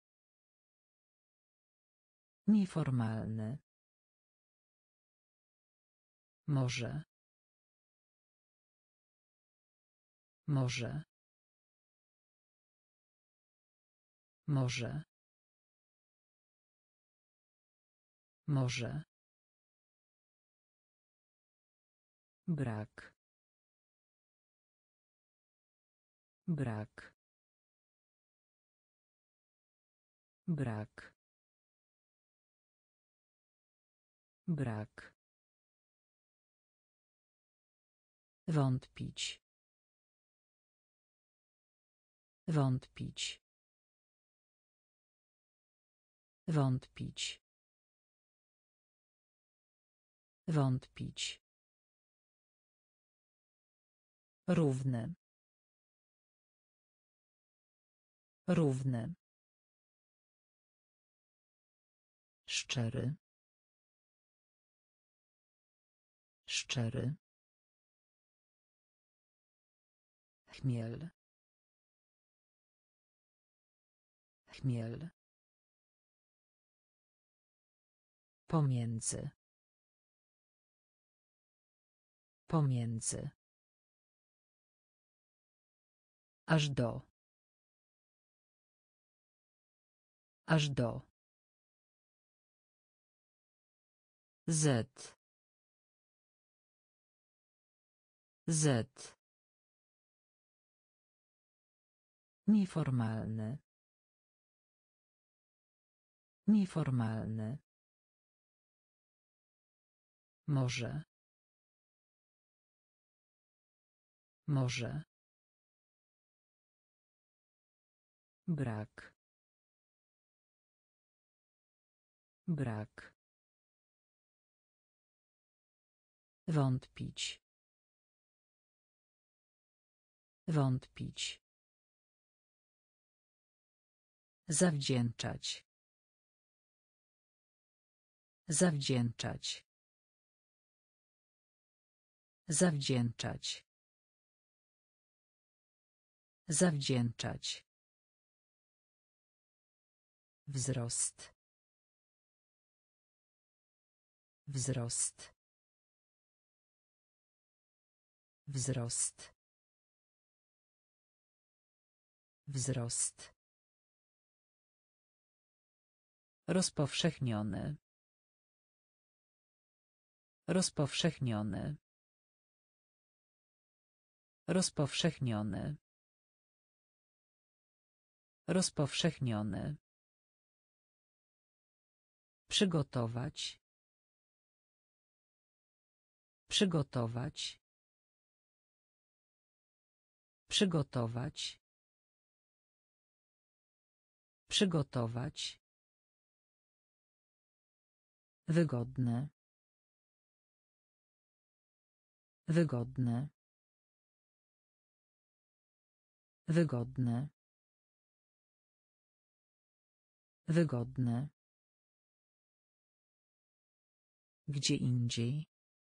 Nieformalny. Może. Może. Może. Może. Brak. Brak. Brak. Brak. Wątpić. Wątpić. Wątpić. Wątpić. Równy. Równy. Szczery. Szczery. Chmiel. Chmiel. Pomiędzy. Pomiędzy. Aż do. Aż do. Z. Z. Nieformalny. Nieformalny. Może. Może. Brak. Brak. Wątpić. Wątpić. Zawdzięczać. Zawdzięczać. Zawdzięczać. Zawdzięczać. Wzrost. Wzrost. Wzrost. Wzrost. Rozpowszechniony. Rozpowszechniony. Rozpowszechniony. Rozpowszechniony. Przygotować. Przygotować. Przygotować. Przygotować. Wygodne. Wygodne. Wygodne. Wygodne. Gdzie indziej.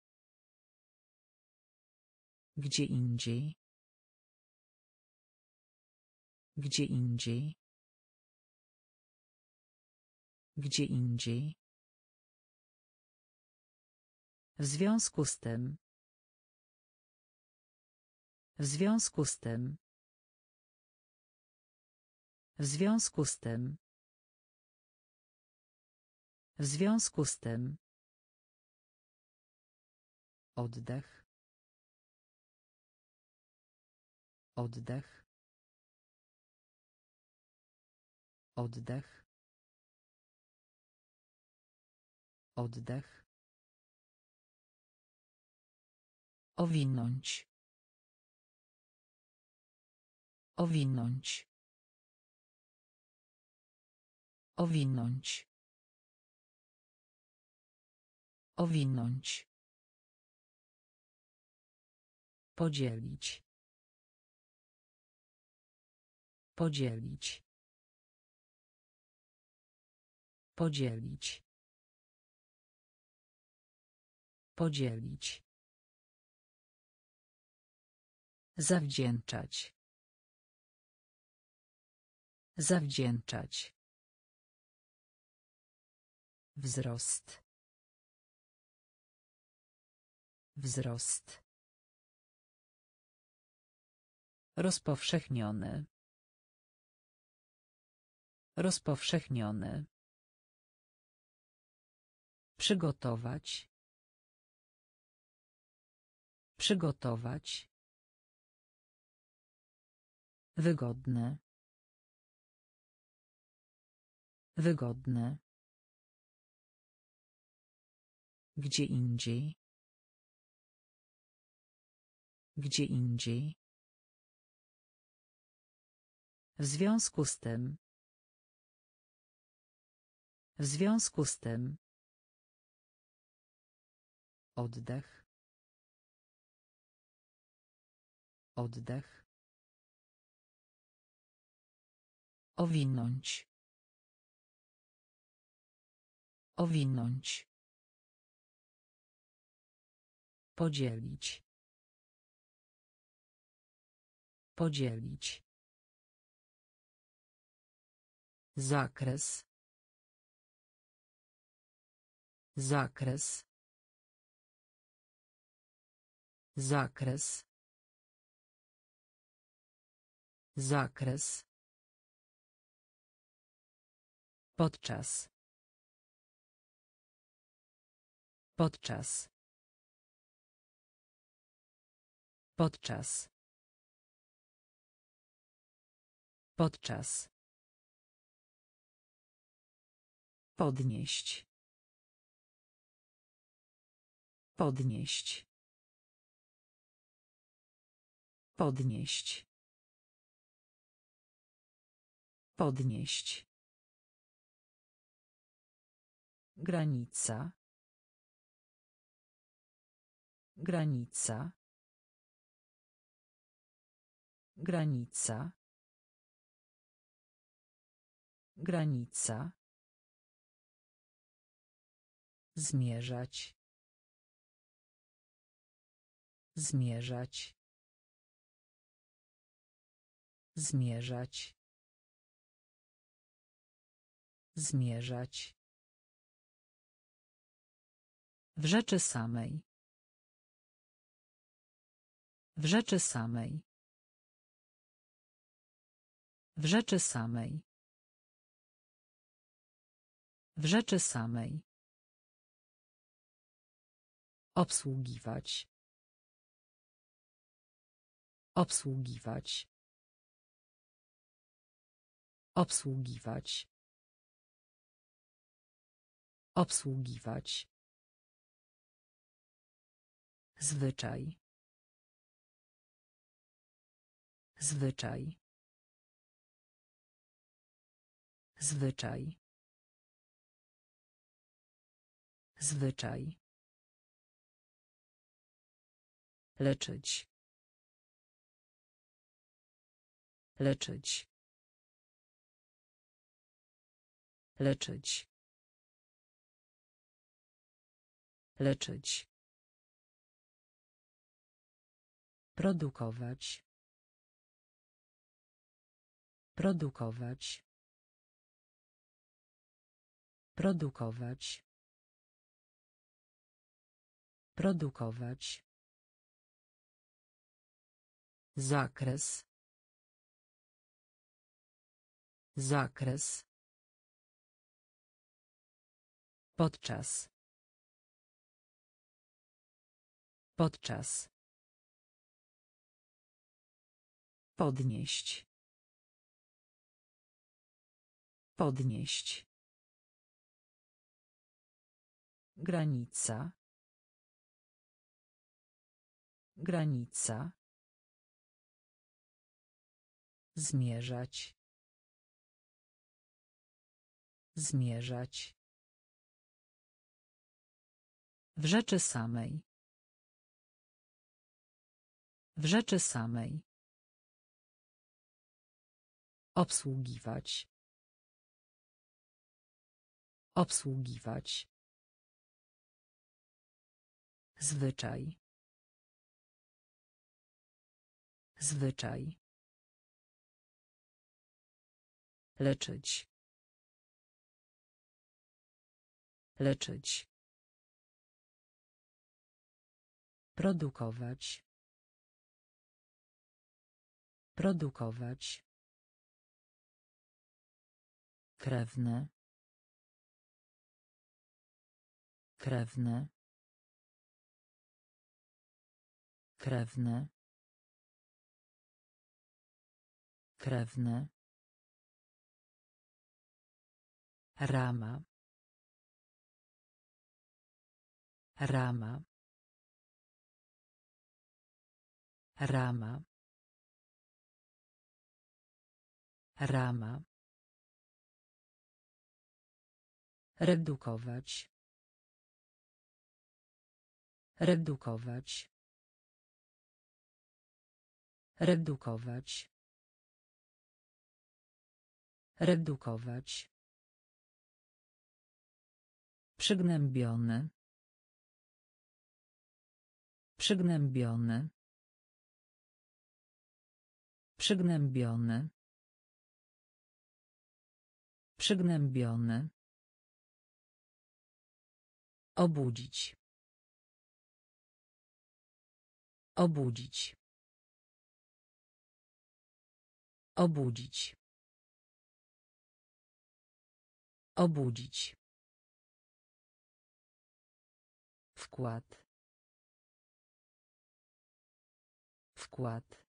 Gdzie indziej. Gdzie indziej. Gdzie indziej. W związku z tym. W związku z tym. W związku z tym. W związku z tym. Oddech. Oddech. Oddech. Oddech. Owinąć. Owinąć. Owinąć. Owinąć. Podzielić. Podzielić. Podzielić. Podzielić. Zawdzięczać. Zawdzięczać. Wzrost. Wzrost. Rozpowszechniony. Rozpowszechniony. Przygotować. Przygotować. Wygodne. Wygodne. Gdzie indziej. Gdzie indziej. W związku z tym. W związku z tym. Oddech. Oddech. Owinąć. Owinąć. Podzielić. Podzielić. Zakres. Zakres. Zakres. Zakres. Podczas. Podczas. Podczas. Podczas. Podnieść. Podnieść. Podnieść. Podnieść. Granica. Granica. Granica. Granica. Zmierzać. Zmierzać. Zmierzać. Zmierzać. W rzeczy samej. W rzeczy samej. W rzeczy samej. W rzeczy samej. Obsługiwać. Obsługiwać. Obsługiwać. Obsługiwać. Zwyczaj. Zwyczaj. Zwyczaj. Zwyczaj. Leczyć. Leczyć. Leczyć. Leczyć. Produkować. Produkować. Produkować. Produkować. Zakres. Zakres. Podczas. Podczas. Podnieść. Podnieść. Granica. Granica. Zmierzać. Zmierzać. W rzeczy samej. W rzeczy samej. Obsługiwać. Obsługiwać. Zwyczaj. Zwyczaj. Leczyć. Leczyć. Produkować. Produkować. Krewne. Krewne. Krewne. Krewne. Rama. Rama. Rama. Rama. Redukować. Redukować. Redukować. Redukować. Przygnębiony. Przygnębiony. Przygnębiony. Przygnębiony. Obudzić. Obudzić. Obudzić. Obudzić. Wkład. Wkład.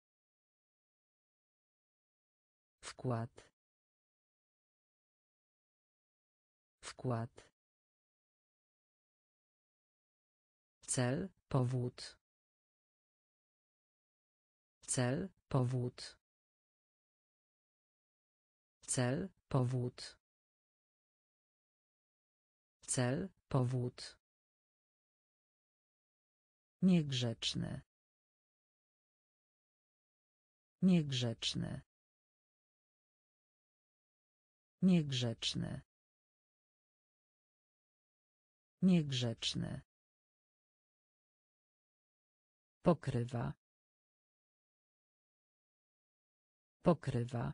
Wkład. Wkład. Cel, powód. Cel, powód. Cel, powód. Cel, powód. Niegrzeczny. Niegrzeczny. Niegrzeczny. Niegrzeczny. Pokrywa. Pokrywa.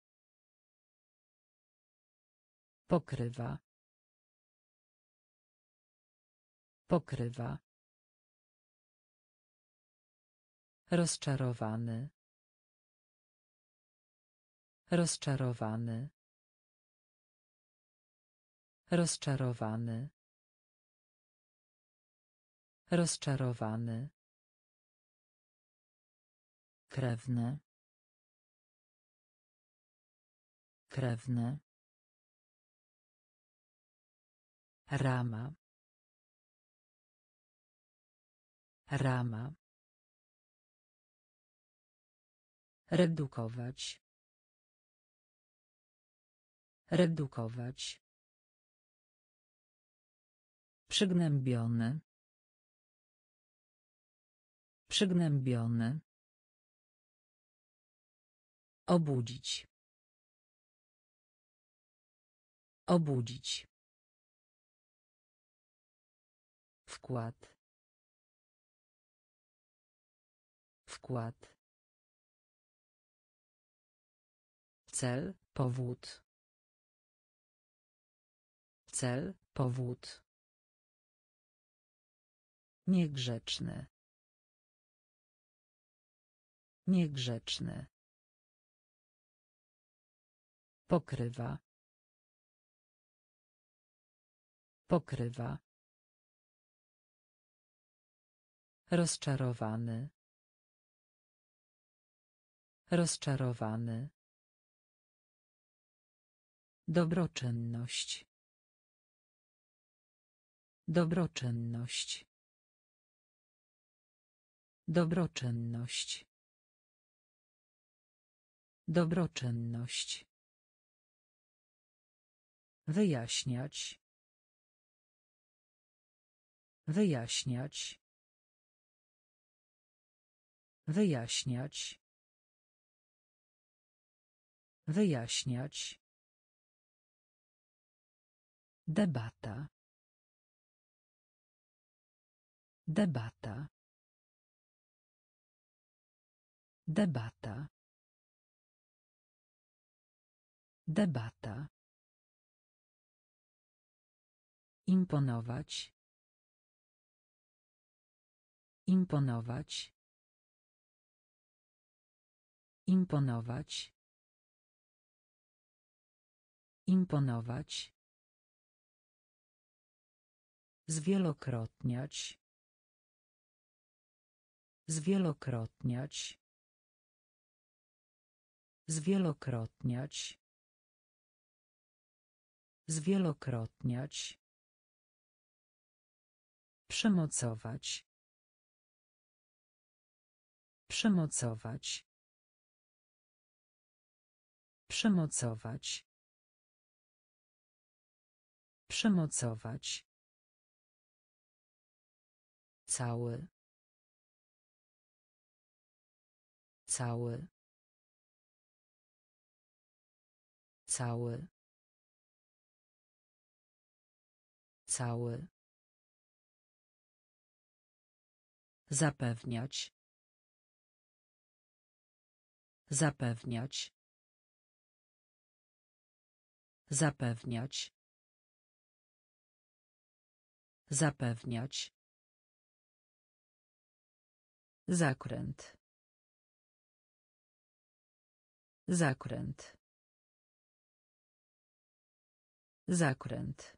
Pokrywa. Pokrywa. Rozczarowany. Rozczarowany. Rozczarowany. Rozczarowany. Krewne. Krewne. Rama. Rama. Redukować. Redukować. Przygnębiony. Przygnębiony. Obudzić. Obudzić. Wkład. Wkład. Cel, powód. Cel, powód. Niegrzeczny. Niegrzeczny. Pokrywa. Pokrywa. Rozczarowany. Rozczarowany. Dobroczynność. Dobroczynność. Dobroczynność. Dobroczynność. Wyjaśniać. Wyjaśniać. Wyjaśniać. Wyjaśniać. Debata. Debata. Debata. Debata. Imponować. Imponować. Imponować. Imponować. Zwielokrotniać. Zwielokrotniać. Zwielokrotniać. Zwielokrotniać. Przemocować. Przemocować. Przemocować. Przemocować. Cały. Cały. Cały. Cały. Zapewniać. Zapewniać. Zapewniać. Zapewniać. Zakręt. Zakręt. Zakręt.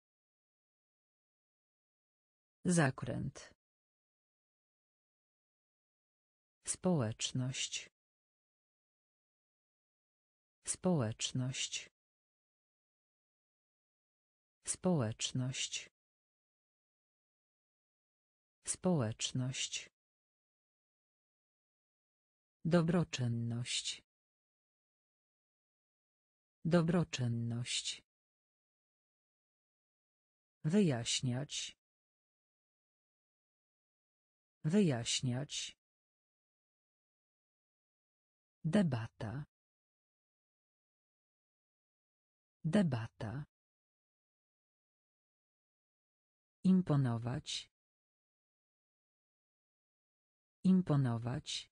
Zakręt. Społeczność. Społeczność. Społeczność. Społeczność. Dobroczynność. Dobroczynność. Wyjaśniać. Wyjaśniać. Debata. Debata. Imponować. Imponować.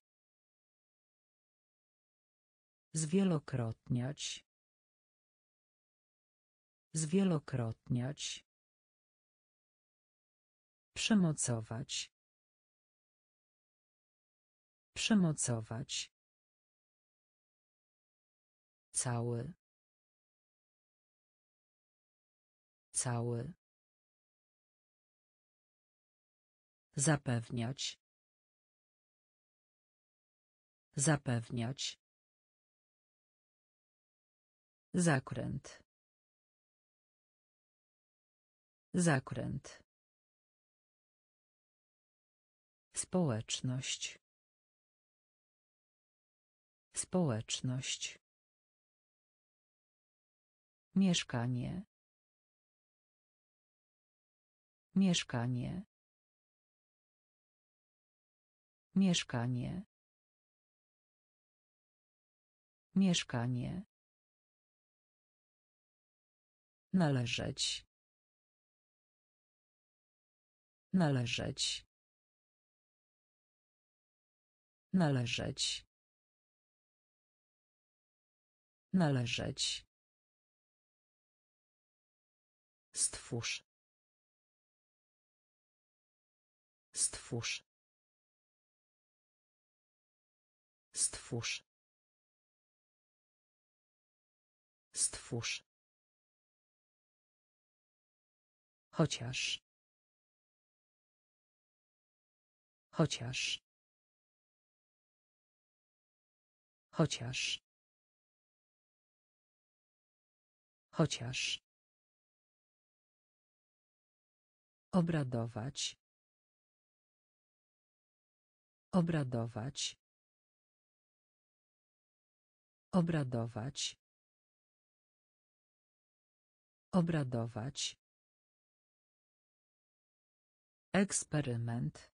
Zwielokrotniać. Zwielokrotniać. Przemocować. Przemocować. Cały. Cały. Zapewniać. Zapewniać. Zakręt. Zakręt. Społeczność. Społeczność. Mieszkanie. Mieszkanie. Mieszkanie. Mieszkanie. Należeć. Należeć. Należeć. Należeć. Stwórz. Stwórz. Stwórz. Stwórz. Chociaż. Chociaż. Chociaż. Chociaż. Obradować. Obradować. Obradować. Obradować. Eksperyment.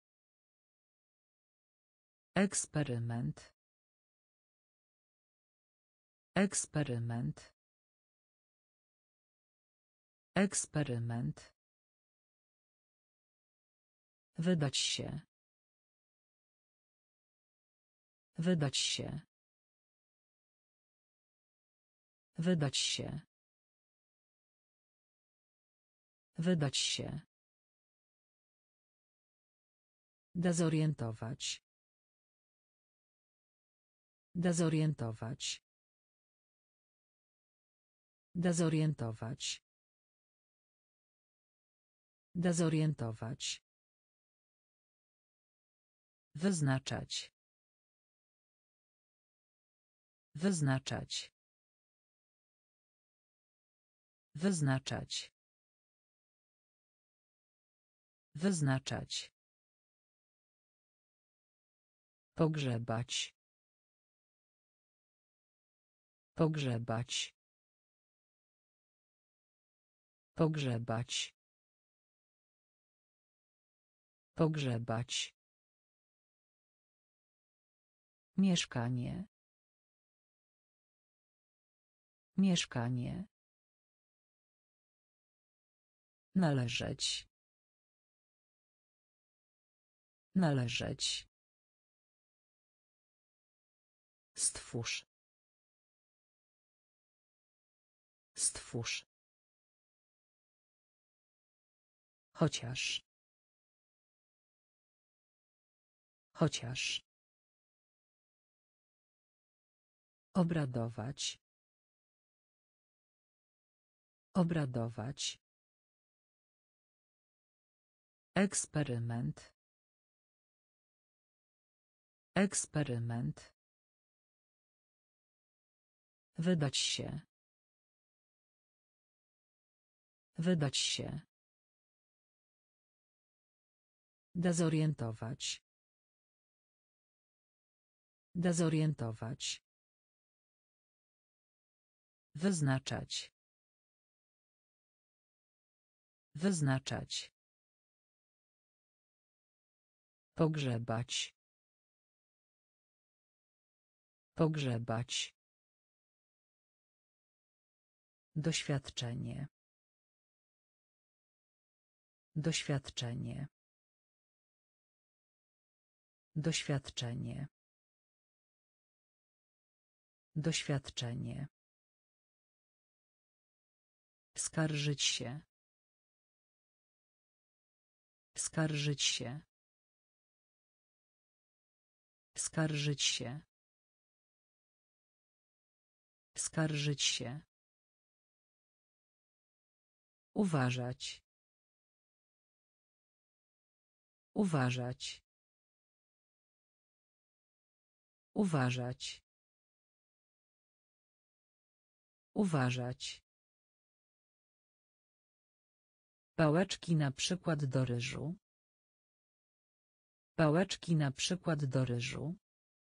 Eksperyment. Eksperyment. Eksperyment. Wydać się. Wydać się. Wydać się. Wydać się. Dezorientować. Dezorientować. Dezorientować. Dezorientować. Wyznaczać. Wyznaczać. Wyznaczać. Wyznaczać. Pogrzebać. Pogrzebać. Pogrzebać. Pogrzebać. Mieszkanie. Mieszkanie. Należeć. Należeć. Stwórz. Stwórz. Chociaż. Chociaż. Obradować. Obradować. Eksperyment. Eksperyment. Wydać się. Wydać się. Dezorientować. Dezorientować. Wyznaczać. Wyznaczać. Pogrzebać. Pogrzebać. Doświadczenie. Doświadczenie. Doświadczenie. Doświadczenie. Skarżyć się. Skarżyć się. Skarżyć się. Skarżyć się. Uważać. Uważać. Uważać. Uważać. Pałeczki na przykład do ryżu. Pałeczki na przykład do ryżu.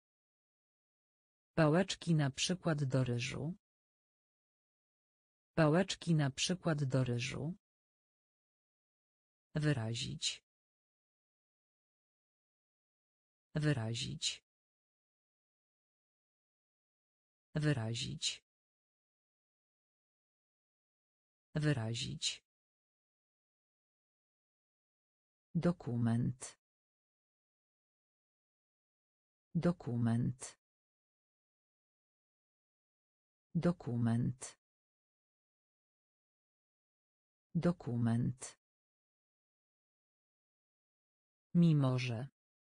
Pałeczki na przykład do ryżu. Pałeczki na przykład do ryżu. Wyrazić. Wyrazić. Wyrazić. Wyrazić. Dokument. Dokument. Dokument. Dokument. Mimo że.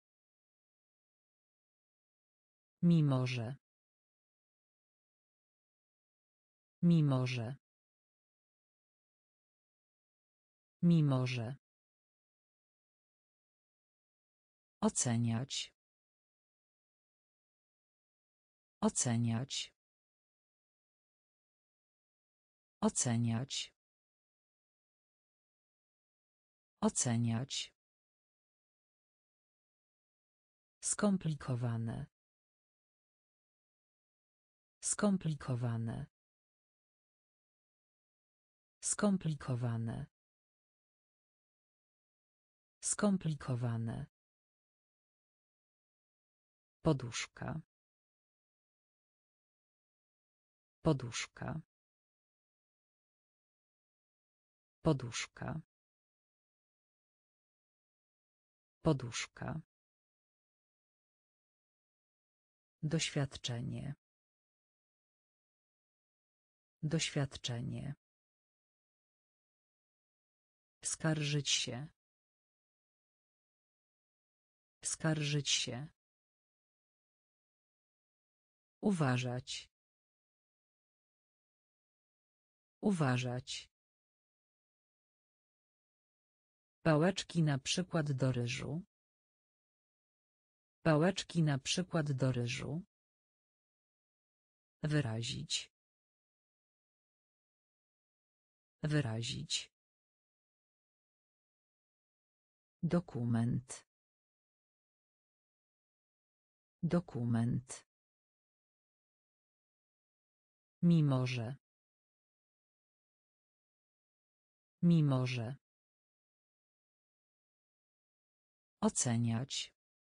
Mimo że. Mimo że. Mimo że. Oceniać. Oceniać. Oceniać. Oceniać. Skomplikowane. Skomplikowane. Skomplikowane. Skomplikowane. Poduszka. Poduszka. Poduszka. Poduszka. Doświadczenie. Doświadczenie. Skarżyć się. Skarżyć się. Uważać. Uważać. Pałeczki na przykład do ryżu. Pałeczki na przykład do ryżu. Wyrazić. Wyrazić. Dokument. Dokument. Mimo że. Mimo że. Oceniać.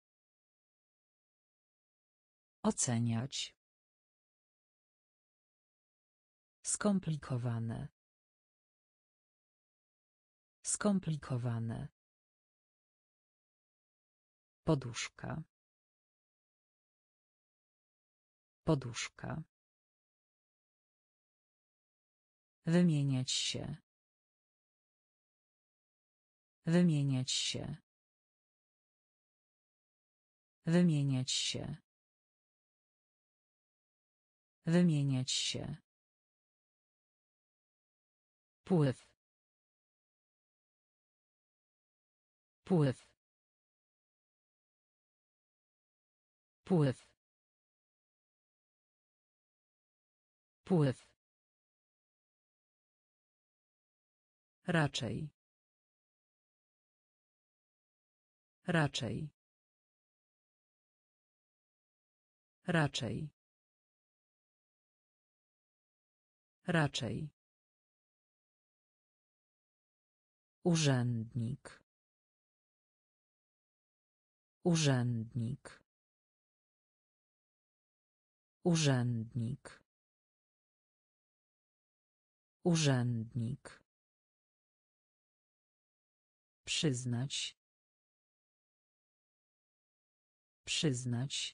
Oceniać. Skomplikowane. Skomplikowane. Poduszka. Poduszka. Wymieniać się. Wymieniać się. Wymieniać się. Wymieniać się. Pływ. Pływ. Pływ. Pływ. Raczej. Raczej. Raczej. Raczej. Urzędnik. Urzędnik. Urzędnik. Urzędnik. Przyznać. Przyznać.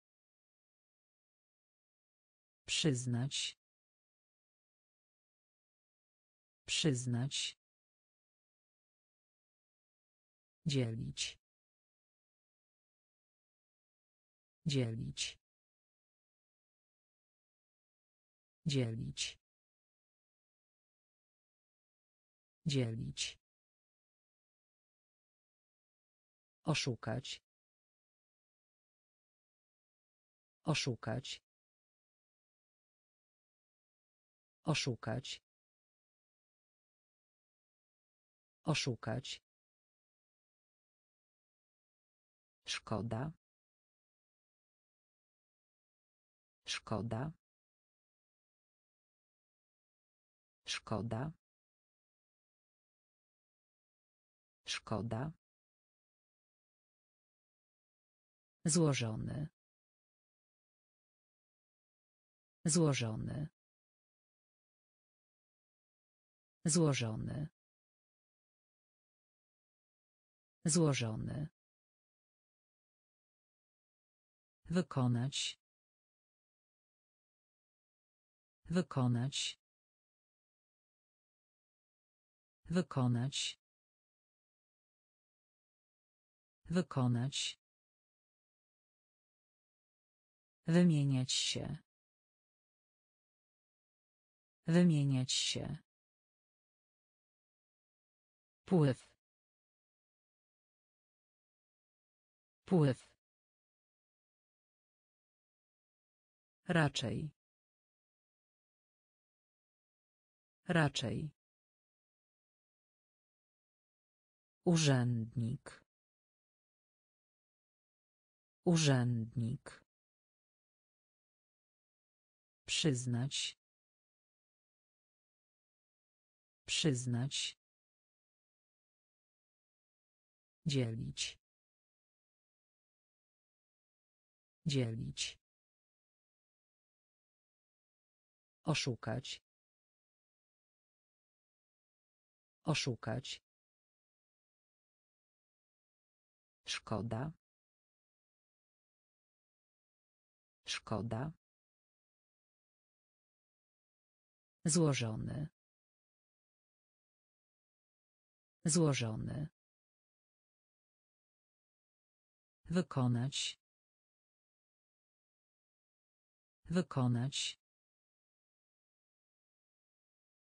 Przyznać. Przyznać. Dzielić. Dzielić. Dzielić. Dzielić. Oszukać. Oszukać. Oszukać. Oszukać. Szkoda. Szkoda. Szkoda. Szkoda. Złożony. Złożony. Złożony. Złożony. Wykonać. Wykonać. Wykonać. Wykonać. Wymieniać się. Wymieniać się. Pływ. Pływ. Raczej. Raczej. Urzędnik. Urzędnik. Przyznać. Przyznać. Dzielić. Dzielić. Oszukać. Oszukać. Szkoda. Szkoda. Złożony. Złożony. Wykonać. Wykonać.